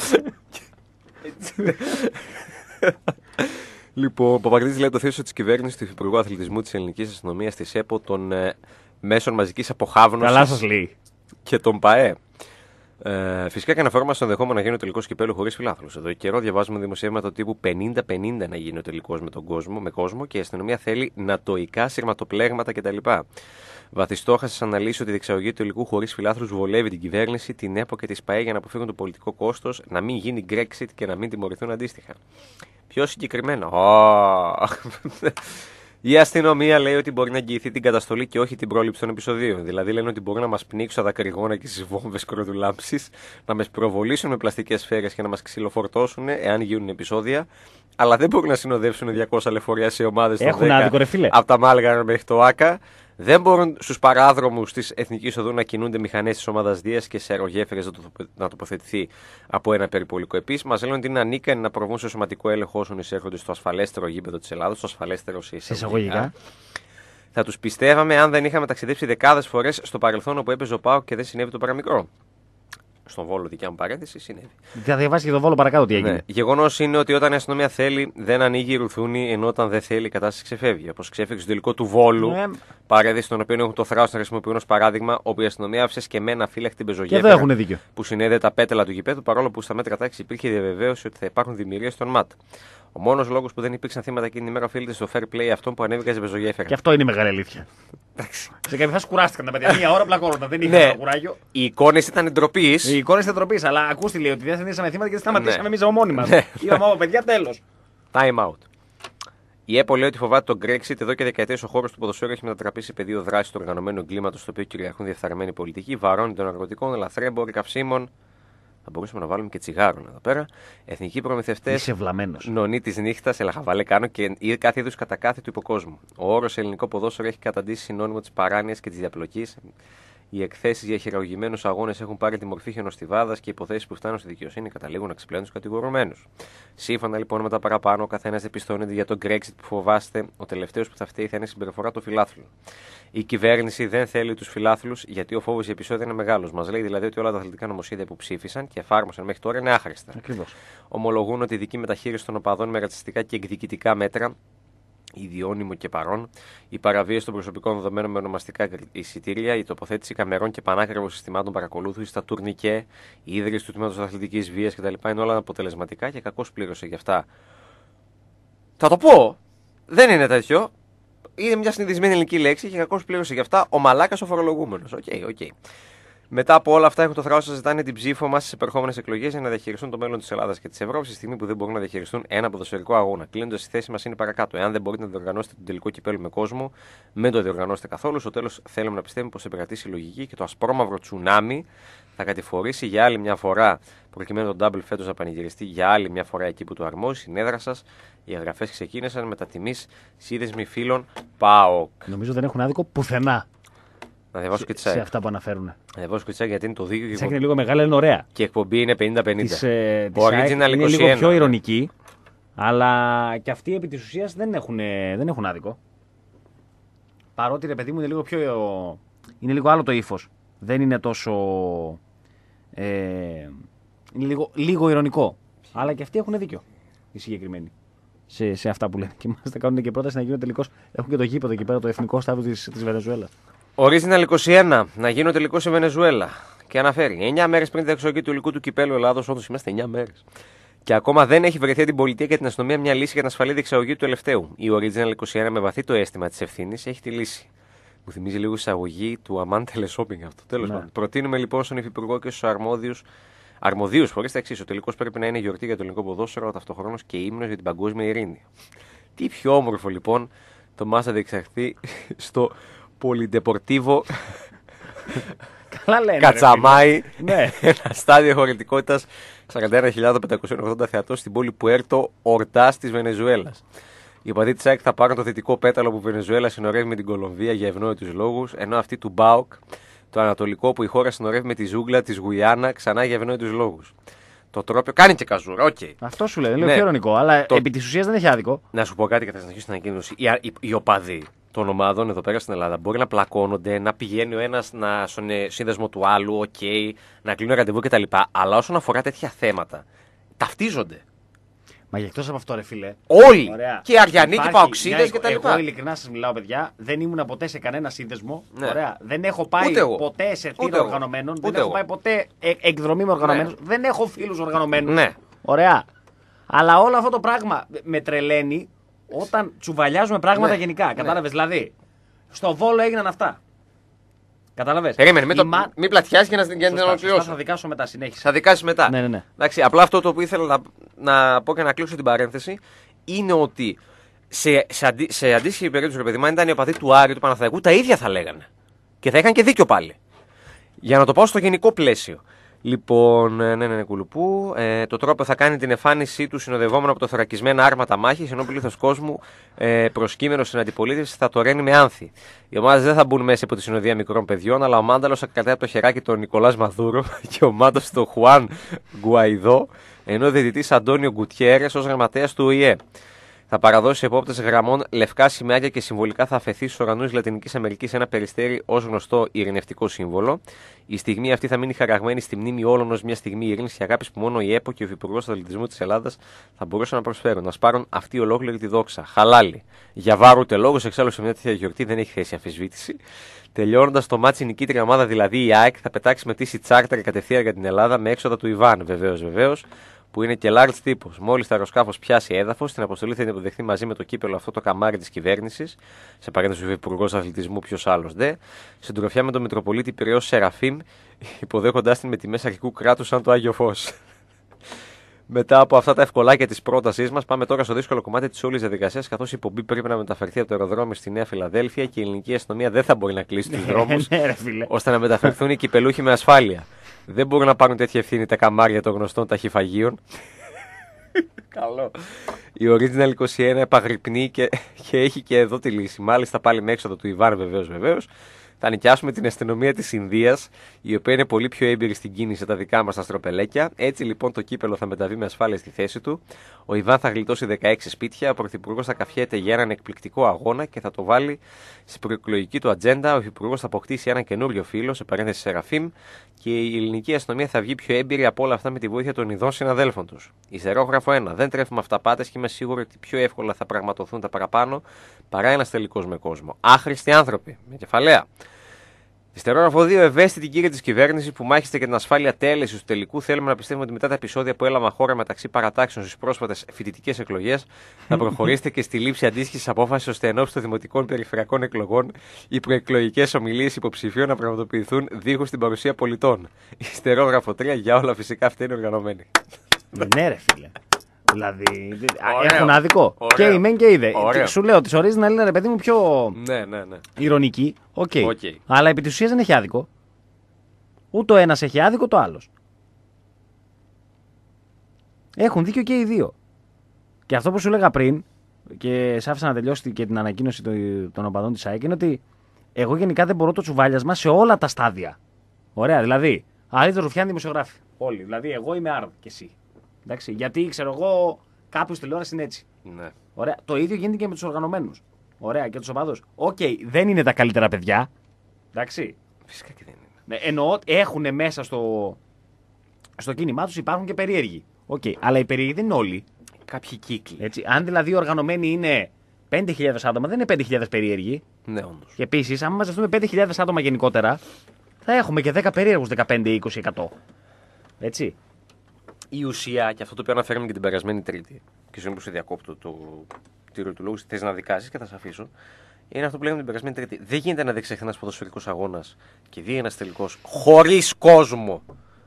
Λοιπόν, ο Παπαγδίτης λέει το θέσιο της κυβέρνησης του Υφυπουργού Αθλητισμού της Ελληνικής Αστυνομίας της ΕΠΟ των ε, μέσων μαζικής αποχάβνωσης. Καλά σας λέει. Και τον ΠΑΕ. Ε, φυσικά και αναφερόμαστε στο ενδεχόμενο να γίνει ο τελικός κυπέλου χωρίς φιλάθλους. Εδώ καιρό διαβάζουμε δημοσιεύματα τύπου πενήντα πενήντα να γίνει ο τελικός με τον κόσμο, με κόσμο και η αστυνομία θέλει νατοϊκά σειρματοπλέγματα κτλ. Βαθιστόχασες αναλύσει ότι η διεξαγωγή του τελικού χωρίς φιλάθλους βολεύει την κυβέρνηση, την ΕΠΟ και τη ΣΠΑΕ για να αποφύγουν το πολιτικό κόστος, να μην γίνει Brexit και να μην τιμωρηθούν αντίστοιχα. Πιο συγκεκριμένα. Oh. Η αστυνομία λέει ότι μπορεί να εγγυηθεί την καταστολή και όχι την πρόληψη των επεισοδίων. Δηλαδή λένε ότι μπορούν να μας πνίξουν τα δακρυγόνα και στις βόμβες κροδουλάμψης, να μας προβολήσουν με πλαστικές σφαίρες και να μας ξυλοφορτώσουν εάν γίνουν επεισόδια, αλλά δεν μπορούν να συνοδεύσουν διακόσια λεωφορεία σε ομάδες των δέκα από τα Μάλγαρα μέχρι το Άκα. Δεν μπορούν στους παράδρομους της Εθνικής Οδού να κινούνται μηχανές της ομάδας Δίας και σε αερογέφυρες να τοποθετηθεί από ένα περιπολικό. Επίσης, μας λένε ότι είναι ανίκανοι να προβούν σε σωματικό έλεγχο όσων εισέρχονται στο ασφαλέστερο γήπεδο της Ελλάδος, στο ασφαλέστερο σε εισαγωγικά. Θα τους πιστεύαμε αν δεν είχαμε ταξιδέψει δεκάδες φορές στο παρελθόν όπου έπαιζε ο ΠΑΟΚ και δεν συνέβη το παραμικρό. Στον Βόλο, δικιά μου παρένθεση, συνέβη. Θα διαβάσει και τον Βόλο παρακάτω τι έγινε. Ναι. Γεγονός είναι ότι όταν η αστυνομία θέλει, δεν ανοίγει ρουθούνη, ενώ όταν δεν θέλει η κατάσταση ξεφεύγει. Όπως ξέφυγε στο τελικό του Βόλου, ναι. Παρένθεση τον οποίο έχουν το θράσος να χρησιμοποιούν ως παράδειγμα, όπου η αστυνομία άφησε σκεμμένα αφύλακτη την πεζογέφυρα που συνέδεε τα πέταλα του γηπέδου, παρόλο που στα μέτρα τάξη υπήρχε διαβεβαίωση ότι θα υπάρχουν δημιουργίες στον ΜΑΤ. Ο μόνος λόγος που δεν υπήρξαν θύματα εκείνη την ημέρα οφείλεται στο fair play αυτών που ανέβηκαν στην πεζογέφυρα. Και αυτό είναι η μεγάλη αλήθεια. Σε κάποια φάση κουράστηκαν τα παιδιά. Μία ώρα πλακώνονταν. Δεν είχαν το κουράγιο. Οι εικόνες ήταν ντροπής. Οι εικόνες ήταν ντροπής, αλλά ακούστε λέει ότι δεν θύματα και δεν σταματήσαμε εμείς από μόνοι μας. Είπαμε από παιδιά τέλος. Time out. Η ΕΠΟ λέει ότι φοβάται τον Brexit. Εδώ και δεκαετίες ο χώρος του ποδοσφαίρου έχει μετατραπεί σε πεδίο δράση του οργανωμένου εγκλήματος, στο οποίο κυριαρχούν διεφθαρμένοι πολιτικοί, βαρώνει των ναρκωτικών, λαθρέμποροι καυσίμων. Θα μπορούσαμε να βάλουμε και τσιγάρων εδώ πέρα. Εθνικοί προμηθευτές. Είσαι βλαμμένος. Νονί τη νύχτα, ελαχαβαλέ κάνω και κάθε είδου κατακάθι του υποκόσμου. Ο όρος ελληνικό ποδόσφαιρο έχει καταντήσει συνώνυμο της παράνοιας και της διαπλοκής. Οι εκθέσεις για χειραγωγημένους αγώνες έχουν πάρει τη μορφή χιονοστιβάδας και οι υποθέσεις που φτάνουν στη δικαιοσύνη καταλήγουν να ξεπλένουν τους κατηγορουμένους. Σύμφωνα λοιπόν με τα παραπάνω, ο καθένας διαπιστώνεται για τον Brexit που φοβάστε, ο τελευταίος που θα φταίει θα είναι η συμπεριφορά των φιλάθλων. Η κυβέρνηση δεν θέλει τους φιλάθλους γιατί ο φόβος για επεισόδια είναι μεγάλος. Μας λέει δηλαδή ότι όλα τα αθλητικά νομοσχέδια που ψήφισαν και εφάρμοσαν μέχρι τώρα είναι άχρηστα. Ακριβώς. Ομολογούν ότι η δική μεταχείριση των οπαδών με ρατσιστικά και εκδικητικά μέτρα, ιδιώνυμο και παρόν, η παραβίαση των προσωπικών δεδομένων με ονομαστικά εισιτήρια, η τοποθέτηση καμερών και πανάκριβων συστημάτων παρακολούθησης, τα τουρνικέ, η ίδρυση του τμήματος αθλητικής βίας κτλ. Είναι όλα αποτελεσματικά και κακώς πλήρωσε γι' αυτά. Θα το πω! Δεν είναι τέτοιο. Είναι μια συνηθισμένη ελληνική λέξη και κακώς πλήρωσε γι' αυτά ο μαλάκας ο φορολογούμενος. Οκ, okay, οκ. Okay. Μετά από όλα αυτά, έχουν το θράσος να ζητάνε την ψήφο μας στις επερχόμενες εκλογές για να διαχειριστούν το μέλλον της Ελλάδας και της Ευρώπης, στη στιγμή που δεν μπορούν να διαχειριστούν ένα ποδοσφαιρικό αγώνα. Κλείνοντας, η θέση μας είναι παρακάτω. Εάν δεν μπορείτε να διοργανώσετε τον τελικό κυπέλλου με κόσμο, μην το διοργανώσετε καθόλου. Στο τέλος, θέλουμε να πιστεύουμε πως επικρατήσει η λογική και το ασπρόμαυρο τσουνάμι θα κατηφορήσει για άλλη μια φορά, προκειμένου τον double φέτος να πανηγυριστεί για άλλη μια φορά εκεί που του αρμόζει. Στην έδρα σας, οι εγγραφές ξεκίνησαν με τα τιμής σύνδεσμοι φίλων ΠΑΟΚ. Νομίζω δεν έχουν άδικο πουθενά. Να διαβάσω και τη σε, σε αυτά που αναφέρουν. Να διαβάσω και τη γιατί είναι το δίκαιο. Η είναι λίγο μεγάλη, είναι ωραία. Και η εκπομπή είναι πενήντα πενήντα. Της, ε, ο original είναι είκοσι ένα. λίγο πιο ειρωνική, αλλά και αυτοί επί της ουσίας δεν έχουν, δεν έχουν άδικο. Παρότι ρε παιδί μου είναι λίγο πιο. Είναι λίγο άλλο το ύφος. Δεν είναι τόσο. Ε, είναι λίγο, λίγο ειρωνικό. Αλλά και αυτοί έχουν δίκιο. Οι συγκεκριμένοι. Σε, σε αυτά που λένε. Και μάλιστα κάνουν και πρόταση να γίνουν τελικώς. Έχουν και το γήπεδο εκεί πέρα, το εθνικό στάδιο της, της Βενεζουέλας. Original είκοσι ένα. Να γίνω τελικό σε Βενεζουέλα. Και αναφέρει εννιά μέρες πριν την εξογή του υλικού του κυπέλλου Ελλάδος, όντως είμαστε εννιά μέρες. Και ακόμα δεν έχει βρεθεί την πολιτεία και την αστυνομία μια λύση για την ασφαλή διεξαγωγή του τελευταίου. Η Original είκοσι ένα, με βαθύ το αίσθημα της ευθύνης, έχει τη λύση. Μου θυμίζει λίγο εισαγωγή του Αμάν Τελεσόπινγκ αυτό. Τέλος πάντων. Προτείνουμε λοιπόν στον Υφυπουργό και στους αρμόδιους. Αρμοδίους φορείς τα εξής. Ο τελικός πρέπει να είναι γιορτή για το ελληνικό ποδόσφαιρο, ταυτοχρόνως και ύμνος για την παγκόσμια ειρήνη. Τι πιο όμορφο λοιπόν το μάτς θα διεξαχθεί στο Πολυντεπορτίβο Κατσαμάι, ναι. Ένα στάδιο χωρητικότητας σαράντα ένα χιλιάδες πεντακόσιοι ογδόντα θεατών στην πόλη Πουέρτο Ορτάς της Βενεζουέλας. Οι οπαδοί της ΑΕΚ θα πάρουν το δυτικό πέταλο που η Βενεζουέλα συνορεύει με την Κολομβία για ευνόητους λόγους, ενώ αυτοί του ΜΠΑΟΚ, το ανατολικό που η χώρα συνορεύει με τη ζούγκλα της Γουιάννα, ξανά για ευνόητους λόγους. Το τρόπιο κάνει και καζούρα, οκ. Okay. Αυτό σου λέει, είναι λίγο πιο ειρωνικό, αλλά το... επί της ουσίας δεν έχει άδικο. Να σου πω κάτι και θα συνεχίσω την ανακοίνωση. Οι, οι, οι οπαδοί των ομάδων εδώ πέρα στην Ελλάδα μπορεί να πλακώνονται, να πηγαίνει ο ένας στον σύνδεσμο του άλλου, οκ, okay, να κλείνουν ραντεβού κτλ. Αλλά όσον αφορά τέτοια θέματα, ταυτίζονται. Μα για εκτός από αυτό, ρε φίλε. Όλοι! Ωραία. Και οι Αριανοί και οι Παοξίδες κτλ. Εγώ ειλικρινά σας μιλάω, παιδιά, δεν ήμουν ποτέ σε κανένα σύνδεσμο. Ναι. Ωραία. Δεν έχω πάει ποτέ σε θύρα οργανωμένων. Δεν έχω πάει ποτέ εκδρομή με οργανωμένους. Ναι. Δεν έχω φίλους οργανωμένους. Ναι. Ωραία. Αλλά όλο αυτό το πράγμα με τρελαίνει όταν τσουβαλιάζουμε πράγματα ναι. γενικά. Κατάλαβες, ναι. Δηλαδή, στο Βόλο έγιναν αυτά. Κατάλαβες. Περίμενε, μην, μα... μην πλατιάσεις για να την ολοκληρώσω. Θα δικάσω μετά, συνέχιση. Θα δικάσεις μετά. Ναι, ναι, ναι. Εντάξει, απλά αυτό το που ήθελα να, να πω και να κλείσω την παρένθεση είναι ότι σε, σε, αντί, σε αντίστοιχη περίπτωση, ρε παιδί μου, αν ήταν οι οπαδοί του Άρη, του Παναθηναϊκού, τα ίδια θα λέγανε. Και θα είχαν και δίκιο πάλι. Για να το πάω στο γενικό πλαίσιο. Λοιπόν, ναι, ναι, ναι, κουλουπού. Ε, το τρόπο θα κάνει την εμφάνισή του συνοδευόμενο από το θωρακισμένα άρματα μάχης, ενώ πλήθος κόσμου ε, προσκύμενο στην αντιπολίτευση θα το ρένει με άνθη. Οι ομάδες δεν θα μπουν μέσα από τη συνοδεία μικρών παιδιών, αλλά ο Μάνταλος θα κρατάει από το χεράκι τον Νικολάς Μαδούρο και ο Μάντος τον Χουάν Γκουαϊδό, ενώ ο διαιτητής Αντώνιο Γκουτιέρες ως γραμματέας του Ο Η Ε. Θα παραδώσει επόπτες γραμμών λευκά σημαίακια και συμβολικά θα αφαιθεί στους ουρανούς Λατινικής Αμερικής ένα περιστέρι ως γνωστό ειρηνευτικό σύμβολο. Η στιγμή αυτή θα μείνει χαραγμένη στη μνήμη όλων ως μια στιγμή ειρήνης και αγάπης που μόνο η ΕΠΟ και ο Υφυπουργός Αθλητισμού της Ελλάδας θα μπορούσαν να προσφέρουν. Να σπάρουν αυτή ολόκληρη τη δόξα. Χαλάλι. Για βάρου ούτε λόγος, εξάλλου σε μια τέτοια γιορτή δεν έχει θέση αμφισβήτηση. Τελειώνοντας το μάτσι, η νικήτρια ομάδα, δηλαδή η ΑΕΚ, θα πετάξει με τύση τσάρτερ κατευθείαν για την Ελλάδα με έξοδα του Ιβάν, βεβαίως, βεβαίως, που είναι και large τύπος. Μόλις το αεροσκάφος πιάσει έδαφος, την αποστολή θα την υποδεχθεί μαζί με το κύπελο αυτό το καμάρι της κυβέρνησης, σε παρένθεση ο Υπουργός Αθλητισμού, ποιος άλλος δε, συντροφιά με τον Μητροπολίτη Πειραιώς Σεραφείμ, υποδέχοντάς την με τιμές αρχικού κράτους σαν το Άγιο Φως. Μετά από αυτά τα ευκολάκια τη πρότασή μα, πάμε τώρα στο δύσκολο κομμάτι τη όλη διαδικασία. Καθώς η εκπομπή πρέπει να μεταφερθεί από το αεροδρόμιο στη Νέα Φιλαδέλφια και η ελληνική αστυνομία δεν θα μπορεί να κλείσει του δρόμου ώστε να μεταφερθούν οι κυπελούχοι με ασφάλεια. Δεν μπορούν να πάρουν τέτοια ευθύνη τα καμάρια των γνωστών ταχυφαγίων. Καλό. Η Original είκοσι ένα επαγρυπνεί και, και έχει και εδώ τη λύση. Μάλιστα πάλι με έξοδο του Ιβάν, βεβαίως, βεβαίως. Θα νοικιάσουμε την αστυνομία της Ινδίας, η οποία είναι πολύ πιο έμπειρη στην κίνηση από τα δικά μας τα στροπελέκια. Έτσι λοιπόν το κύπελο θα μεταβεί με ασφάλεια στη θέση του. Ο Ιβάν θα γλιτώσει δεκαέξι σπίτια. Ο Πρωθυπουργός θα καφιέται για έναν εκπληκτικό αγώνα και θα το βάλει στην προεκλογική του ατζέντα. Ο Υφυπουργός θα αποκτήσει ένα καινούριο φίλο, σε παρένθεση Σεραφείμ, και η ελληνική αστυνομία θα βγει πιο έμπειρη από όλα αυτά με τη βοήθεια των ειδών συναδέλφων τους. Ιστερόγραφο ένα. Δεν τρέφουμε αυταπάτες και είμαι σίγουρο ότι πιο εύκολα θα πραγματοθούν τα παραπάνω παρά ένας τελικός με κόσμο. Άχρηστοι άνθρωποι, με κεφαλαία. Ιστερόγραφο δύο. Ευαίσθητοι κύριοι της κυβέρνησης που μάχεστε για την ασφάλεια τέλεσης του τελικού, θέλουμε να πιστεύουμε ότι μετά τα επεισόδια που έλαβαν χώρα μεταξύ παρατάξεων στις πρόσφατες φοιτητικές εκλογές θα προχωρήσετε και στη λήψη αντίστοιχης απόφασης ώστε ενώπιση των δημοτικών περιφερειακών εκλογών οι προεκλογικές ομιλίες υποψηφίων να πραγματοποιηθούν δίχως την παρουσία πολιτών. Ιστερόγραφο τρία. Για όλα φυσικά αυτοί είναι οργανωμένοι. Ναι, ρε φίλε. Δηλαδή, ωραίο, έχουν άδικο. Ωραίο. Και η μεν και η δε. Σου λέω, τη ορίζει να είναι ρε παιδί μου πιο ναι, ναι, ναι. ηρωνική. Okay. Okay. Αλλά επί της ουσίας δεν έχει άδικο. Ούτε ο ένας έχει άδικο, το άλλος. Έχουν δίκιο και οι δύο. Και αυτό που σου έλεγα πριν, και σ' άφησα να τελειώσει και την ανακοίνωση των οπαδών της ΑΕΚ, είναι ότι εγώ γενικά δεν μπορώ το τσουβάλιασμα σε όλα τα στάδια. Ωραία, δηλαδή, Αλίδη Ρουφιάνη δημοσιογράφοι. Όλοι. Δηλαδή, εγώ είμαι Άρβ και εσύ. Εντάξει, γιατί ξέρω εγώ, κάποιο τηλεόραση είναι έτσι. Ναι. Ωραία. Το ίδιο γίνεται και με τους οργανωμένους. Ωραία, και τους οπαδούς. Οκ, okay, δεν είναι τα καλύτερα παιδιά. Εντάξει. Φυσικά και δεν είναι. Ναι, εννοώ έχουν μέσα στο, στο κίνημά τους υπάρχουν και περίεργοι. Okay, αλλά οι περίεργοι δεν είναι όλοι. Κάποιοι κύκλοι. Έτσι, αν δηλαδή οι οργανωμένοι είναι πέντε χιλιάδες άτομα, δεν είναι πέντε χιλιάδες περίεργοι. Ναι, όντως. Και επίσης, αν μαζευτούμε πέντε χιλιάδες άτομα γενικότερα, θα έχουμε και δέκα περίεργους, δεκαπέντε με είκοσι τοις εκατό. Έτσι. Η ουσία, και αυτό το οποίο αναφέραμε και την περασμένη Τρίτη, και συγγνώμη που σε διακόπτω το τύριο του λόγου, θες να δικάσεις και θα σε αφήσω, είναι αυτό που λέγαμε την περασμένη Τρίτη. Δεν γίνεται να διεξαχθεί ένας ποδοσφαιρικός αγώνας και δει ένας τελικός χωρίς κόσμο.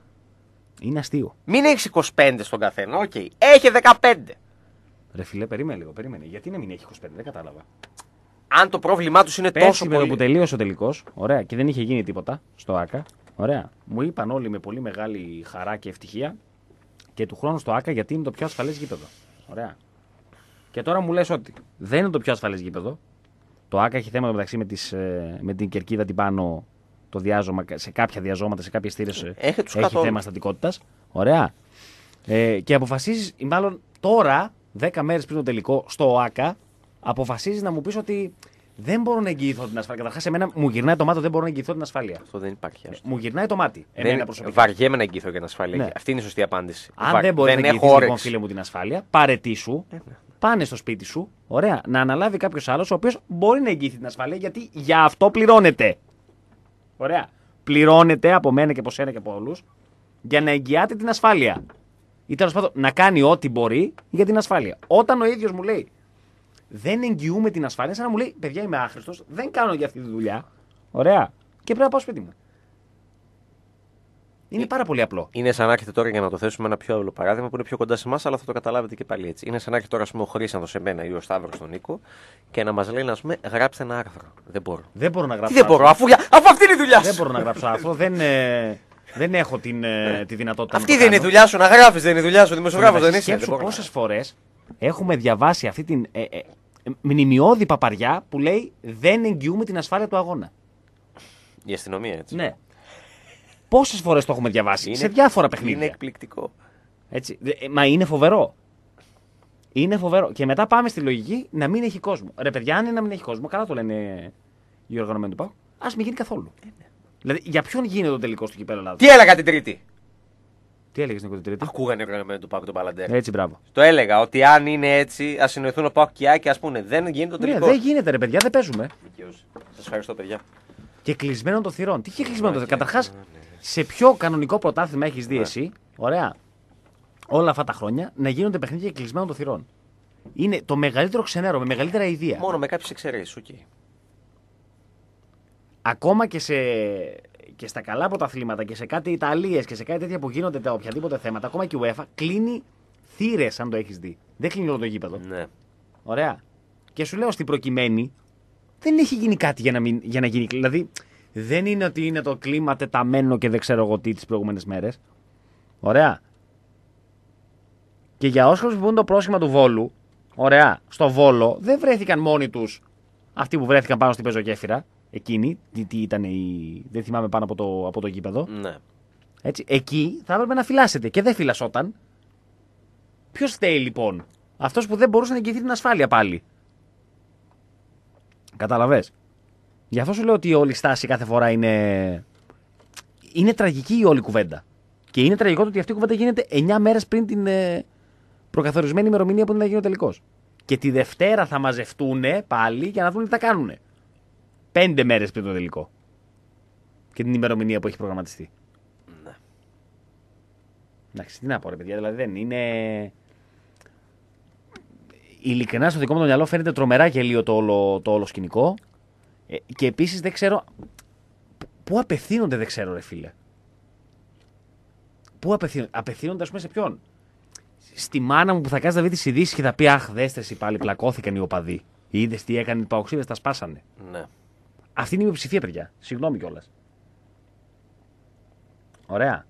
Είναι αστείο. Μην έχεις είκοσι πέντε στον καθένα, οκ. Okay. Έχει δεκαπέντε. Ρε φίλε, περίμενε λίγο, περίμενε. Γιατί να μην έχει είκοσι πέντε, δεν κατάλαβα. Αν το πρόβλημά τους είναι πέρσι, τόσο με πολύ. το που τελείωσε ο τελικός, ωραία, και δεν είχε γίνει τίποτα στο ΆΚΑ, ωραία, μου είπαν όλοι με πολύ μεγάλη χαρά και ευτυχία και του χρόνου στο ΆΚΑ γιατί είναι το πιο ασφαλές γήπεδο. Ωραία. Και τώρα μου λες ότι δεν είναι το πιο ασφαλές γήπεδο. Το ΆΚΑ έχει θέματα μεταξύ με, τις, με την κερκίδα την πάνω, το διάζωμα, σε κάποια διαζώματα, σε κάποιες θύρες έχει, έχει θέμα στατικότητας. Ωραία. Ε, και αποφασίζεις, ή μάλλον τώρα, δέκα μέρες πριν το τελικό, στο ΆΚΑ, αποφασίζεις να μου πεις ότι δεν μπορώ να εγγυηθώ την ασφάλεια. Καταρχάς, εμένα μου γυρνάει το μάτι, δεν μπορώ να εγγυηθώ την ασφάλεια. Αυτό δεν υπάρχει. Ε, μου γυρνάει το μάτι. Δεν βαριέμαι να εγγυηθώ για την ασφάλεια. Ναι. Αυτή είναι η σωστή απάντηση. Αν Βα... δεν μπορεί να εγγυηθείς, λοιπόν, φίλε μου, την ασφάλεια, παρετήσου, ε, ναι. Πάνε στο σπίτι σου, ωραία, να αναλάβει κάποιος άλλος ο οποίος μπορεί να εγγυηθεί την ασφάλεια γιατί για αυτό πληρώνεται. Ωραία. Πληρώνεται από μένα και από σένα και από όλους για να εγγυάται την ασφάλεια. Ή τέλος πάντων να κάνει ό,τι μπορεί για την ασφάλεια. Όταν ο ίδιος μου λέει δεν εγγυούμε την ασφάλεια, σαν να μου λέει παιδιά είμαι άχρηστος, δεν κάνω για αυτή τη δουλειά. Ωραία. Και πρέπει να πάω σπίτι μου. Είναι πάρα πολύ απλό. Είναι σαν να έρχεται τώρα, για να το θέσουμε ένα πιο απλό παράδειγμα που είναι πιο κοντά σε εμάς, αλλά θα το καταλάβετε και πάλι έτσι. Είναι σαν να έρχεται τώρα, ας πούμε, ο Χρήσανθος σε μένα ή ο Σταύρος στον Νίκο και να μας λέει, να πούμε, γράψτε ένα άρθρο. Δεν μπορώ. Δεν μπορώ να γράψω. Τι δεν μπορώ, αφού, αφού αυτή είναι η δουλειά σου. Δεν μπορώ να γράψω άρθρο. δεν, ε, δεν έχω την, ε, τη δυνατότητα. Αυτή δεν είναι η δουλειά σου, να γράφεις, δεν είναι η δουλειά σου. Δημοσιογράφος δεν είσαι. Σκέψου πόσες φορές έχουμε διαβάσει αυτή την ε, ε, ε, μνημειώδη παπαριά που λέει δεν εγγυούμε την ασφάλεια του αγώνα. Η αστυνομία, έτσι. Ναι. Πόσες φορές το έχουμε διαβάσει, είναι, σε διάφορα παιχνίδια. Είναι εκπληκτικό. Έτσι. Μα είναι φοβερό. Είναι φοβερό. Και μετά πάμε στη λογική να μην έχει κόσμο. Ρε παιδιά, αν είναι να μην έχει κόσμο, καλά το λένε οι οργανωμένοι του ΠΑΟΚ, ας μην γίνει καθόλου. Είναι. Δηλαδή, για ποιον γίνεται το τελικό στο κυπέλλο Ελλάδα. Τι έλεγα την Τρίτη. Τι έλεγες την Τρίτη. Ακούγανε οι οργανωμένοι του ΠΑΟΚ τον Παλαντέρ. Έτσι, μπράβο. Το έλεγα ότι αν είναι έτσι, ας συνοηθούν ο ΠΑΟΚ και η ΑΕΚ, ας πούνε δεν γίνεται το τελικό. Ναι, δεν γίνεται, ρε παιδιά, δεν παίζουμε. Σας ευχαριστώ, παιδιά. Και κλεισμένο των θυρών. Τι και κλεισμένο των θυρών. Καταρχάς, σε ποιο κανονικό πρωτάθλημα έχεις δει εσύ, ωραία, όλα αυτά τα χρόνια να γίνονται παιχνίδια κλεισμένων των θυρών. Είναι το μεγαλύτερο ξενέρο, με μεγαλύτερα ιδέα. Μόνο με κάποιες εξαιρέσεις, οκ. Okay. Ακόμα και, σε, και στα καλά πρωταθλήματα και σε κάτι Ιταλίες και σε κάτι τέτοια που γίνονται τα οποιαδήποτε θέματα, ακόμα και η UEFA κλείνει θύρες, αν το έχεις δει. Δεν κλείνει όλο το γήπεδο. Ναι. Ωραία. Και σου λέω στην προκειμένη, δεν έχει γίνει κάτι για να, μην, για να γίνει. Δηλαδή, δεν είναι ότι είναι το κλίμα τεταμένο και δεν ξέρω εγώ τι τις προηγούμενες μέρες. Ωραία. Και για όσους χρησιμοποιούν το πρόσχημα του Βόλου, ωραία, στο Βόλο δεν βρέθηκαν μόνοι τους αυτοί που βρέθηκαν πάνω στην πεζογέφυρα. Εκείνοι, τι, τι ήταν η, δεν θυμάμαι πάνω από το, από το γήπεδο. Ναι. Έτσι, εκεί θα έπρεπε να φυλάσσεται και δεν φυλασσόταν. Ποιος φταίει λοιπόν? Αυτός που δεν μπορούσε να εγγυηθεί την ασφάλεια πάλι. Καταλαβες. Γι' αυτό σου λέω ότι η όλη στάση κάθε φορά είναι. Είναι τραγική η όλη κουβέντα. Και είναι τραγικό το ότι αυτή η κουβέντα γίνεται εννιά μέρες πριν την ε, προκαθορισμένη ημερομηνία που είναι να γίνει ο τελικός. Και τη Δευτέρα θα μαζευτούν πάλι για να δουν τι θα κάνουν. Πέντε μέρες πριν το τελικό. Και την ημερομηνία που έχει προγραμματιστεί. Ναι. Εντάξει, τι να πω ρε παιδιά, δηλαδή δεν είναι. Ειλικρινά στο δικό μου το μυαλό φαίνεται τρομερά γελίο το όλο, το όλο σκηνικό. Ε, και επίσης δεν ξέρω. Πού απευθύνονται, δεν ξέρω, ρε φίλε. Πού απευθύνονται, απευθύνονται, ας πούμε, σε ποιον? Στη μάνα μου που θα κάτσει να δει τις ειδήσεις και θα πει: αχ, δέστε πάλι, πλακώθηκαν οι οπαδοί. Είδες τι έκανε οι παοξίδες, τα σπάσανε. Ναι. Αυτή είναι η μειοψηφία, παιδιά. Συγγνώμη κιόλας. Ωραία.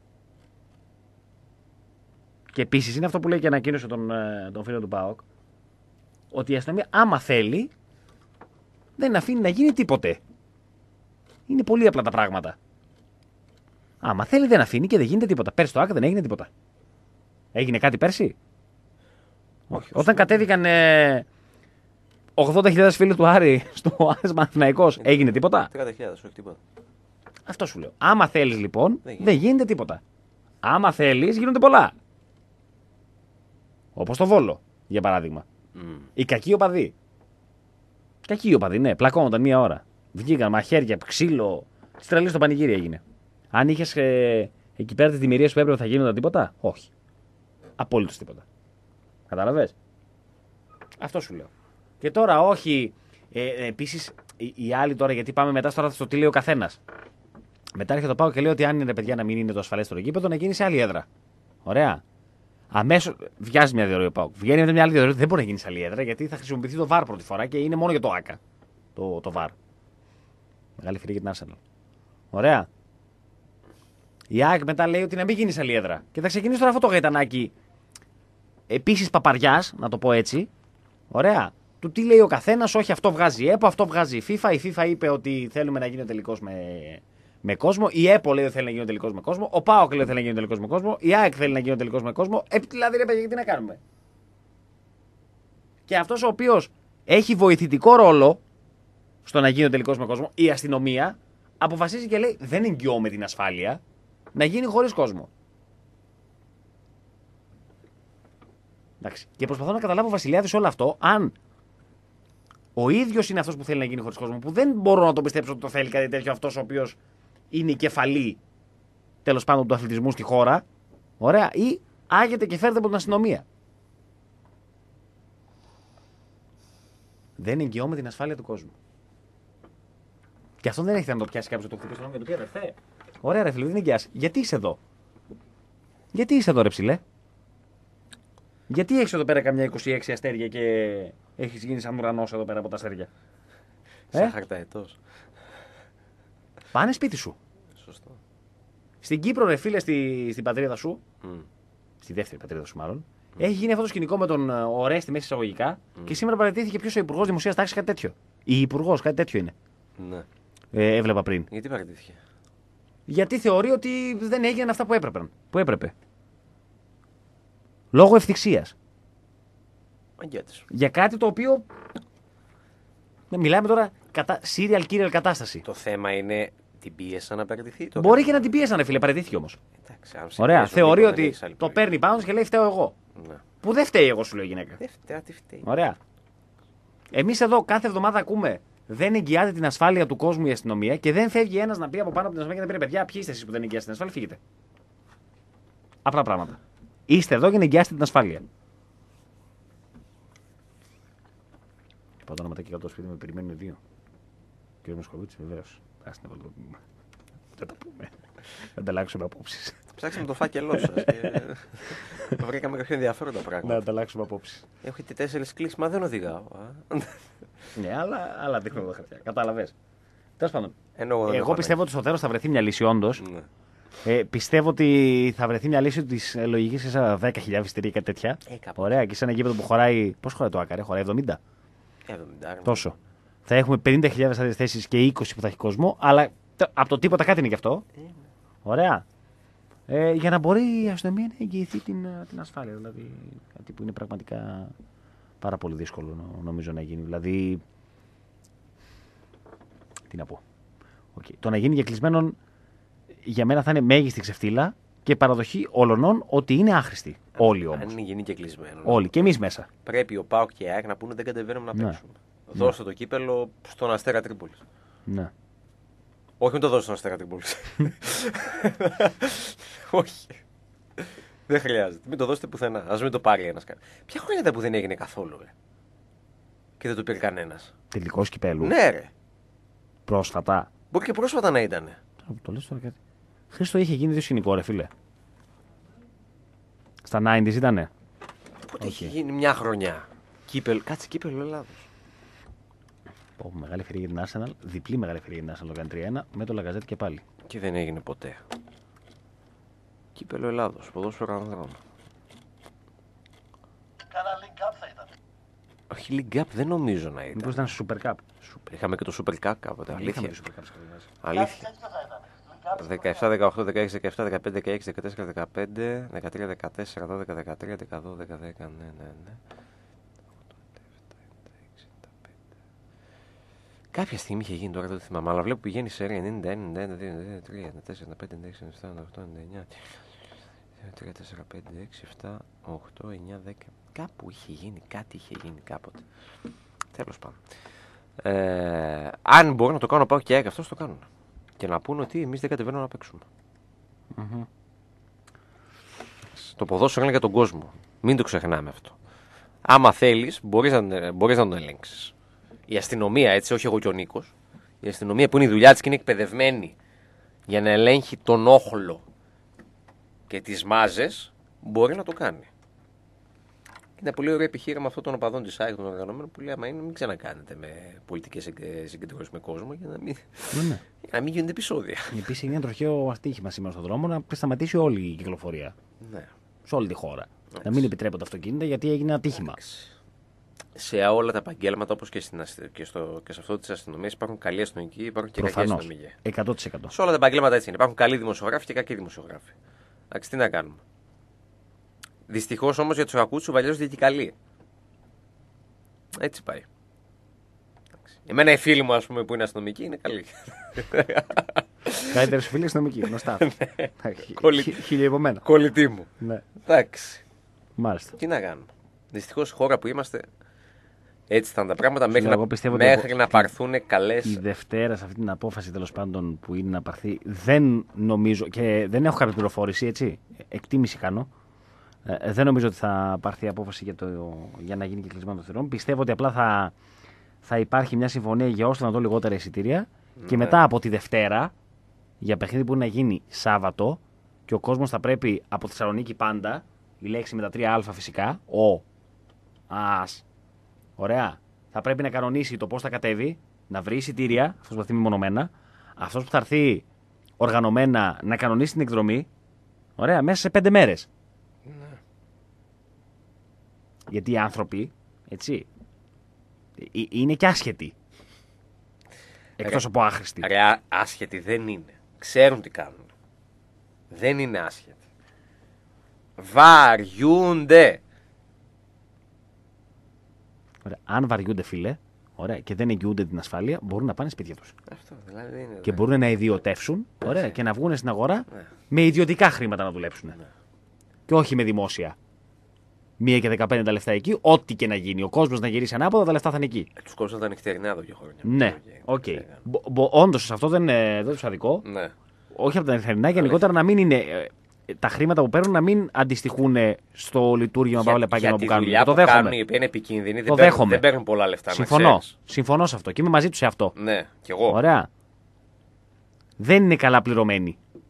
Και επίσης είναι αυτό που λέει και ανακοίνωσε τον, τον φίλο του ΠΑΟΚ. Ότι η αστυνομία, άμα θέλει, δεν αφήνει να γίνει τίποτε. Είναι πολύ απλά τα πράγματα. Άμα θέλει, δεν αφήνει και δεν γίνεται τίποτα. Πέρσι στο ΆΚ δεν έγινε τίποτα. Έγινε κάτι πέρσι? Όχι. Όταν κατέβηκαν ε, ογδόντα χιλιάδες φίλοι του Άρη στο Άρης Παναθηναϊκός, έγινε τίποτα? δέκα χιλιάδες, όχι τίποτα. Αυτό σου λέω. Άμα θέλεις λοιπόν, δεν γίνεται. Δεν γίνεται τίποτα. Άμα θέλεις, γίνονται πολλά. Όπως το Βόλο, για παράδειγμα. Mm. Οι κακοί οπαδοί. Κακοί οπαδοί, ναι, πλακώνονταν μία ώρα. Βγήκαν μαχαίρια, ξύλο. Τη τρελή στο πανηγύρι έγινε. Αν είχε ε, εκεί πέρα τι δημιουργίε που έπρεπε, θα γίνονταν τίποτα? Όχι. Απόλυτο τίποτα. Κατάλαβες. Αυτό σου λέω. Και τώρα όχι. Ε, ε, Επίσης, οι, οι άλλοι τώρα, γιατί πάμε μετά τώρα στο τι λέει ο καθένας. Μετά έρχεται το πάω και λέει ότι αν είναι παιδιά να μην είναι το ασφαλέστερο γήπεδο, να γίνει σε άλλη έδρα. Ωραία. Αμέσως βιάζει μια διορία ο ΠΑΟΚ. Βγαίνει με μια άλλη διορία. Δεν μπορεί να γίνει σε άλλη έδρα γιατί θα χρησιμοποιηθεί το βαρ πρώτη φορά και είναι μόνο για το ΆΚΑ. Το, το βαρ. Μεγάλη φιλή για την Arsenal. Ωραία. Η ΑΕΚ μετά λέει ότι να μην γίνει σε άλλη έδρα. Και θα ξεκινήσει τώρα αυτό το γαϊτανάκι. Επίσης παπαριάς, να το πω έτσι. Ωραία. Του τι λέει ο καθένας, όχι αυτό βγάζει η ΕΠΟ, αυτό βγάζει η FIFA. Η FIFA είπε ότι θέλουμε να γίνει ο τελικός με, με κόσμο. Η ΕΠΟ λέει ότι θέλει να γίνει ο τελικός με κόσμο. Ο ΠΑΟΚ λέει ότι θέλει να γίνει ο τελικός με κόσμο. Η ΑΕΚ θέλει να γίνει ο τελικός με κόσμο. Ε, δηλαδή ρε παιδιά, τι να κάνουμε. Και αυτός ο οποίος έχει βοηθητικό ρόλο στο να γίνει ο τελικός με κόσμο, η αστυνομία, αποφασίζει και λέει: δεν εγγυώμαι την ασφάλεια να γίνει χωρίς κόσμο. Εντάξει. Και προσπαθώ να καταλάβω, Βασιλιάδη, όλο αυτό, αν ο ίδιος είναι αυτός που θέλει να γίνει χωρίς κόσμο, που δεν μπορώ να το πιστέψω ότι το θέλει κάτι τέτοιο, αυτός ο οποίος είναι η κεφαλή τέλος πάντων του αθλητισμού στη χώρα, ωραία, ή άγεται και φέρεται από την αστυνομία. Δεν εγγυώμαι την ασφάλεια του κόσμου. Και αυτό δεν έχει να το πιάσει κάποιο το χτυπήσει και το πει αδερφέ. Ωραία, ρε φίλε, δεν εγγυάσαι. Γιατί είσαι εδώ? Γιατί είσαι εδώ, ρε ψηλέ? Γιατί έχεις εδώ πέρα καμιά είκοσι έξι αστέρια και έχεις γίνει σαν ουρανός εδώ πέρα από τα αστέρια? Σαν Ε? χαρταετός. Πάνε σπίτι σου. Σωστό. Στην Κύπρο, ρε φίλε, στη, στην πατρίδα σου, Mm. στη δεύτερη πατρίδα σου μάλλον, mm. έχει γίνει αυτό το σκηνικό με τον Ορέστη μέσα εισαγωγικά mm. και σήμερα παρατηρήθηκε ποιος ο υπουργός δημοσίας τάξης, κάτι τέτοιο. Η υπουργός, κάτι τέτοιο είναι. Ναι. Ε, έβλεπα πριν. Γιατί παραιτήθηκε? Γιατί θεωρεί ότι δεν έγιναν αυτά που έπρεπε. Που έπρεπε. Λόγω ευθυξίας. Μαγκιάτης. Για κάτι το οποίο. Μιλάμε τώρα κατά serial killer κατάσταση. Το θέμα είναι την πίεσαν να παραιτηθεί. Το Μπορεί θέμα. και να την πίεσαν, ρε φίλε, παραιτήθηκε όμως. Εντάξει, αν σε Ωραία. πιέσουν, Θεωρεί λοιπόν, ότι δεν έχεις άλλη το επιλογή. παίρνει πάνω και λέει φταίω εγώ. Ναι. Που δεν φταίει εγώ, σου λέω η γυναίκα. Δεν φταίει, τι φταίει. Ωραία. Εμείς εδώ κάθε εβδομάδα ακούμε δεν εγγυάται την ασφάλεια του κόσμου η αστυνομία και δεν φεύγει ένας να πει από πάνω από την αστυνομία και να πει παιδιά, ποιοι είστε εσείς που δεν εγγυάστε την ασφάλεια, φύγετε. Απλά πράγματα. Είστε εδώ για να εγγυάστε την ασφάλεια. Πάω το όνομα και κάτω στο σπίτι με περιμένουν δύο. Κύριο Μοσχοβίτης, βεβαίως. Άστα να βάλω το. Δεν τα πούμε. Θα ανταλλάξουμε απόψεις. Ψάξαμε το φάκελό σας και βρήκαμε κάποια ενδιαφέροντα πράγματα. Να ανταλλάξουμε απόψεις. Έχετε τέσσερις κλικς, μα δεν οδηγάω. Ναι, αλλά, αλλά δείχνουμε τα χαρτιά. Κατάλαβες. Τέλος πάντων. Ενώ Εγώ πιστεύω ότι στο τέλος θα βρεθεί μια λύση, όντως. Ναι. Ε, πιστεύω ότι θα βρεθεί μια λύση της λογικής σε δέκα χιλιάδες εισιτήρια και τέτοια. Ε, κάπου. Ωραία, και σε ένα γήπεδο που χωράει. Πώς χωράει το Άκαρε, χωράει εβδομήντα. εβδομήντα. Τόσο. Θα έχουμε πενήντα χιλιάδες άδειες θέσεις και είκοσι που θα έχει κόσμο, αλλά από το τίποτα κάτι είναι γι' αυτό. Ε, ναι. Ωραία. Ε, για να μπορεί η αστυνομία να εγγυηθεί την, την ασφάλεια. Δηλαδή, κάτι που είναι πραγματικά πάρα πολύ δύσκολο νομίζω να γίνει. Δηλαδή. Τι να πω. Okay. Το να γίνει για κλεισμένον για μένα θα είναι μέγιστη ξεφτύλα και παραδοχή όλων ότι είναι άχρηστοι. Όλοι όμως. Αν είναι γίνει και κλεισμένο. Όλοι. Και εμείς μέσα. Πρέπει ο ΠΑΟΚ και η ΑΕΚ να πούνε δεν κατεβαίνουμε να Ναι. παίξουμε. Δώστε το κύπελο στον Αστέρα Τρίπολης. Ναι. Όχι, μην το δώσω στον Αστέρα Τρίπολης. Όχι. Δεν χρειάζεται. Μην το δώσετε πουθενά. Ας μην το πάρει ένας. Ποια χρόνια ήταν που δεν έγινε καθόλου, ρε. Και δεν το πήρε κανένας. Τελικός κυπέλου. Ναι, ρε. Πρόσφατα. Μπορεί και πρόσφατα να ήταν. Το λες τώρα κάτι. Χρήστο είχε γίνει δύο σκηνικό, ρε φίλε. Στα ενενήντα ήτανε. Πότε Okay. είχε γίνει μια χρονιά. Κύπελο. Κάτσε κύπελο Ελλάδος. Πω, μεγάλη ευκαιρία για την Arsenal. Διπλή μεγάλη ευκαιρία για την Arsenal το κάνει τρία ένα με το Λαγκαζέτ και πάλι. Και δεν έγινε ποτέ. Κύπελο Ελλάδος. Ποδόσφαιρο ανδρών. Κάνα link up θα ήταν. Όχι, League Cup δεν νομίζω να ήταν. Μήπως ήταν Super Cup. Super. Είχαμε και το Super Cup κάποτε. Αλήθεια. Είχαμε το Super Cup σε κάποια φάση. Αλήθεια. Κάτι τέτοιο θα ήταν. Link up δεκαεπτά, δεκαοκτώ, δεκαέξι, δεκαεπτά, δεκαπέντε, δεκαέξι, δεκατέσσερα, δεκαπέντε, δεκατρία, δεκατέσσερα, δώδεκα, δεκατρία, δεκαδώ, δεκαδέκα, ναι, ναι, ναι. Κάποια στιγμή είχε γίνει τώρα, δεν το θυμάμαι, αλλά βλέπω που πηγαίνει σε ενενήντα, ενενήντα ένα, ενενήντα δύο, ενενήντα τρία, ενενήντα τέσσερα, ενενήντα πέντε, ενενήντα έξι, ενενήντα επτά, ενενήντα οκτώ, ενενήντα εννιά, τρία, τέσσερα, πέντε, έξι, επτά, οκτώ, εννιά, δέκα. Κάπου είχε γίνει, κάτι είχε γίνει κάποτε. Τέλος πάντων. Ε, αν μπορώ να το κάνω, πάω και ΑΕΚ, αυτός το κάνουν. Και να πούνε ότι εμείς δεν κατεβαίνουμε να παίξουμε. Mm-hmm. Το ποδόσφαιρο είναι για τον κόσμο. Μην το ξεχνάμε αυτό. Άμα θέλεις, μπορείς να, μπορείς να τον ελέγξεις. Η αστυνομία, έτσι, όχι εγώ και ο Νίκος, η αστυνομία που είναι η δουλειά της και είναι εκπαιδευμένη για να ελέγχει τον όχλο και τις μάζες, μπορεί να το κάνει. Είναι πολύ ωραίο επιχείρημα αυτό των οπαδών της ΑΕΚ των οργανωμένων που λέει: άμα είναι, μην ξανακάνετε με πολιτικές συγκεντρώσεις με κόσμο για να μην, Ναι. για να μην γίνονται επεισόδια. Επίσης έγινε ένα τροχαίο ατύχημα σήμερα στον δρόμο να σταματήσει όλη η κυκλοφορία. Ναι. Σε όλη τη χώρα. Να μην επιτρέπονται αυτοκίνητα γιατί έγινε ατύχημα. Σε όλα τα επαγγέλματα, όπως και, και, στο, και σε αυτό της αστυνομίας, υπάρχουν καλοί αστυνομικοί, υπάρχουν και κακοί αστυνομικοί. εκατό τοις εκατό. Σε όλα τα επαγγέλματα έτσι είναι. Υπάρχουν καλοί δημοσιογράφοι και κακοί δημοσιογράφοι. Εντάξει, τι να κάνουμε. Δυστυχώς όμως για τους κακούς του βαλιάζονται και οι καλοί. Έτσι πάει. Εντάξει. Εμένα οι φίλοι μου, ας πούμε, που είναι αστυνομικοί είναι καλοί. Καλύτεροι σου φίλοι αστυνομικοί, γνωστά. Χιλιοεπομένα. Κολλητοί μου. Ναι. Εντάξει. Μάλιστα. Τι να κάνουμε. Δυστυχώς, χώρα που είμαστε, έτσι θα είναι τα πράγματα μέχρι, λέω, να, μέχρι να πάρθουν καλές. Η Δευτέρα, σε αυτή την απόφαση τέλος πάντων που είναι να πάρθει, δεν νομίζω και δεν έχω κάποια πληροφόρηση, έτσι. Εκτίμηση κάνω. Ε, δεν νομίζω ότι θα πάρθει η απόφαση για, το, για να γίνει κυκλισμένο των θυρών. Πιστεύω ότι απλά θα, θα υπάρχει μια συμφωνία για όσο να δω λιγότερα εισιτήρια. Ναι. Και μετά από τη Δευτέρα, για παιχνίδι που είναι να γίνει Σάββατο και ο κόσμος θα πρέπει από Θεσσαλονίκη πάντα, η λέξη με τα τρία α φυσικά, ο, ας, ωραία, θα πρέπει να κανονίσει το πώς θα κατέβει, να βρει εισιτήρια, αυτός που θα έρθει μεμονωμένα, αυτός που θα έρθει οργανωμένα να κανονίσει την εκδρομή, ωραία, μέσα σε πέντε μέρες. Ναι. Γιατί οι άνθρωποι, έτσι, είναι και άσχετοι. Εκτός από άχρηστοι. Ρε, άσχετοι δεν είναι. Ξέρουν τι κάνουν. Δεν είναι άσχετοι. Βαριούνται. Ωραία. Αν βαριούνται, φίλε, ωραία, και δεν εγγυούνται την ασφάλεια, μπορούν να πάνε σπίτια τους. Αυτό δηλαδή είναι. Και μπορούν να ιδιωτεύσουν, ωραία, ναι, και να βγουν στην αγορά ναι, με ιδιωτικά χρήματα να δουλέψουν. Ναι. Και όχι με δημόσια. Μία και δεκαπέντε τα λεφτά εκεί, ό,τι και να γίνει. Ο κόσμος να γυρίσει ανάποδα, τα λεφτά θα είναι εκεί. Ε, τους κόσμους τα νυχτερινά εδώ και χρόνια. Ναι, οκ. Okay. Όντως, αυτό δεν, δεν τους αδικό. Ναι. Όχι από τα νυχτερινά, γενικότερα να μην είναι. Ε, τα χρήματα που παίρνουν να μην αντιστοιχούν στο λειτουργήμα παύλα επάγγελμα που κάνουν. Για το δέχομαι. Κάνουν, η οποία είναι επικίνδυνη, το δεν, δέχομαι. Παίρνουν, δεν παίρνουν πολλά λεφτά. Συμφωνώ. Συμφωνώ σε αυτό και είμαι μαζί του σε αυτό. Ναι, κι εγώ. Ωραία. Δεν είναι καλά πληρωμένοι.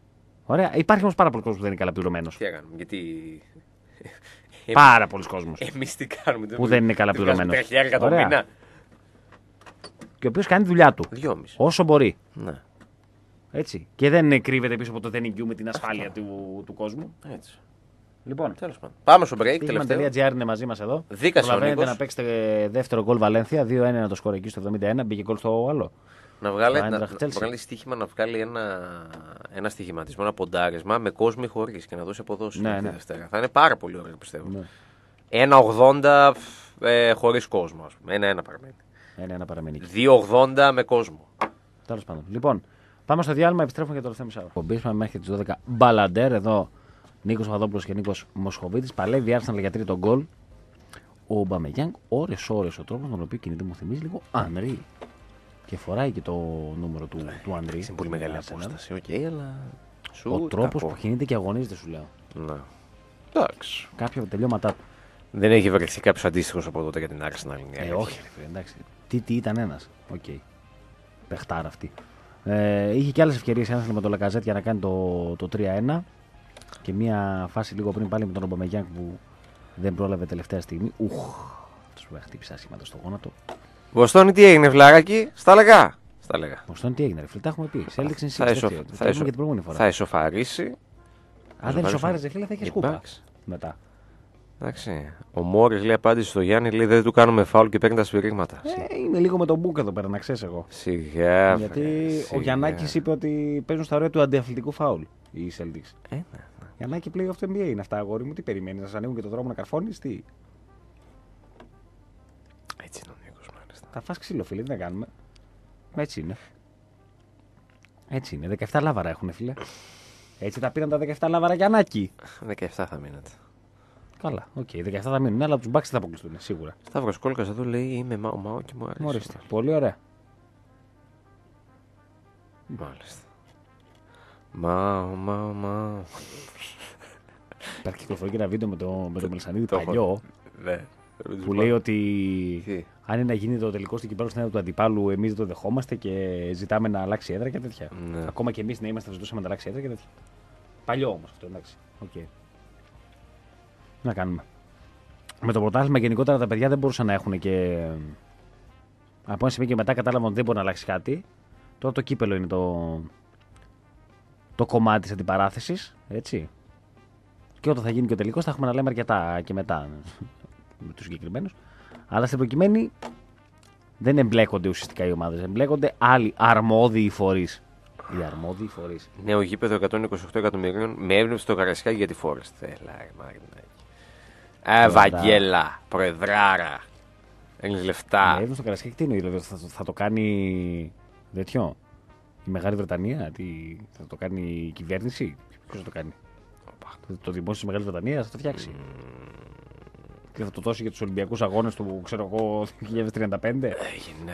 Ωραία. Υπάρχει όμως πάρα πολλοί κόσμος που δεν είναι καλά πληρωμένος. Τι έκαναμε, γιατί. Πάρα πολλοί κόσμος Εμείς τι κάνουμε, που δεν είναι καλά πληρωμένος. τρία χιλιάδες το Ωραία. μήνα. Και ο οποίος κάνει τη δουλειά του. Δυόμιση. Όσο μπορεί. Ναι. Έτσι. Και δεν κρύβεται πίσω από το δεν εγγυούμε την ασφάλεια του, του κόσμου. Έτσι. Λοιπόν, Τέλος πάντων. Πάμε στο break, τελευταίο. Στοίχημα.gr είναι μαζί μας εδώ. Δίκασε ο Προλαβαίνετε Νίκος. να παίξετε δεύτερο γκολ Βαλένθια. δύο ένα το σκορ εκεί στο εβδομήντα ένα. Μπήκε γκολ στο άλλο. Να βγάλει, Το να, Eintracht να Chelsea. βγάλει στοίχημα να βγάλει ένα, ένα στοιχηματισμό, ένα ποντάρισμα με κόσμο ή χωρίς και να δώσει αποδόσεις Ναι, για τη ναι. Δευτέρα. Θα είναι πάρα πολύ ωραίο πιστεύω. Ναι. ένα ογδόντα ε, χωρίς κόσμο, ας πούμε. ένα ένα παραμένει. Ένα ένα παραμένει. δύο ογδόντα με κόσμο. Τέλος πάντων. Λοιπόν, πάμε στο διάλειμμα. Επιστρέφουμε για το τελευταίο μισάωρο. Κομπίσμα μέχρι τις δώδεκα. Μπαλαντέρ εδώ. Νίκος Παπαδόπουλος και Νίκος Μοσχοβίτης. Παλεύει η Arsenal για τρίτο γκολ. Ο Μπαμεγιάνγκ, ώρες-ώρες ο τρόπος με τον οποίο κινείται μου θυμίζει λίγο Ανρί. Και φοράει και το νούμερο του, του Ανρί. Είναι πολύ μεγάλη απόσταση, οκ, okay, αλλά. Σου Ο τρόπος κακό. που κινείται και αγωνίζεται, σου λέω. Ναι. Εντάξει. Κάποια τελειώματά του. Δεν έχει βρεθεί κάποιο αντίστοιχο από τότε για την Arsenal. Ε, όχι, ρε, φίλε, εντάξει. Τι, τι ήταν ένα. Οκ. Okay. Πεχτάρα αυτή. Ε, είχε και άλλες ευκαιρίες ένας με τον Λακαζέτ για να κάνει το, το τρία ένα. Και μια φάση λίγο πριν πάλι με τον Ομπαμεγιάνγκ που δεν πρόλαβε τελευταία στιγμή. Ουχ. Του χτύπησε άσχημα στο γόνατο. Βοστόνη, τι έγινε, βλάρακι, στα λέγα. Στα λέγα. Βοστόνη, τι έγινε, ρε φίλε, τα έχουμε πει. Σε έλεξε Θα, ισοφ... θα, ισο... θα ισοφαρίσει. Αν δεν ισοφάριζε, φίλε, θα είχε σκούπα. Εντάξει. Μετά. Εντάξει. Ο Μόρι λέει απάντηση στο Γιάννη, λέει δεν του κάνουμε φάουλ και παίρνει τα σφυρίγματα. Ε, είμαι λίγο με τον Μπούκ εδώ πέρα, να ξέρει εγώ. Σιγά. Γιατί σιγά. ο Γιαννάκης είπε ότι παίζουν στα ωραία του αντιαθλητικού φάουλ οι Celtics. Ε, ναι. Γιαννάκη play of the N B A είναι αυτά, αγόρι μου. Τι περιμένει, να σα ανοίγουν και το δρόμο να καρφώνει, τι. Έτσι είναι ο Νίκος, μάλιστα. Θα φας ξύλο, φίλε, τι να κάνουμε. Έτσι είναι. Έτσι είναι. δεκαεπτά λάβαρα έχουν, φίλε. Έτσι τα πήραν τα δεκαεπτά λάβαρα Γιαννάκη. δεκαεπτά θα μείνετε. Καλά, οκ. Okay, δεκαεπτά θα μείνουν, αλλά του μπάξι θα αποκλειστούν, σίγουρα. Σταύρος Κόλκας εδώ λέει είμαι Μάο Μάο και μου αρέσει. Μόριστε. Πολύ ωραία. Μάλιστα. Μάο Μάο Μάο. Υπάρχει κυκλοφορεί και ένα βίντεο με το, με το Μελισανίδη Το έχω. παλιό. Ναι. Που λέει ότι Τι? αν είναι να γίνει το τελικό στην κυπέλο στην έδρα του αντιπάλου, εμεί δεν το δεχόμαστε και ζητάμε να αλλάξει έδρα και τέτοια. Ναι. Ακόμα και εμεί να είμαστε, θα ζητούσαμε να αλλάξει έδρα και τέτοια. Παλιό όμω αυτό, εντάξει. Okay. Να κάνουμε. Με το πρωτάθλημα γενικότερα τα παιδιά δεν μπορούσαν να έχουν και. Από ένα σημείο και μετά κατάλαβαν ότι δεν μπορεί να αλλάξει κάτι. Τώρα το κύπελο είναι το, το κομμάτι τη αντιπαράθεση. Έτσι. Και όταν θα γίνει και ο τελικό θα έχουμε να λέμε αρκετά και μετά με του συγκεκριμένου. Αλλά στην προκειμένη δεν εμπλέκονται ουσιαστικά οι ομάδες. Εμπλέκονται άλλοι αρμόδιοι φορείς. Οι αρμόδιοι φορείς. Νέο γήπεδο εκατόν είκοσι οκτώ εκατομμυρίων με έμπνευση στο Καραϊσκάκι για τη Φόρεστ. Έλα, ρε Μάρινάκη. Ε, Βαγγέλα, Προεδράρα. Έχεις λεφτά. Ναι, στο Καρασκάκι τι εννοεί, δηλαδή θα, θα το κάνει τέτοιο. Η Μεγάλη Βρετανία, τι, θα το κάνει η κυβέρνηση. Ποιος θα το κάνει. Το δημόσιο της Μεγάλης Βρετανίας θα το φτιάξει. Mm. Και θα το δώσει για τους Ολυμπιακούς Αγώνες του, ξέρω εγώ, δύο χιλιάδες τριάντα πέντε. Έγινε.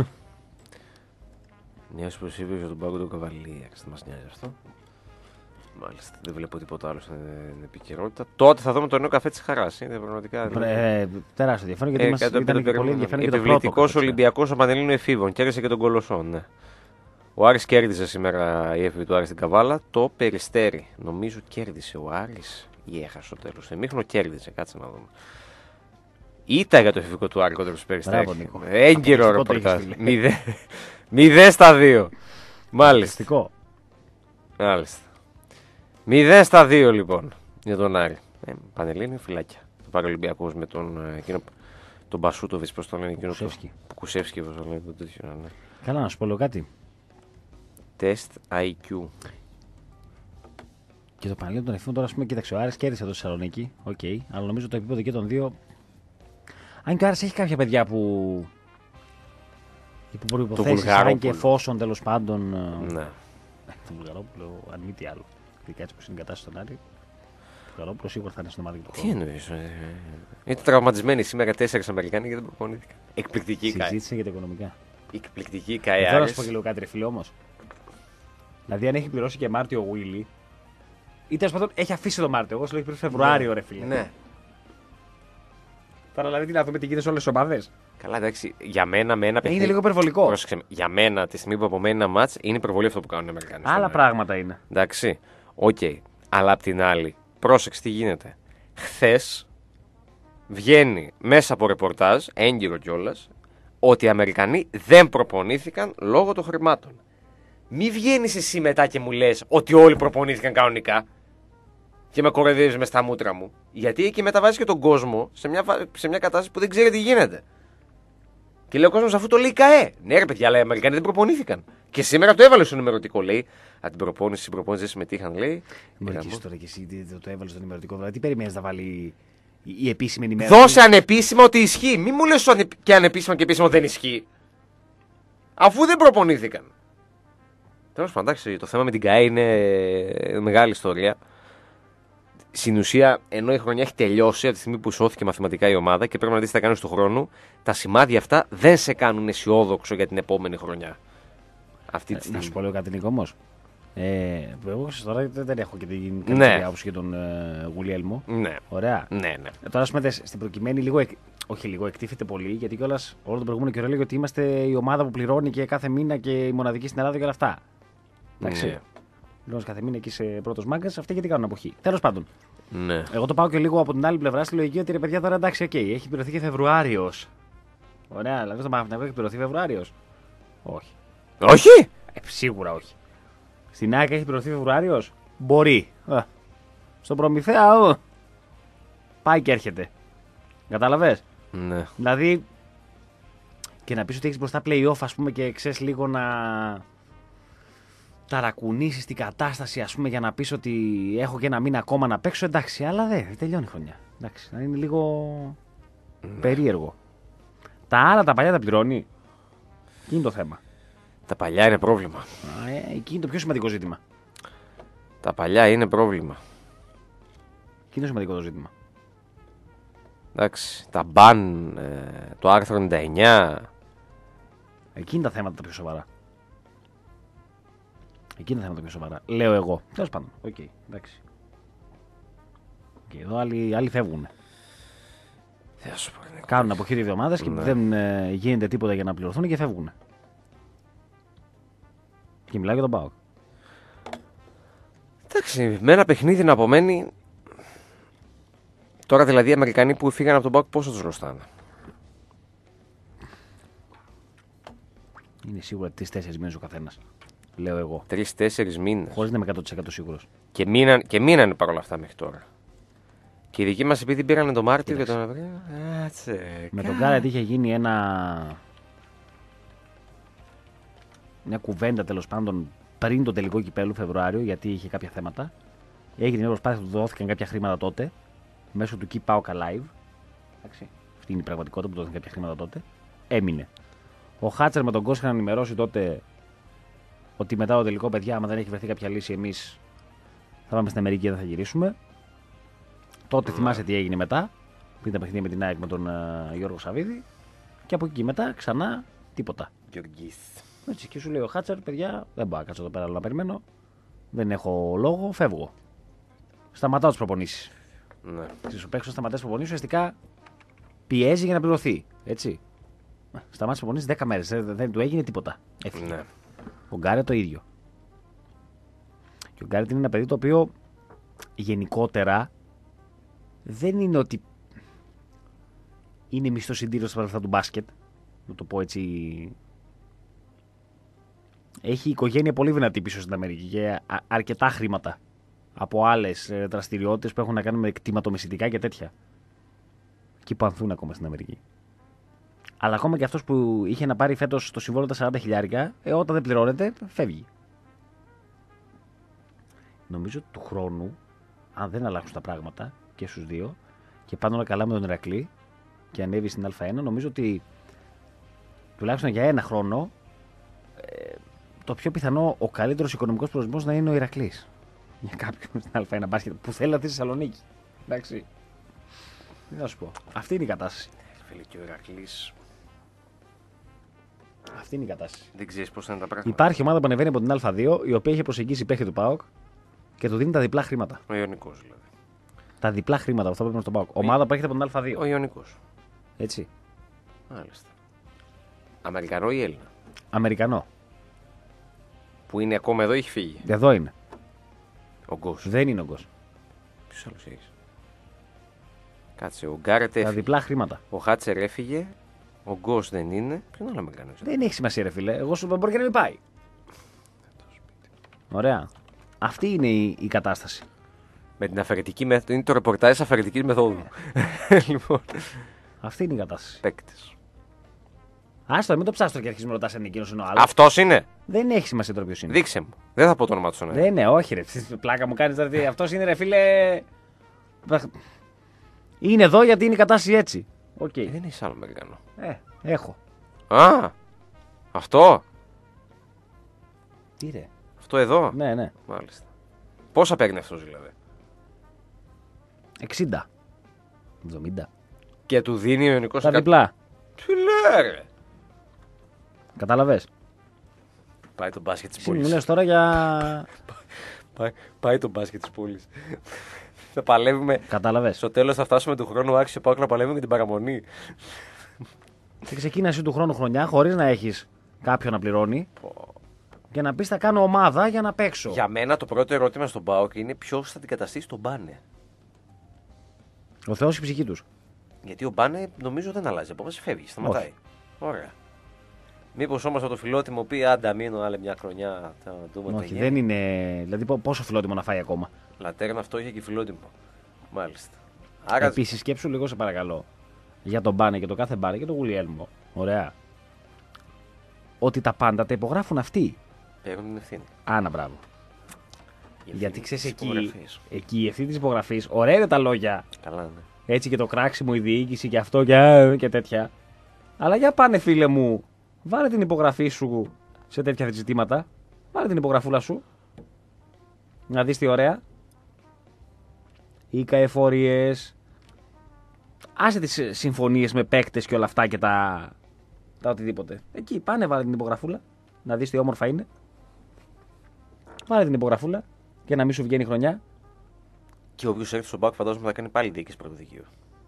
Νέος υποψήφιος για τον πάγκο του Καβαλίας. Δεν μας νοιάζει αυτό. Μάλιστα. Δεν βλέπω τίποτα άλλο στην επικαιρότητα. Τότε θα δούμε το νέο καφέ της Χαράς. Είναι πραγματικά. Ε, τεράστιο ενδιαφέρον γιατί ε, μας ήταν και πολύ ενδιαφέρον και το πρώτο. Επιβλητικός Ολυμπιακός των Πανελλήνιων Εφήβων. Κέρδισε και τον Κολοσσόν. Ναι. Ο Άρης κέρδισε σήμερα η έφηβη του Άρη στην Καβάλα. Το Περιστέρι. Νομίζω κέρδισε ο Άρης ή έχασε στο τέλος. Εμίχνο κέρδισε. Κάτσε να δούμε. Ήταν για το εφηβικό του Άρη κοντά στο Περιστέρι. Έγκυρο ρεπορτάζ. Μηδέν στα δύο. Μάλιστα. Μάλιστα. Μηδέν στα δύο λοιπόν για τον Άρη. Ε, Πανελλήνιο φυλάκια. Το Παραολυμπιακός με τον, εκείνο, τον Μπασούτοβιτς, πώς το λένε εκείνο. Κουσεύσκι. Το Κουσεύσκι, πώς το λένε. Το τέτοιο, ναι. Καλά, να σου πω λίγο κάτι. Τεστ άι κιου. Και το Πανελλήνιο των Εφήβων τώρα, α πούμε, κοίταξε, ο Άρης κέρδισε εδώ στη Θεσσαλονίκη. Οκ, okay, αλλά νομίζω το επίπεδο και των δύο. Αν και ο Άρης έχει κάποια παιδιά που. Υπό προϋποθέσεις, αν και εφόσον τέλος πάντων. Ναι. Το Βουλγαρόπουλο, αν μη τι άλλο. Ειδικά έτσι πως είναι η κατάσταση στον Άρη. Το Βουλγαρόπουλο σίγουρα θα είναι στην ομάδα του. Τι εννοείς. Ε, είναι τραυματισμένοι σήμερα τέσσερις Αμερικάνοι και δεν προπονήθηκαν. Εκπληκτική ΚΑΕ. Συζήτησε για τα οικονομικά. Εκπληκτική ΚΑΕ. Τώρα να σου πω και λίγο κάτι, ρε φίλε όμως. Δηλαδή, αν έχει πληρώσει και Μάρτιο ο Βίλι. Ή τέλος πάντων έχει αφήσει το Μάρτιο. Εγώ σου λέω έχει πληρώσει Φεβρουάριο, ρε φίλε. Ναι. Τώρα δηλαδή τι να δούμε τι γίνεται σε όλες τις ομάδες. Καλά, εντάξει, για μένα με ένα παιχνίδι. Είναι λίγο υπερβολικό. Πρόσεξε, για μένα τη στιγμή που απομένει ένα μάτς είναι υπερβολή αυτό που κάνουν οι Αμερικανοί. Άλλα πράγματα είναι. Εντάξει. Οκ. Okay. Αλλά απ' την άλλη, πρόσεξε τι γίνεται. Χθες βγαίνει μέσα από ρεπορτάζ, έγκυρο κιόλας, ότι οι Αμερικανοί δεν προπονήθηκαν λόγω των χρημάτων. Μη βγαίνεις εσύ μετά και μου λες ότι όλοι προπονήθηκαν κανονικά και με κοροϊδεύεις μες στα μούτρα μου. Γιατί εκεί μεταβάζεις και τον κόσμο σε μια, σε μια κατάσταση που δεν ξέρει τι γίνεται. Και λέει ο κόσμος αφού το λέει ΚΑΕ. Ναι, ρε παιδιά, αλλά οι Αμερικανοί δεν προπονήθηκαν. Και σήμερα το έβαλε στο ενημερωτικό. Λέει από την προπόνηση, οι προπόνηση δεν συμμετείχαν. Λέει. Μερικοί τώρα και εσύ το, το έβαλε στο ενημερωτικό. Δηλαδή, τι περιμένεις να βάλει η, η επίσημη ενημέρωση. Δώσε ανεπίσημα ότι ισχύει. Μη μου λες και ανεπίσημα και επίσημα δεν ισχύει. Αφού δεν προπονήθηκαν. Τέλος πάντων, εντάξει, το θέμα με την ΚΑΕ είναι μεγάλη ιστορία. Στην ουσία, ενώ η χρονιά έχει τελειώσει από τη στιγμή που σώθηκε μαθηματικά η ομάδα και πρέπει να δεις τι θα κάνεις του χρόνου, τα σημάδια αυτά δεν σε κάνουν αισιόδοξο για την επόμενη χρονιά. Αυτή τη ε, στιγμή. να σου πω λίγο κάτι, Νίκο, όμως. Ε, εγώ τώρα δεν έχω και την ναι. καλύτερη άποψη για τον ε, Γουλιέλμο. Ναι. Ωραία. Ναι, ναι. Ε, τώρα, α πούμε, στην προκειμένη λίγο. Εκ... Όχι λίγο, εκτίθεται πολύ, γιατί κιόλας όλο τον προηγούμενο καιρό έλεγε ότι είμαστε η ομάδα που πληρώνει και κάθε μήνα και η μοναδική στην Ελλάδα και όλα αυτά. Εντάξει. Ναι. Πληρώνει κάθε μήνα εκεί σε πρώτο μάγκα, αυτοί γιατί κάνουν αποχή. Τέλος πάντων. Ναι. Εγώ το πάω και λίγο από την άλλη πλευρά στη λογική ότι ρε παιδιά τώρα εντάξει, okay, έχει πληρωθεί και Φεβρουάριο. Ωραία, δηλαδή στο Παναθηναϊκό έχει πληρωθεί Φεβρουάριο. Όχι. Όχι! Ε, σίγουρα όχι. Στην ΑΕΚ έχει πληρωθεί Φεβρουάριο. Μπορεί. Ε. Στον Προμηθέα, ο. Πάει και έρχεται. Κατάλαβες. Ναι. Δηλαδή. Και να πεις ότι έχει μπροστά playoff, ας πούμε, και ξέρεις λίγο να ταρακουνήσεις την κατάσταση, ας πούμε, για να πεις ότι έχω και ένα μήνα ακόμα να παίξω. Εντάξει, αλλά δεν τελειώνει η χρονιά. Εντάξει, να είναι λίγο ναι. περίεργο. Τα άλλα τα παλιά τα πληρώνει. Εκεί είναι το θέμα. Τα παλιά είναι πρόβλημα. Α, ε, εκεί είναι το πιο σημαντικό ζήτημα. Τα παλιά είναι πρόβλημα. Εκεί είναι το σημαντικό το ζήτημα. Εντάξει, τα μπαν, ε, το άρθρο ενενήντα εννιά. Εκεί είναι τα θέματα τα πιο σοβαρά. Εκεί είναι τα θέματα τα πιο σοβαρά. Λέω εγώ. Τέλος πάντων. Οκ, okay, εντάξει. Και εδώ άλλοι, άλλοι φεύγουν. Κάνουν αποχή δύο εβδομάδες και ναι. δεν ε, γίνεται τίποτα για να πληρωθούν και φεύγουν. Και μιλάω για τον ΠΑΟΚ. Εντάξει, με ένα παιχνίδι να απομένει. Τώρα δηλαδή οι Αμερικανοί που φύγαν από τον ΠΑΟΚ πόσο τους χρωστάνε. Είναι σίγουρα τρεις-τέσσερις μήνες ο καθένας. Λέω εγώ. Τρεις-τέσσερις μήνες. Χωρίς να είμαι εκατό τοις εκατό σίγουρος. Και, μείναν, και μείνανε παρόλα αυτά μέχρι τώρα. Και οι δικοί μας επειδή πήραν τον Μάρτιο και τον Απρίλιο. Με τον Γκάρετ είχε γίνει ένα. Μια κουβέντα τέλος πάντων πριν το τελικό κυπέλου Φεβρουάριο, γιατί είχε κάποια θέματα. Έγινε μια προσπάθεια που δόθηκαν κάποια χρήματα τότε μέσω του Keep Paok Alive. Εντάξει. Αυτή είναι η πραγματικότητα που δόθηκαν κάποια χρήματα τότε. Έμεινε. Ο Χάτσερ με τον Κώστα είχαν ενημερώσει τότε ότι μετά το τελικό, παιδιά, άμα δεν έχει βρεθεί κάποια λύση, εμείς θα πάμε στην Αμερική και δεν θα γυρίσουμε. Τότε mm. θυμάσαι τι έγινε μετά, πριν τα παιχνίδια με την ΑΕΚ με τον uh, Γιώργο Σαββίδη. Και από εκεί μετά ξανά τίποτα. Γεωργής. Έτσι, και σου λέει ο Χάτσερ, παιδιά, δεν μπορώ να κάτσω εδώ πέρα να περιμένω. Δεν έχω λόγο, φεύγω. Σταματάω τις προπονήσεις. Ναι. Και σου παίξω, σταματά τις προπονήσεις, ουσιαστικά πιέζει για να πληρωθεί. Έτσι. Σταμάτησε τις προπονήσεις δέκα μέρες, δεν, δεν του έγινε τίποτα. Έφυγε. Ναι. Ο Γκάρετ το ίδιο. Και ο Γκάρετ είναι ένα παιδί το οποίο γενικότερα δεν είναι ότι είναι μισθοσυντήρητος στα λεφτά του μπάσκετ. Να το πω έτσι. Έχει οικογένεια πολύ δυνατή πίσω στην Αμερική και αρκετά χρήματα από άλλες δραστηριότητες που έχουν να κάνουν με κτηματομεσητικά και τέτοια. Εκεί που ανθούν ακόμα στην Αμερική. Αλλά ακόμα και αυτός που είχε να πάρει φέτος το συμβόλαιο τα σαράντα χιλιάρικα, ε, όταν δεν πληρώνεται, φεύγει. Νομίζω ότι του χρόνου, αν δεν αλλάξουν τα πράγματα και στους δύο, και πάνε όλα καλά με τον Ηρακλή και ανέβει στην Α1, νομίζω ότι τουλάχιστον για ένα χρόνο ε, το πιο πιθανό, ο καλύτερος οικονομικός προορισμός να είναι ο Ηρακλής. Για κάποιον στην Α1 μπάσκετ που θέλει να έρθει στη Θεσσαλονίκη. Εντάξει. Τι να σου πω. Αυτή είναι η κατάσταση. Φίλε, και ο Ηρακλής. Αυτή είναι η κατάσταση. Δεν ξέρεις πώς θα είναι τα πράγματα. Υπάρχει ομάδα που ανεβαίνει από την Α2, η οποία έχει προσεγγίσει παίχτη του ΠΑΟΚ και του δίνει τα διπλά χρήματα. Ο Ιωνικός δηλαδή. Τα διπλά χρήματα που θα πρέπει στον ΠΑΟΚ. Ομάδα που έρχεται από την Α2. Ο Ιωνικός. Έτσι. Μάλιστα. Αμερικανό ή Έλληνα? Αμερικανό. Που είναι ακόμα εδώ ή έχει φύγει? Εδώ είναι. Ο Γκος. Δεν είναι ο Γκος. Ποιος άλλος έχεις? Κάτσε, ο Γκάρετ Τα έφυγε. διπλά χρήματα. Ο Χάτσερ έφυγε. Ο Γκος δεν είναι. Ποιον άλλο Αμερικανό? Δεν έχει σημασία, ρε φίλε. Εγώ σου είπα μπορεί και να μην πάει. Ωραία. Αυτή είναι η, η κατάσταση. Με την αφαιρετική μεθόδου. Είναι το ρεπορτάζ αφαιρετική μεθόδου. Λοιπόν. Αυτή είναι η κατάσταση. Παίκτες. Άστο, μην το ψάχνω και αρχίζει να ρωτά αν εκείνο είναι ο άλλο. Αυτός είναι. Δεν έχει σημασία τώρα ποιο είναι. Δείξε μου. Δεν θα πω το όνομα του στον αέρα. Δεν είναι, όχι ρε. Πλάκα μου κάνει. Αυτό είναι, ρε φίλε. Είναι εδώ γιατί είναι η κατάσταση έτσι. Οκ. Ε, Δεν έχει άλλο Αμερικανό. Ε, έχω. Α! Αυτό! Τι ρε. Αυτό εδώ. Ναι, ναι. Μάλιστα. Πόσα παίρνει αυτός δηλαδή? εξήντα. εβδομήντα. Και του δίνει ο Ιωνικός Τα διπλά. Τι λέει ρε. Κατάλαβες. Πάει το μπάσκετ της Εσύ μου πόλης. λες τώρα για. Πάει, πάει το μπάσκετ της πόλης. Θα παλεύουμε. Κατάλαβες. Στο τέλος θα φτάσουμε του χρόνου άξιο πάω να παλεύουμε και την παραμονή. Και ξεκίνασε του χρόνου χρονιά χωρίς να έχεις κάποιον να πληρώνει και να πεις θα κάνω ομάδα για να παίξω. Για μένα το πρώτο ερώτημα στον ΠΑΟΚ είναι ποιος θα την καταστήσει τον Μπάνε. Ο Θεός η ψυχή τους. Γιατί ο Μπάνε νομίζω δεν αλλάζει. Απόφαση φεύγει, σταματάει. Όχι. Ωραία. Μήπως όμως από το φιλότιμο πει άντα μείνω άλλη μια χρονιά. Θα δούμε τι Όχι, γίνει. δεν είναι. Δηλαδή πο- πόσο φιλότιμο να φάει ακόμα. Λατέρνα αυτό είχε και φιλότιμο. Μάλιστα. Άρα Επίσης σκέψου λίγο σε παρακαλώ για τον Μπάνε και το κάθε Μπάνε και τον Γουλιέλμο. Ωραία. Ότι τα πάντα τα υπογράφουν αυτοί. παίρνουν την ευθύνη. Άνα, μπράβο. Η Γιατί ευθύνη ξέρει της εκεί, υπογραφής. εκεί η ευθύνη τη υπογραφή, ωραία είναι τα λόγια. Καλά, ναι. Έτσι και το κράξιμο, η διοίκηση και αυτό και, και τέτοια. Αλλά για πάνε, φίλε μου, βάλε την υπογραφή σου σε τέτοια ζητήματα. Βάλε την υπογραφούλα σου. Να δεις τι ωραία. Ή καεφορίες. Άσε τις συμφωνίες με παίκτες και όλα αυτά και τα, τα οτιδήποτε. Εκεί πάνε, βάλε την υπογραφούλα. Να δεις τι όμορφα είναι. Βάλε την υπογραφούλα και να μην σου βγαίνει χρονιά. Και όποιος έρθει στον ΠΑΟΚ φαντάζομαι θα κάνει πάλι διοίκηση πρωτοδικείου.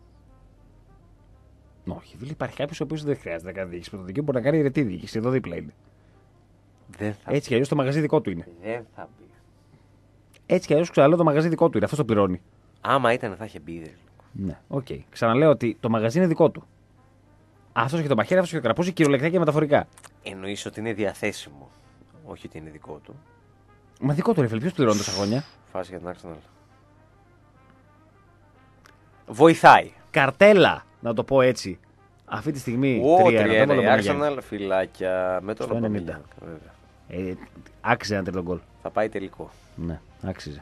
Όχι, δεν υπάρχει κάποιο ο οποίο δεν χρειάζεται να κάνει διοίκηση πρωτοδικείου. Μπορεί να κάνει ηρετή διοίκηση. Εδώ δίπλα είναι. Δεν θα Έτσι κι αλλιώ το μαγαζί δικό του είναι. Δεν θα μπει. Έτσι κι αλλιώ ξαναλέω το μαγαζί δικό του είναι. Αυτό το πληρώνει. Άμα ήταν θα είχε μπει. Δε. Ναι, οκ. Okay. Ξαναλέω ότι το μαγαζί είναι δικό του. Αυτό έχει το μαχαίρι, αυτό έχει το κραπούζι, κυριολεκτικά και μεταφορικά. Εννοείς ότι είναι διαθέσιμο. Όχι ότι είναι δικό του. Μα δικό του ρε φίλε, ποιο πληρώνει τόσα χρόνια. Φάση για την Arsenal. Βοηθάει. Καρτέλα, να το πω έτσι. Αυτή τη στιγμή. Ω, τρία τρία ένα, ένα. το Η βάλω Arsenal φυλάκια με τον Στο ενενήντα. Αμπαμεγιάνγκ, βέβαια. Ε, άξιζε ένα τρίτο γκολ. Θα πάει τελικό. Ναι, άξιζε.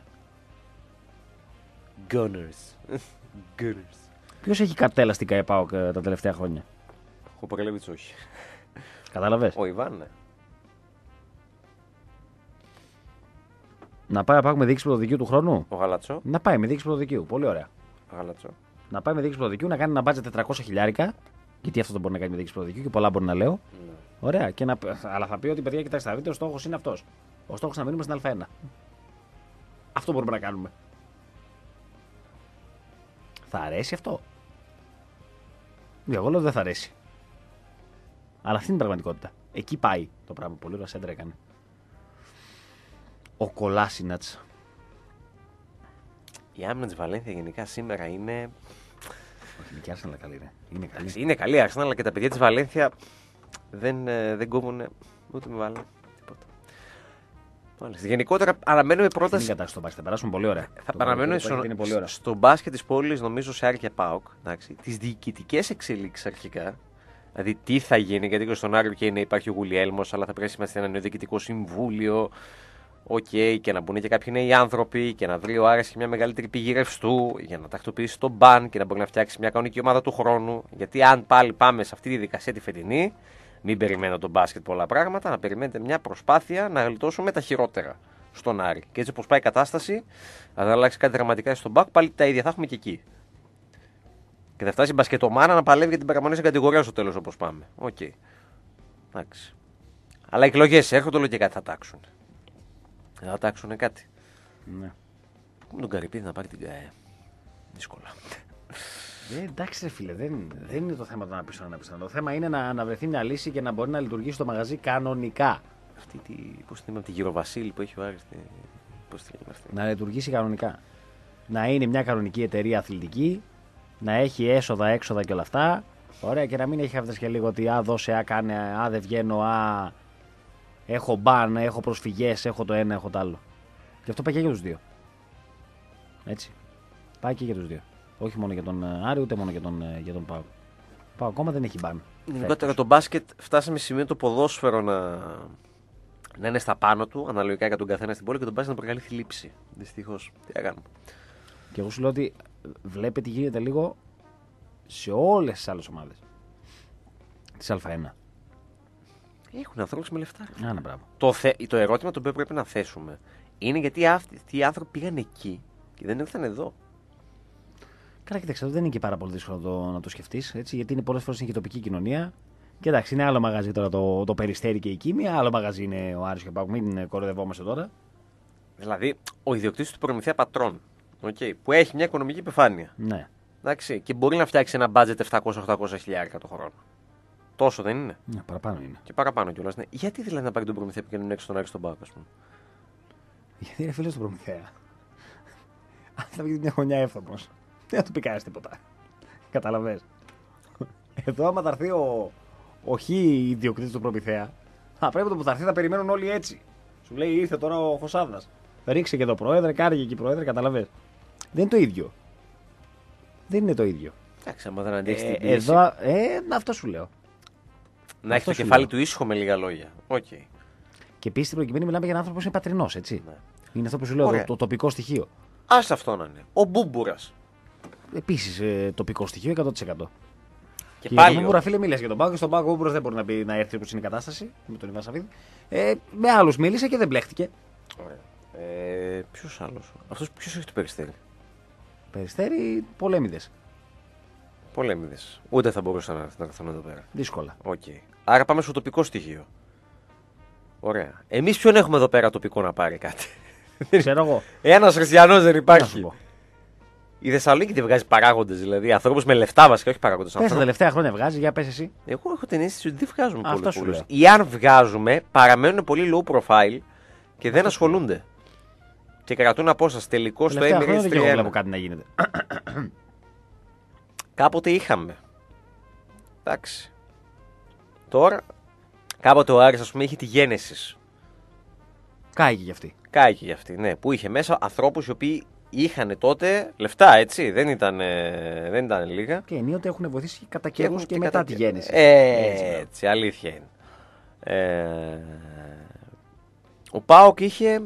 Gunners. Gunners. Ποιο έχει καρτέλα στην ΚαΕΠΑΟΚ ε, τα τελευταία χρόνια. Ο Ποκαλέβιτς όχι. Κατάλαβε. Ο Ιβάν, ναι. Να πάει να πάμε με διοίκηση πρωτοδικείου του χρόνου. Ο Γαλατσό. Να πάει με διοίκηση πρωτοδικείου. Πολύ ωραία. Ο Γαλατσό. Να πάει με διοίκηση πρωτοδικείου, να κάνει ένα μπάτζετ τετρακόσια χιλιάρικα. Γιατί αυτό το μπορεί να κάνει με διοίκηση πρωτοδικείου και πολλά μπορεί να λέω. Ναι. Ωραία. Και να... Αλλά θα πει ότι παιδιά, κοιτάξτε, θα δείτε, ο στόχο είναι αυτό. Ο στόχο να μείνουμε στην Α1. Αυτό μπορούμε να κάνουμε. Θα αρέσει αυτό. Εγώ λέω δεν θα αρέσει. Αλλά αυτή είναι η πραγματικότητα. Εκεί πάει το πράγμα. Πολύ ωραία σέντρα έκανε. Ο Κολάσινατς. Η άμυνα της Βαλένθια γενικά σήμερα είναι. Όχι, είναι και Arsenal καλή, ρε. Είναι καλή. Είναι καλή Arsenal, αλλά και τα παιδιά της Βαλένθια δεν, ε, δεν κόβουν ούτε με βάλουν τίποτα. Μάλιστα. Γενικότερα αναμένουμε Είναι πρόταση. κατάσταση στο μπάσκετ. Θα περάσουν πολύ ωραία. Θα Το παραμένουμε μπάσκετ στο, είναι πολύ ωραία. στο μπάσκετ της πόλης, νομίζω σε Άρη και ΠΑΟΚ, τις διοικητικές εξελίξεις αρχικά. Δηλαδή τι θα γίνει, γιατί και στον Άρη και είναι, υπάρχει ο Γουλιέλμος, αλλά θα πρέπει να είμαστε ένα νέο διοικητικό συμβούλιο. Οκ, okay, και να μπουν και κάποιοι νέοι άνθρωποι και να βρει ο Άρης και μια μεγαλύτερη πηγή ρευστού για να τακτοποιήσει τον μπαν και να μπορεί να φτιάξει μια κανονική ομάδα του χρόνου. Γιατί αν πάλι πάμε σε αυτή τη δικασία τη φετινή, μην περιμένω τον μπάσκετ πολλά πράγματα, να περιμένετε μια προσπάθεια να γλιτώσουμε τα χειρότερα στον Άρη. Και έτσι όπως πάει η κατάσταση, αν δεν αλλάξει κάτι δραματικά στον μπακ, πάλι τα ίδια θα έχουμε και εκεί. Και θα φτάσει η μπασκετομάνα να παλεύει για την παραμονή σε κατηγορία στο τέλος όπως πάμε. Οκ. Okay. Εντάξει. Αλλά οι εκλογές έρχονται, όλο και κάτι θα τάξουν. Θα τάξουν κάτι. Ναι. Με τον Καρυπίδη να πάρει την ΚΑΕ. Δύσκολα. Ε, εντάξει, ρε φίλε, δεν, δεν είναι το θέμα το να πει να πει. Το θέμα είναι να, να βρεθεί μια λύση και να μπορεί να λειτουργήσει το μαγαζί κανονικά. Αυτή τη. Πώς την είπαμε, τη Γυροβασίλη που έχει ο Άρης. Τη... Πώς τη λένε αυτή. Να λειτουργήσει κανονικά. Να είναι μια κανονική εταιρεία αθλητική, να έχει έσοδα, έξοδα και όλα αυτά. Ωραία, και να μην έχει αυτές και λίγο ότι α, δώσε, α, κάνε, α, δεν βγαίνω, α, έχω μπαν, έχω προσφυγές, έχω το ένα, έχω το άλλο. Γι' αυτό πάει και για τους δύο. Έτσι. Πάει και για τους δύο. Όχι μόνο για τον Άρη, ούτε μόνο για τον, για τον Πάο. Πάο ακόμα δεν έχει μπαν. Γενικότερα το μπάσκετ φτάσαμε σε σημείο το ποδόσφαιρο να, να είναι στα πάνω του, αναλογικά για τον καθένα στην πόλη, και τον μπάσκετ να προκαλεί θλίψη. Δυστυχώς. Τι να κάνουμε. Και εγώ σου λέω ότι βλέπετε τι γίνεται λίγο σε όλες τις άλλες ομάδες της Α1. Έχουν ανθρώπους με λεφτά. Α, ναι, μπράβο. Το, θε, το ερώτημα το οποίο πρέπει να θέσουμε είναι γιατί αυτοί οι άνθρωποι πήγαν εκεί και δεν ήρθαν εδώ. Καλά, κοίταξε, δεν είναι και πάρα πολύ δύσκολο να το, να το σκεφτείς, έτσι, γιατί είναι πολλές φορές είναι και η τοπική κοινωνία. Και εντάξει, είναι άλλο μαγαζί τώρα το, το Περιστέρι και η Κίμια, άλλο μαγαζί είναι ο Άρης και ο Πάκου. Μην κοροϊδευόμαστε τώρα. Δηλαδή, ο ιδιοκτήτης του Προμηθέα Πατρών, okay, που έχει μια οικονομική επιφάνεια. Ναι. Εντάξει, και μπορεί να φτιάξει ένα μπάτζετ επτακόσια με οχτακόσια χιλιάρικα το χρόνο. Τόσο δεν είναι. Ναι, παραπάνω είναι. Και παραπάνω κιόλας. Ναι. Γιατί δηλαδή να πάρει τον Προμηθέα που κάνει έξω τον Άρη στον Πάκο, α πούμε. Γιατί είναι φίλος του Προμηθέα. Αν θα βγει μια χρονιά εύθομος, δεν θα του πει κανένα τίποτα. Καταλαβες. Εδώ, άμα θα έρθει ο, ο χ ιδιοκτήτης του Προμηθέα, θα πρέπει το που θα έρθει θα περιμένουν όλοι έτσι. Σου λέει ήρθε τώρα ο Χωσάδας. Ρίξε και εδώ πρόεδρε, κάργε εκεί πρόεδρε, καταλαβες. Δεν είναι το ίδιο. Δεν είναι το ίδιο. Εντάξει, άμα δεν αντέξει Ε, την πίεση. εδώ, ε, αυτό σου λέω. Να έχει αυτό το σου κεφάλι λέω. του ήσυχο με λίγα λόγια. Okay. Και επίση στην προκειμένη μιλάμε για έναν άνθρωπο που είναι πατρινός, έτσι. Ναι. Είναι αυτό που σου λέω, Ωραία. το, το τοπικό στοιχείο. Άσε αυτό να είναι. Ο Μπούμπουρας. Επίση ε, τοπικό στοιχείο εκατό τοις εκατό. Και, Και πάλι. για τον Μπούρα, φίλε, μίλησε για τον Πάο και στον Πάο ο Μπούρα δεν μπορεί να, πει, να έρθει όπω είναι η κατάσταση με τον Ιβάν Σαββίδη. Ε, με άλλου μίλησε και δεν μπλέχτηκε. Ωραία. Ε, ποιο άλλο. Αυτό ποιο έχει το Περιστέρι. Περιστέρι, πολέμηδες. Πολέμηδες. Ούτε θα μπορούσαν να έρθουν εδώ πέρα. Δύσκολα. Okay. Άρα πάμε στο τοπικό στοιχείο. Ωραία. Εμείς ποιον έχουμε εδώ πέρα τοπικό να πάρει κάτι. Ξέρω εγώ. Ένας χριστιανός δεν Τι να σου υπάρχει. πω. Η Θεσσαλονίκη δεν βγάζει παράγοντες, δηλαδή ανθρώπους με λεφτά βασικά, όχι παράγοντες. Πες τα ανθρώπους. τελευταία χρόνια βγάζει, για πες εσύ. Εγώ έχω την αίσθηση ότι δεν βγάζουμε Αυτό πολύ σου πολλούς. λέω. Ή αν βγάζουμε, παραμένουν πολύ low profile και δεν ασχολούνται. Και κρατούν απόσταση τελικώ στο Τελευταία χρόνια Emirates δεν και εγώ βλέπω τρία ένα. κάτι να γίνεται. Κάποτε είχαμε. Εντάξει. Τώρα, κάποτε ο Άρης, ας πούμε, είχε τη Genesis. Κάηκε κι αυτή. Κάηκε για αυτή, ναι. Που είχε μέσα ανθρώπους οι οποίοι είχαν τότε λεφτά, έτσι. Δεν ήταν, ε, δεν ήταν λίγα. Και ενίοτε έχουν βοηθήσει κατά Και καιρού έχουν και, και μετά κατά τη καιρού. γέννηση. Ε, Έτσι, λέω. έτσι, αλήθεια είναι. Ε, ο ΠΑΟΚ είχε.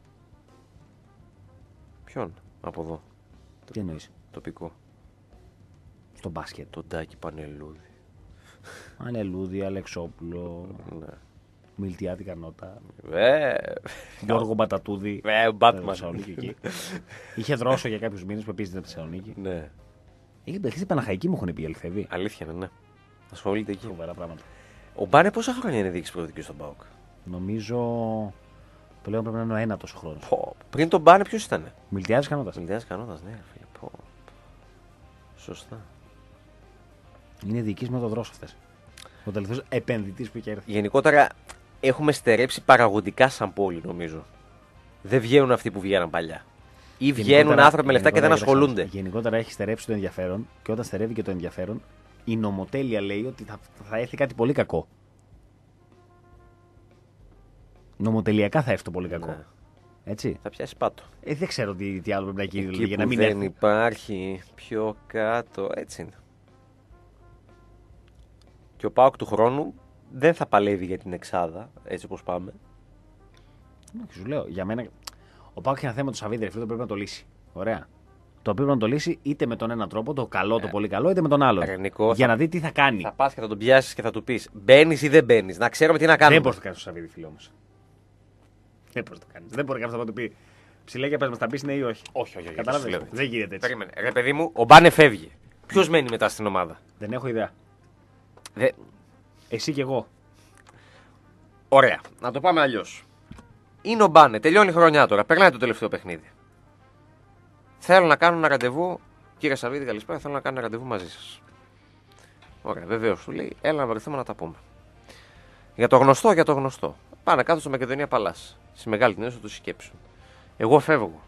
Ποιον από εδώ, Τι εννοείς. τοπικό. Στο μπάσκετ. Τον Τάκη Πανελούδη. Ανελούδη, Αλεξόπουλο, Ναι. Μιλτιάτικα Νότα, Ε, Γιώργο Μπατατούδη. ε, ο στη Μπάτμαν. Θεσσαλονίκη εκεί. Είχε δρόσο για κάποιου μήνε που επίση στην Θεσσαλονίκη. Ναι, Είχε μπλεχτεί στην Παναχαϊκή, μου έχουν πει, αληθεύει. αλήθεια είναι, ναι. Ασχολείται εκεί. Φοβερά πράγματα. Ο Μπάνε πόσα χρόνια είναι διοίκηση προδοτική στον ΠΑΟΚ. Νομίζω. Πλέον πρέπει να είναι ο ένα τόσο χρόνο. Πω. Πριν τον Μπάνε ποιο ήταν. Μιλτιάδη Κανότα. Μιλιάς Κανόνας, ναι, φίλε. Πω. Σωστά. Είναι διοικητή με το δρόσο αυτέ. Ο τελευταίο επενδυτή που είχε έρθει. Γενικότερα έχουμε στερέψει παραγωγικά σαν πόλη, νομίζω. Δεν βγαίνουν αυτοί που βγαίναν παλιά. Ή βγαίνουν Γενικότερα- άνθρωποι με λεφτά και δεν γενικότερα, ασχολούνται. Γενικότερα έχει στερέψει το ενδιαφέρον και όταν στερεύει και το ενδιαφέρον, η νομοτέλεια λέει ότι θα, θα έρθει κάτι πολύ κακό. Νομοτελειακά θα έρθει το πολύ κακό. Ναι. Έτσι. Θα πιάσει πάτο. Ε, δεν ξέρω τι, τι άλλο πρέπει να γίνει Εκεί για να που μην δεν έρθει. υπάρχει πιο κάτω. Έτσι είναι. Και ο ΠΑΟΚ του χρόνου δεν θα παλεύει για την εξάδα, έτσι όπως πάμε. Όχι, σου λέω, για μένα. Ο Πάοκ έχει ένα θέμα του Σαββίδη, ρε φίλε, το πρέπει να το λύσει. Ωραία. Το πρέπει να το λύσει είτε με τον έναν τρόπο, το καλό, το πολύ καλό, είτε με τον άλλον. Ρε, Νικό, για θα- να δει τι θα κάνει. Θα πας και θα τον πιάσεις και θα του πεις μπαίνεις ή δεν μπαίνεις. Να ξέρουμε τι να κάνουμε. Δεν μπορεί να το κάνει το Σαββίδη, φίλε όμω. Δεν μπορεί να το κάνει. Δεν μπορεί κάποιο να του πει ψηλέ και πε μα, θα πει ναι ή όχι. Όχι, όχι, όχι. Κατάλαβες? δεν σου λέω. Δεν γίνεται έτσι. Περίμενε. Ρε παιδί μου, ο Μπάνε φεύγει. Ποιο μένει μετά στην ομάδα. Δεν έχω ιδέα. Δε... Εσύ κι εγώ. Ωραία. Να το πάμε αλλιώς. Είναι ο Μπάνε, τελειώνει η χρονιά τώρα. Περνάει το τελευταίο παιχνίδι. Θέλω να κάνω ένα ραντεβού. Κύριε Σαββίδη, καλησπέρα. Θέλω να κάνω ένα ραντεβού μαζί σας. Ωραία, βεβαίως του λέει, έλα να βρεθούμε να τα πούμε. Για το γνωστό, για το γνωστό. Πάνε κάτω στο Μακεδονία Παλάς. Στη μεγάλη την αίθουσα του συσκέψουν. Εγώ φεύγω.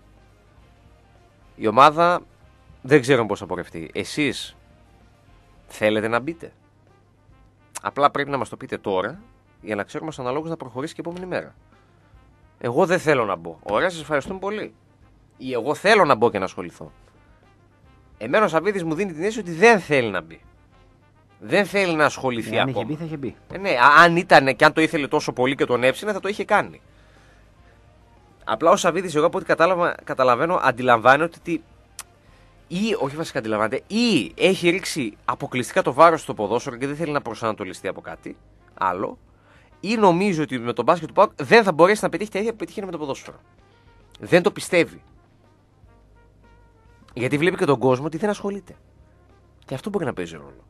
Η ομάδα δεν ξέρω πώς θα πορευτεί. Εσείς θέλετε να μπείτε? Απλά πρέπει να μας το πείτε τώρα για να ξέρουμε ως αναλόγως να προχωρήσει και η επόμενη μέρα. Εγώ δεν θέλω να μπω. Ωραία, σας ευχαριστούμε πολύ. Ή εγώ θέλω να μπω και να ασχοληθώ. Εμένα ο Σαββίδης μου δίνει την αίσθηση ότι δεν θέλει να μπει. Δεν θέλει να ασχοληθεί Ε, αν ακόμα. είχε μπει, θα είχε μπει. Ε, ναι, α- αν ήταν και αν το ήθελε τόσο πολύ και τον έψινε, θα το είχε κάνει. Απλά ο Σαββίδης, εγώ από ό,τι κατάλαβα, καταλαβαίνω, αντιλαμβάνεται ότι. Ή, όχι βασικά αντιλαμβάνεται, ή έχει ρίξει αποκλειστικά το βάρος στο ποδόσφαιρο και δεν θέλει να προσανατολιστεί από κάτι άλλο, ή νομίζει ότι με τον μπάσκετ του ΠΑΟΚ δεν θα μπορέσει να πετύχει τα ίδια που πετύχει με το ποδόσφαιρο. Δεν το πιστεύει. Γιατί βλέπει και τον κόσμο ότι δεν ασχολείται. Και αυτό μπορεί να παίζει ρόλο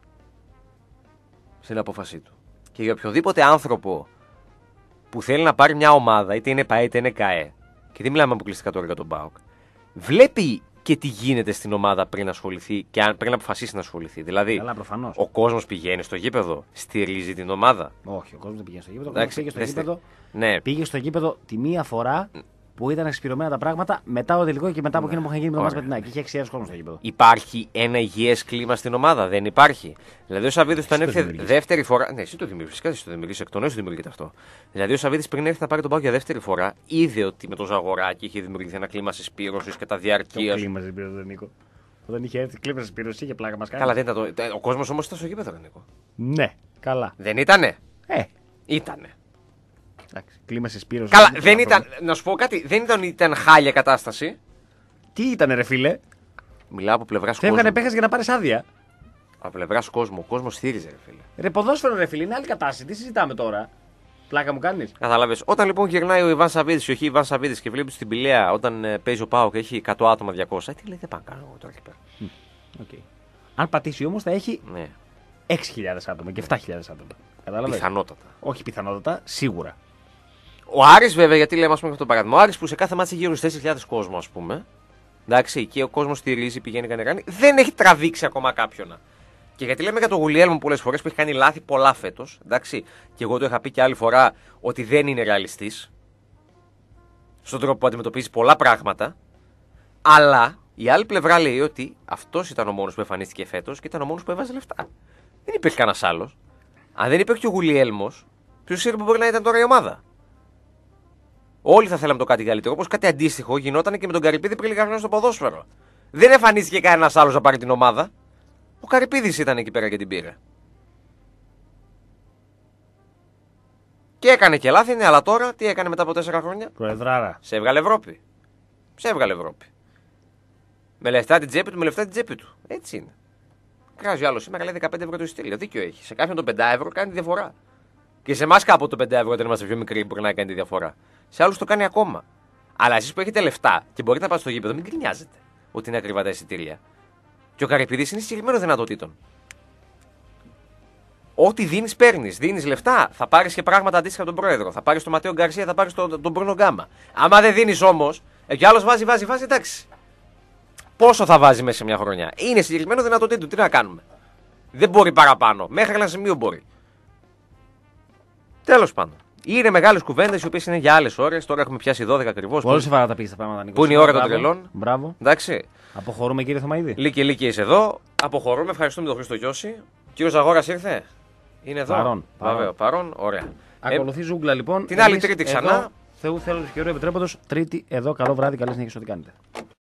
στην απόφασή του. Και για οποιοδήποτε άνθρωπο που θέλει να πάρει μια ομάδα, είτε είναι ΠΑΕ είτε είναι ΚΑΕ, και δεν μιλάμε αποκλειστικά τώρα για τον ΠΑΟΚ, βλέπει και τι γίνεται στην ομάδα πριν ασχοληθεί και αν, πριν αποφασίσει να ασχοληθεί. Δηλαδή, Καλά, προφανώς. ο κόσμος πηγαίνει στο γήπεδο, στηρίζει την ομάδα. Όχι, ο κόσμος δεν πήγε στο γήπεδο. Ο Εντάξει, κόσμος πήγε στο δεν στε- γήπεδο. Ναι, Πήγε στο γήπεδο τη μία φορά που ήταν εξυπηρεμένα τα πράγματα μετά το τελικό και μετά από εκείνο που είχαν γίνει με το Ωραία. μάτς με την ΑΕΚ. Είχε έξι χιλιάδες κόσμο στο γήπεδο. υπάρχει ένα υγιές κλίμα στην ομάδα. Δεν υπάρχει. Δηλαδή, ο Σαββίδης όταν Εσύ το έρθει δημιουργείς. δεύτερη φορά. Ναι, εσύ το δημιουργείς. Φυσικά εσύ το δημιουργείς. Εκ των νέων σου δημιουργείται αυτό. Δηλαδή, ο Σαββίδης πριν έρθει να πάρει τον ΠΑΟΚ για δεύτερη φορά, είδε ότι με το Ζαγοράκι είχε δημιουργηθεί ένα κλίμα συσπήρωσης και τα διαρκεία. κλίμα στην πήρε Νίκο. Όταν είχε έρθει κλίμα στην πήρε, είχε πλάκα μα κάνει. Καλά, δεν ήταν το. Ο κόσμος όμως ήταν στο γήπεδο, ρε Νίκο. Ναι, καλά. Δεν ήτανε. Ε, Ήτανε. εντάξει, κλίμα σε σπήρωση. Καλά, δεν ήταν. Να σου πω κάτι, δεν ήταν ότι ήταν χάλια κατάσταση. Τι ήταν, ρε φίλε. Μιλάω από πλευρά κόσμου. Φεύγανε παίχτε για να πάρει άδεια. Από πλευρά κόσμου. Ο κόσμο στήριζε, ρε φίλε. Ρε ποδόσφαιρο, ρε φίλε, είναι άλλη κατάσταση. Τι συζητάμε τώρα. Πλάκα μου κάνει. Κατάλαβες. Όταν λοιπόν γυρνάει ο Ιβάν Σαββίδης, η οχή Ιβάν Σαββίδης και βλέπει στην Πηλαία όταν ε, παίζει ο Πάο και έχει εκατό άτομα διακόσια. Τι λέει, δεν πάω να κάνω εγώ τώρα εκεί πέρα. Okay. Αν πατήσει όμω θα έχει Ναι, έξι χιλιάδες άτομα και επτά χιλιάδες άτομα. Κατάλαβε. πιθανότατα. Όχι πιθανότατα, σίγουρα. Ο Άρης, βέβαια, γιατί λέμε ας πούμε, αυτό το παράδειγμα. Ο Άρης που σε κάθε μάτσα γύρω στους τέσσερις χιλιάδες κόσμο, α πούμε. Εντάξει, και ο κόσμο στηρίζει, πηγαίνει, κάνει, κάνει. Δεν έχει τραβήξει ακόμα κάποιον. Και γιατί λέμε για τον Γουλιέλμο πολλές φορές που έχει κάνει λάθη πολλά φέτος. Εντάξει, και εγώ το είχα πει και άλλη φορά ότι δεν είναι ρεαλιστής στον τρόπο που αντιμετωπίζει πολλά πράγματα. Αλλά η άλλη πλευρά λέει ότι αυτός ήταν ο μόνος που εμφανίστηκε φέτος και ήταν ο μόνος που έβαζε λεφτά. Δεν υπήρχε κανένας άλλος. Αν δεν υπήρχε ο Γουλιέλμος, ποιος ξέρει που μπορεί να ήταν τώρα η ομάδα. Όλοι θα θέλαμε το κάτι καλύτερο. Όπως κάτι αντίστοιχο γινόταν και με τον Καρυπίδη πριν λίγα χρόνια στο ποδόσφαιρο. Δεν εμφανίστηκε κανένας άλλος να πάρει την ομάδα. Ο Καρυπίδης ήταν εκεί πέρα και την πήρε. Και έκανε και λάθη, ναι, αλλά τώρα τι έκανε μετά από τέσσερα χρόνια. Προεδράρα. Σε έβγαλε Ευρώπη. Σε έβγαλε Ευρώπη. Με λεφτά την τσέπη του, με λεφτά την τσέπη του. Έτσι είναι. Κράζει ο άλλο σήμερα λέει δεκαπέντε ευρώ το εισιτήριο. Δίκιο έχει. Σε κάποιον το πέντε ευρώ κάνει τη διαφορά. Και σε εμά κάποτε το πέντε ευρώ όταν είμαστε πιο μικροί μπορεί να κάνει τη διαφορά. Σε άλλου το κάνει ακόμα. Αλλά εσεί που έχετε λεφτά και μπορείτε να πάτε στο γήπεδο, μην γκρινιάζετε ότι είναι ακριβά τα εισιτήρια. Και ο Καρυπίδης είναι συγκεκριμένο δυνατοτήτων. Ό,τι δίνει, παίρνει. Δίνει λεφτά, θα πάρει και πράγματα αντίστοιχα από τον πρόεδρο. Θα πάρει τον Ματέο Γκαρσία, θα πάρει τον, τον Μπρούνο Γκάμα. Άμα δεν δίνει όμω, ε, κι άλλο βάζει, βάζει, βάζει, εντάξει. Πόσο θα βάζει μέσα σε μια χρονιά. Είναι συγκεκριμένο δυνατοτήτων. Τι να κάνουμε. Δεν μπορεί παραπάνω. Μέχρι ένα σημείο μπορεί. Τέλος πάντων. Είναι μεγάλες κουβέντες οι οποίες είναι για άλλες ώρες. Τώρα έχουμε πιάσει δώδεκα ακριβώς. Πολύ σοβαρά τα πήγε τα πράγματα, Νίκο. Πού είναι η ώρα των Μπράβο. τρελών. Μπράβο. Εντάξει. Αποχωρούμε, κύριε Θωμαίδη. Λίκη, Λίκη είσαι εδώ. Αποχωρούμε. Ευχαριστούμε τον Χρήστο Γιώση. Κύριο Ζαγόρας ήρθε. Είναι εδώ. Παρόν, παρόν. Βέβαια, παρόν. Ωραία. Ακολουθεί ζούγκλα λοιπόν. την άλλη Εμείς Τρίτη εδώ, ξανά. Θεού θέλω του καιρού επιτρέποντος. Τρίτη εδώ. Καλό βράδυ. Καλή συνέχεια ό,τι κάνετε.